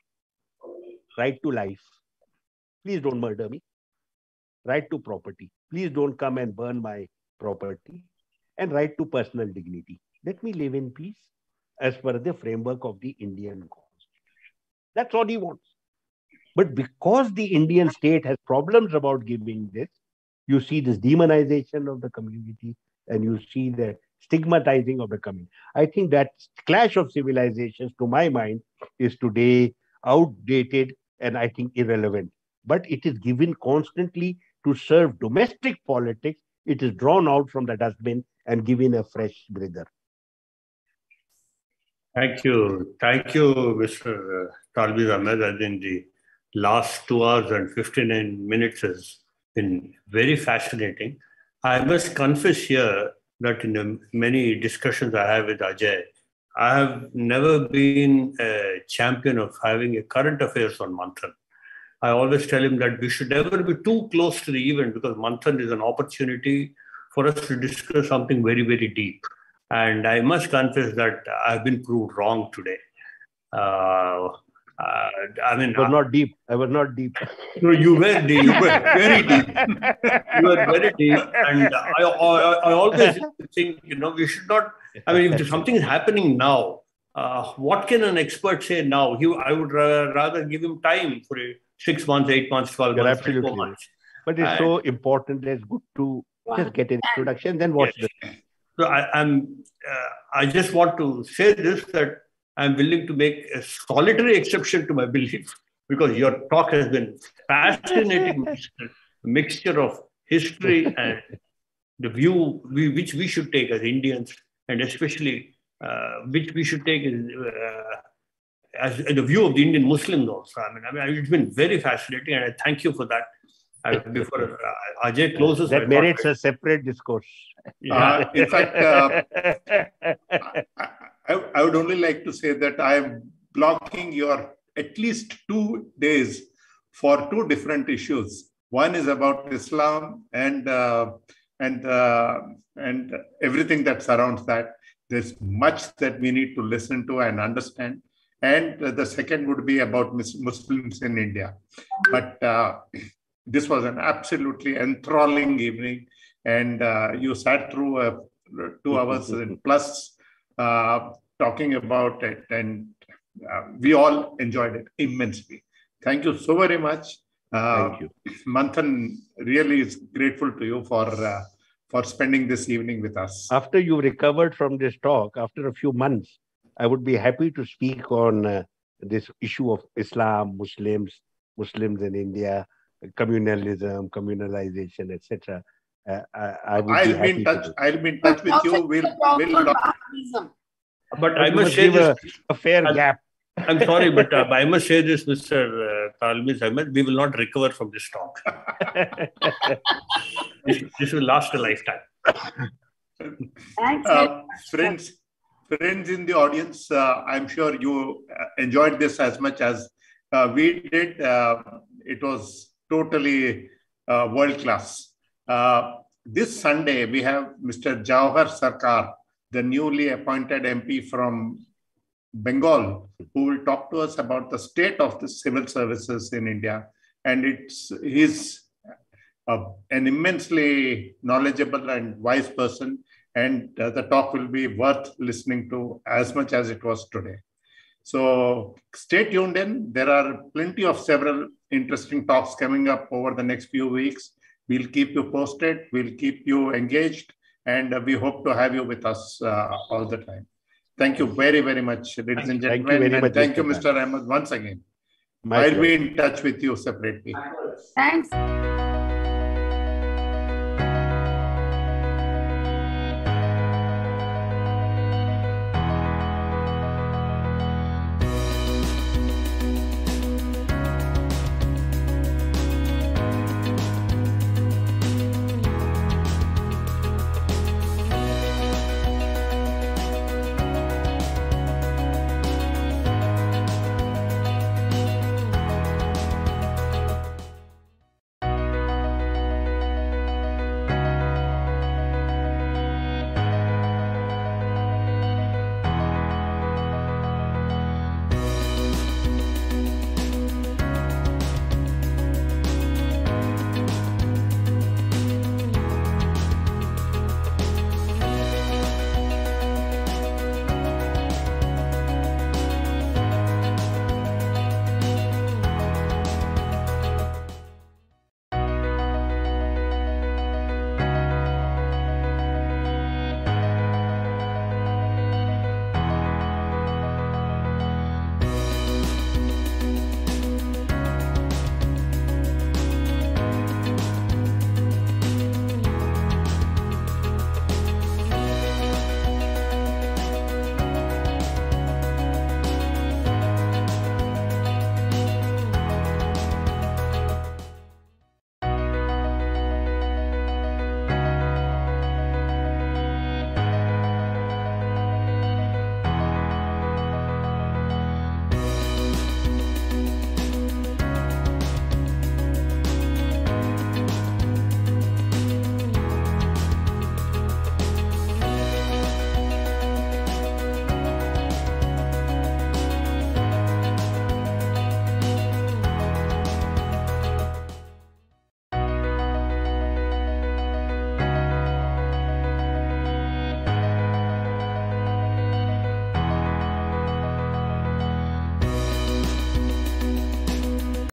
Right to life. Please don't murder me. Right to property. Please don't come and burn my property. And right to personal dignity. Let me live in peace as per the framework of the Indian Constitution. That's all he wants. But because the Indian state has problems about giving this, you see this demonization of the community and you see the stigmatizing of the community. I think that clash of civilizations, to my mind, is today outdated and I think irrelevant. But it is given constantly to serve domestic politics. It is drawn out from the dustbin and given a fresh breather. Thank you. Thank you, Mr. Talbiz Ahmed. I think the last 2 hours and 59 minutes has been very fascinating. I must confess here that in the many discussions I have with Ajay, I have never been a champion of having a current affairs on Manthan. I always tell him that we should never be too close to the event because Manthan is an opportunity for us to discuss something very, very deep. And I must confess that I've been proved wrong today. I mean, I was not deep. I was not deep. No, you were deep. You were very deep. You were very deep. And I always think, we should not, I mean, if something is happening now, what can an expert say now? I would rather give him time for 6 months, 8 months, 12 You're months, absolutely 4 months. But it's so important. It's good to just get an introduction, then watch Yes. the. So I just want to say this, that I'm willing to make a solitary exception to my belief, because your talk has been fascinating mixture of history and the view which we should take as Indians, and especially which we should take as the view of the Indian Muslims also. I mean, it's been very fascinating, and I thank you for that. Before Ajay closes, That merits a separate discourse. Yeah. In fact, I would only like to say that I am blocking your at least 2 days for 2 different issues. One is about Islam and everything that surrounds that. There's much that we need to listen to and understand. And the second would be about Muslims in India. But this was an absolutely enthralling evening, and you sat through 2 hours plus talking about it, and we all enjoyed it immensely. Thank you so very much. Thank you. Manthan really is grateful to you for spending this evening with us. After you recovered from this talk, after a few months, I would be happy to speak on this issue of Islam, Muslims in India, communalism, communalization, etc. I would be happy to do. I'll be in touch with you. We'll talk. But I must say this, a fair gap. I'm sorry, but I must say this, Mr. Talmiz Ahmed, we will not recover from this talk. This will last a lifetime. Friends in the audience, I'm sure you enjoyed this as much as we did. It was totally world-class. This Sunday, we have Mr. Jawhar Sarkar, the newly appointed MP from Bengal, who will talk to us about the state of the civil services in India. And he's an immensely knowledgeable and wise person, and the talk will be worth listening to as much as it was today. So stay tuned in. There are plenty of several interesting talks coming up over the next few weeks. We'll keep you posted. We'll keep you engaged, and we hope to have you with us all the time. Thank you very, very much, ladies and gentlemen. And thank you, Mr. Ahmed, once again. I'll be in touch with you separately. Thanks.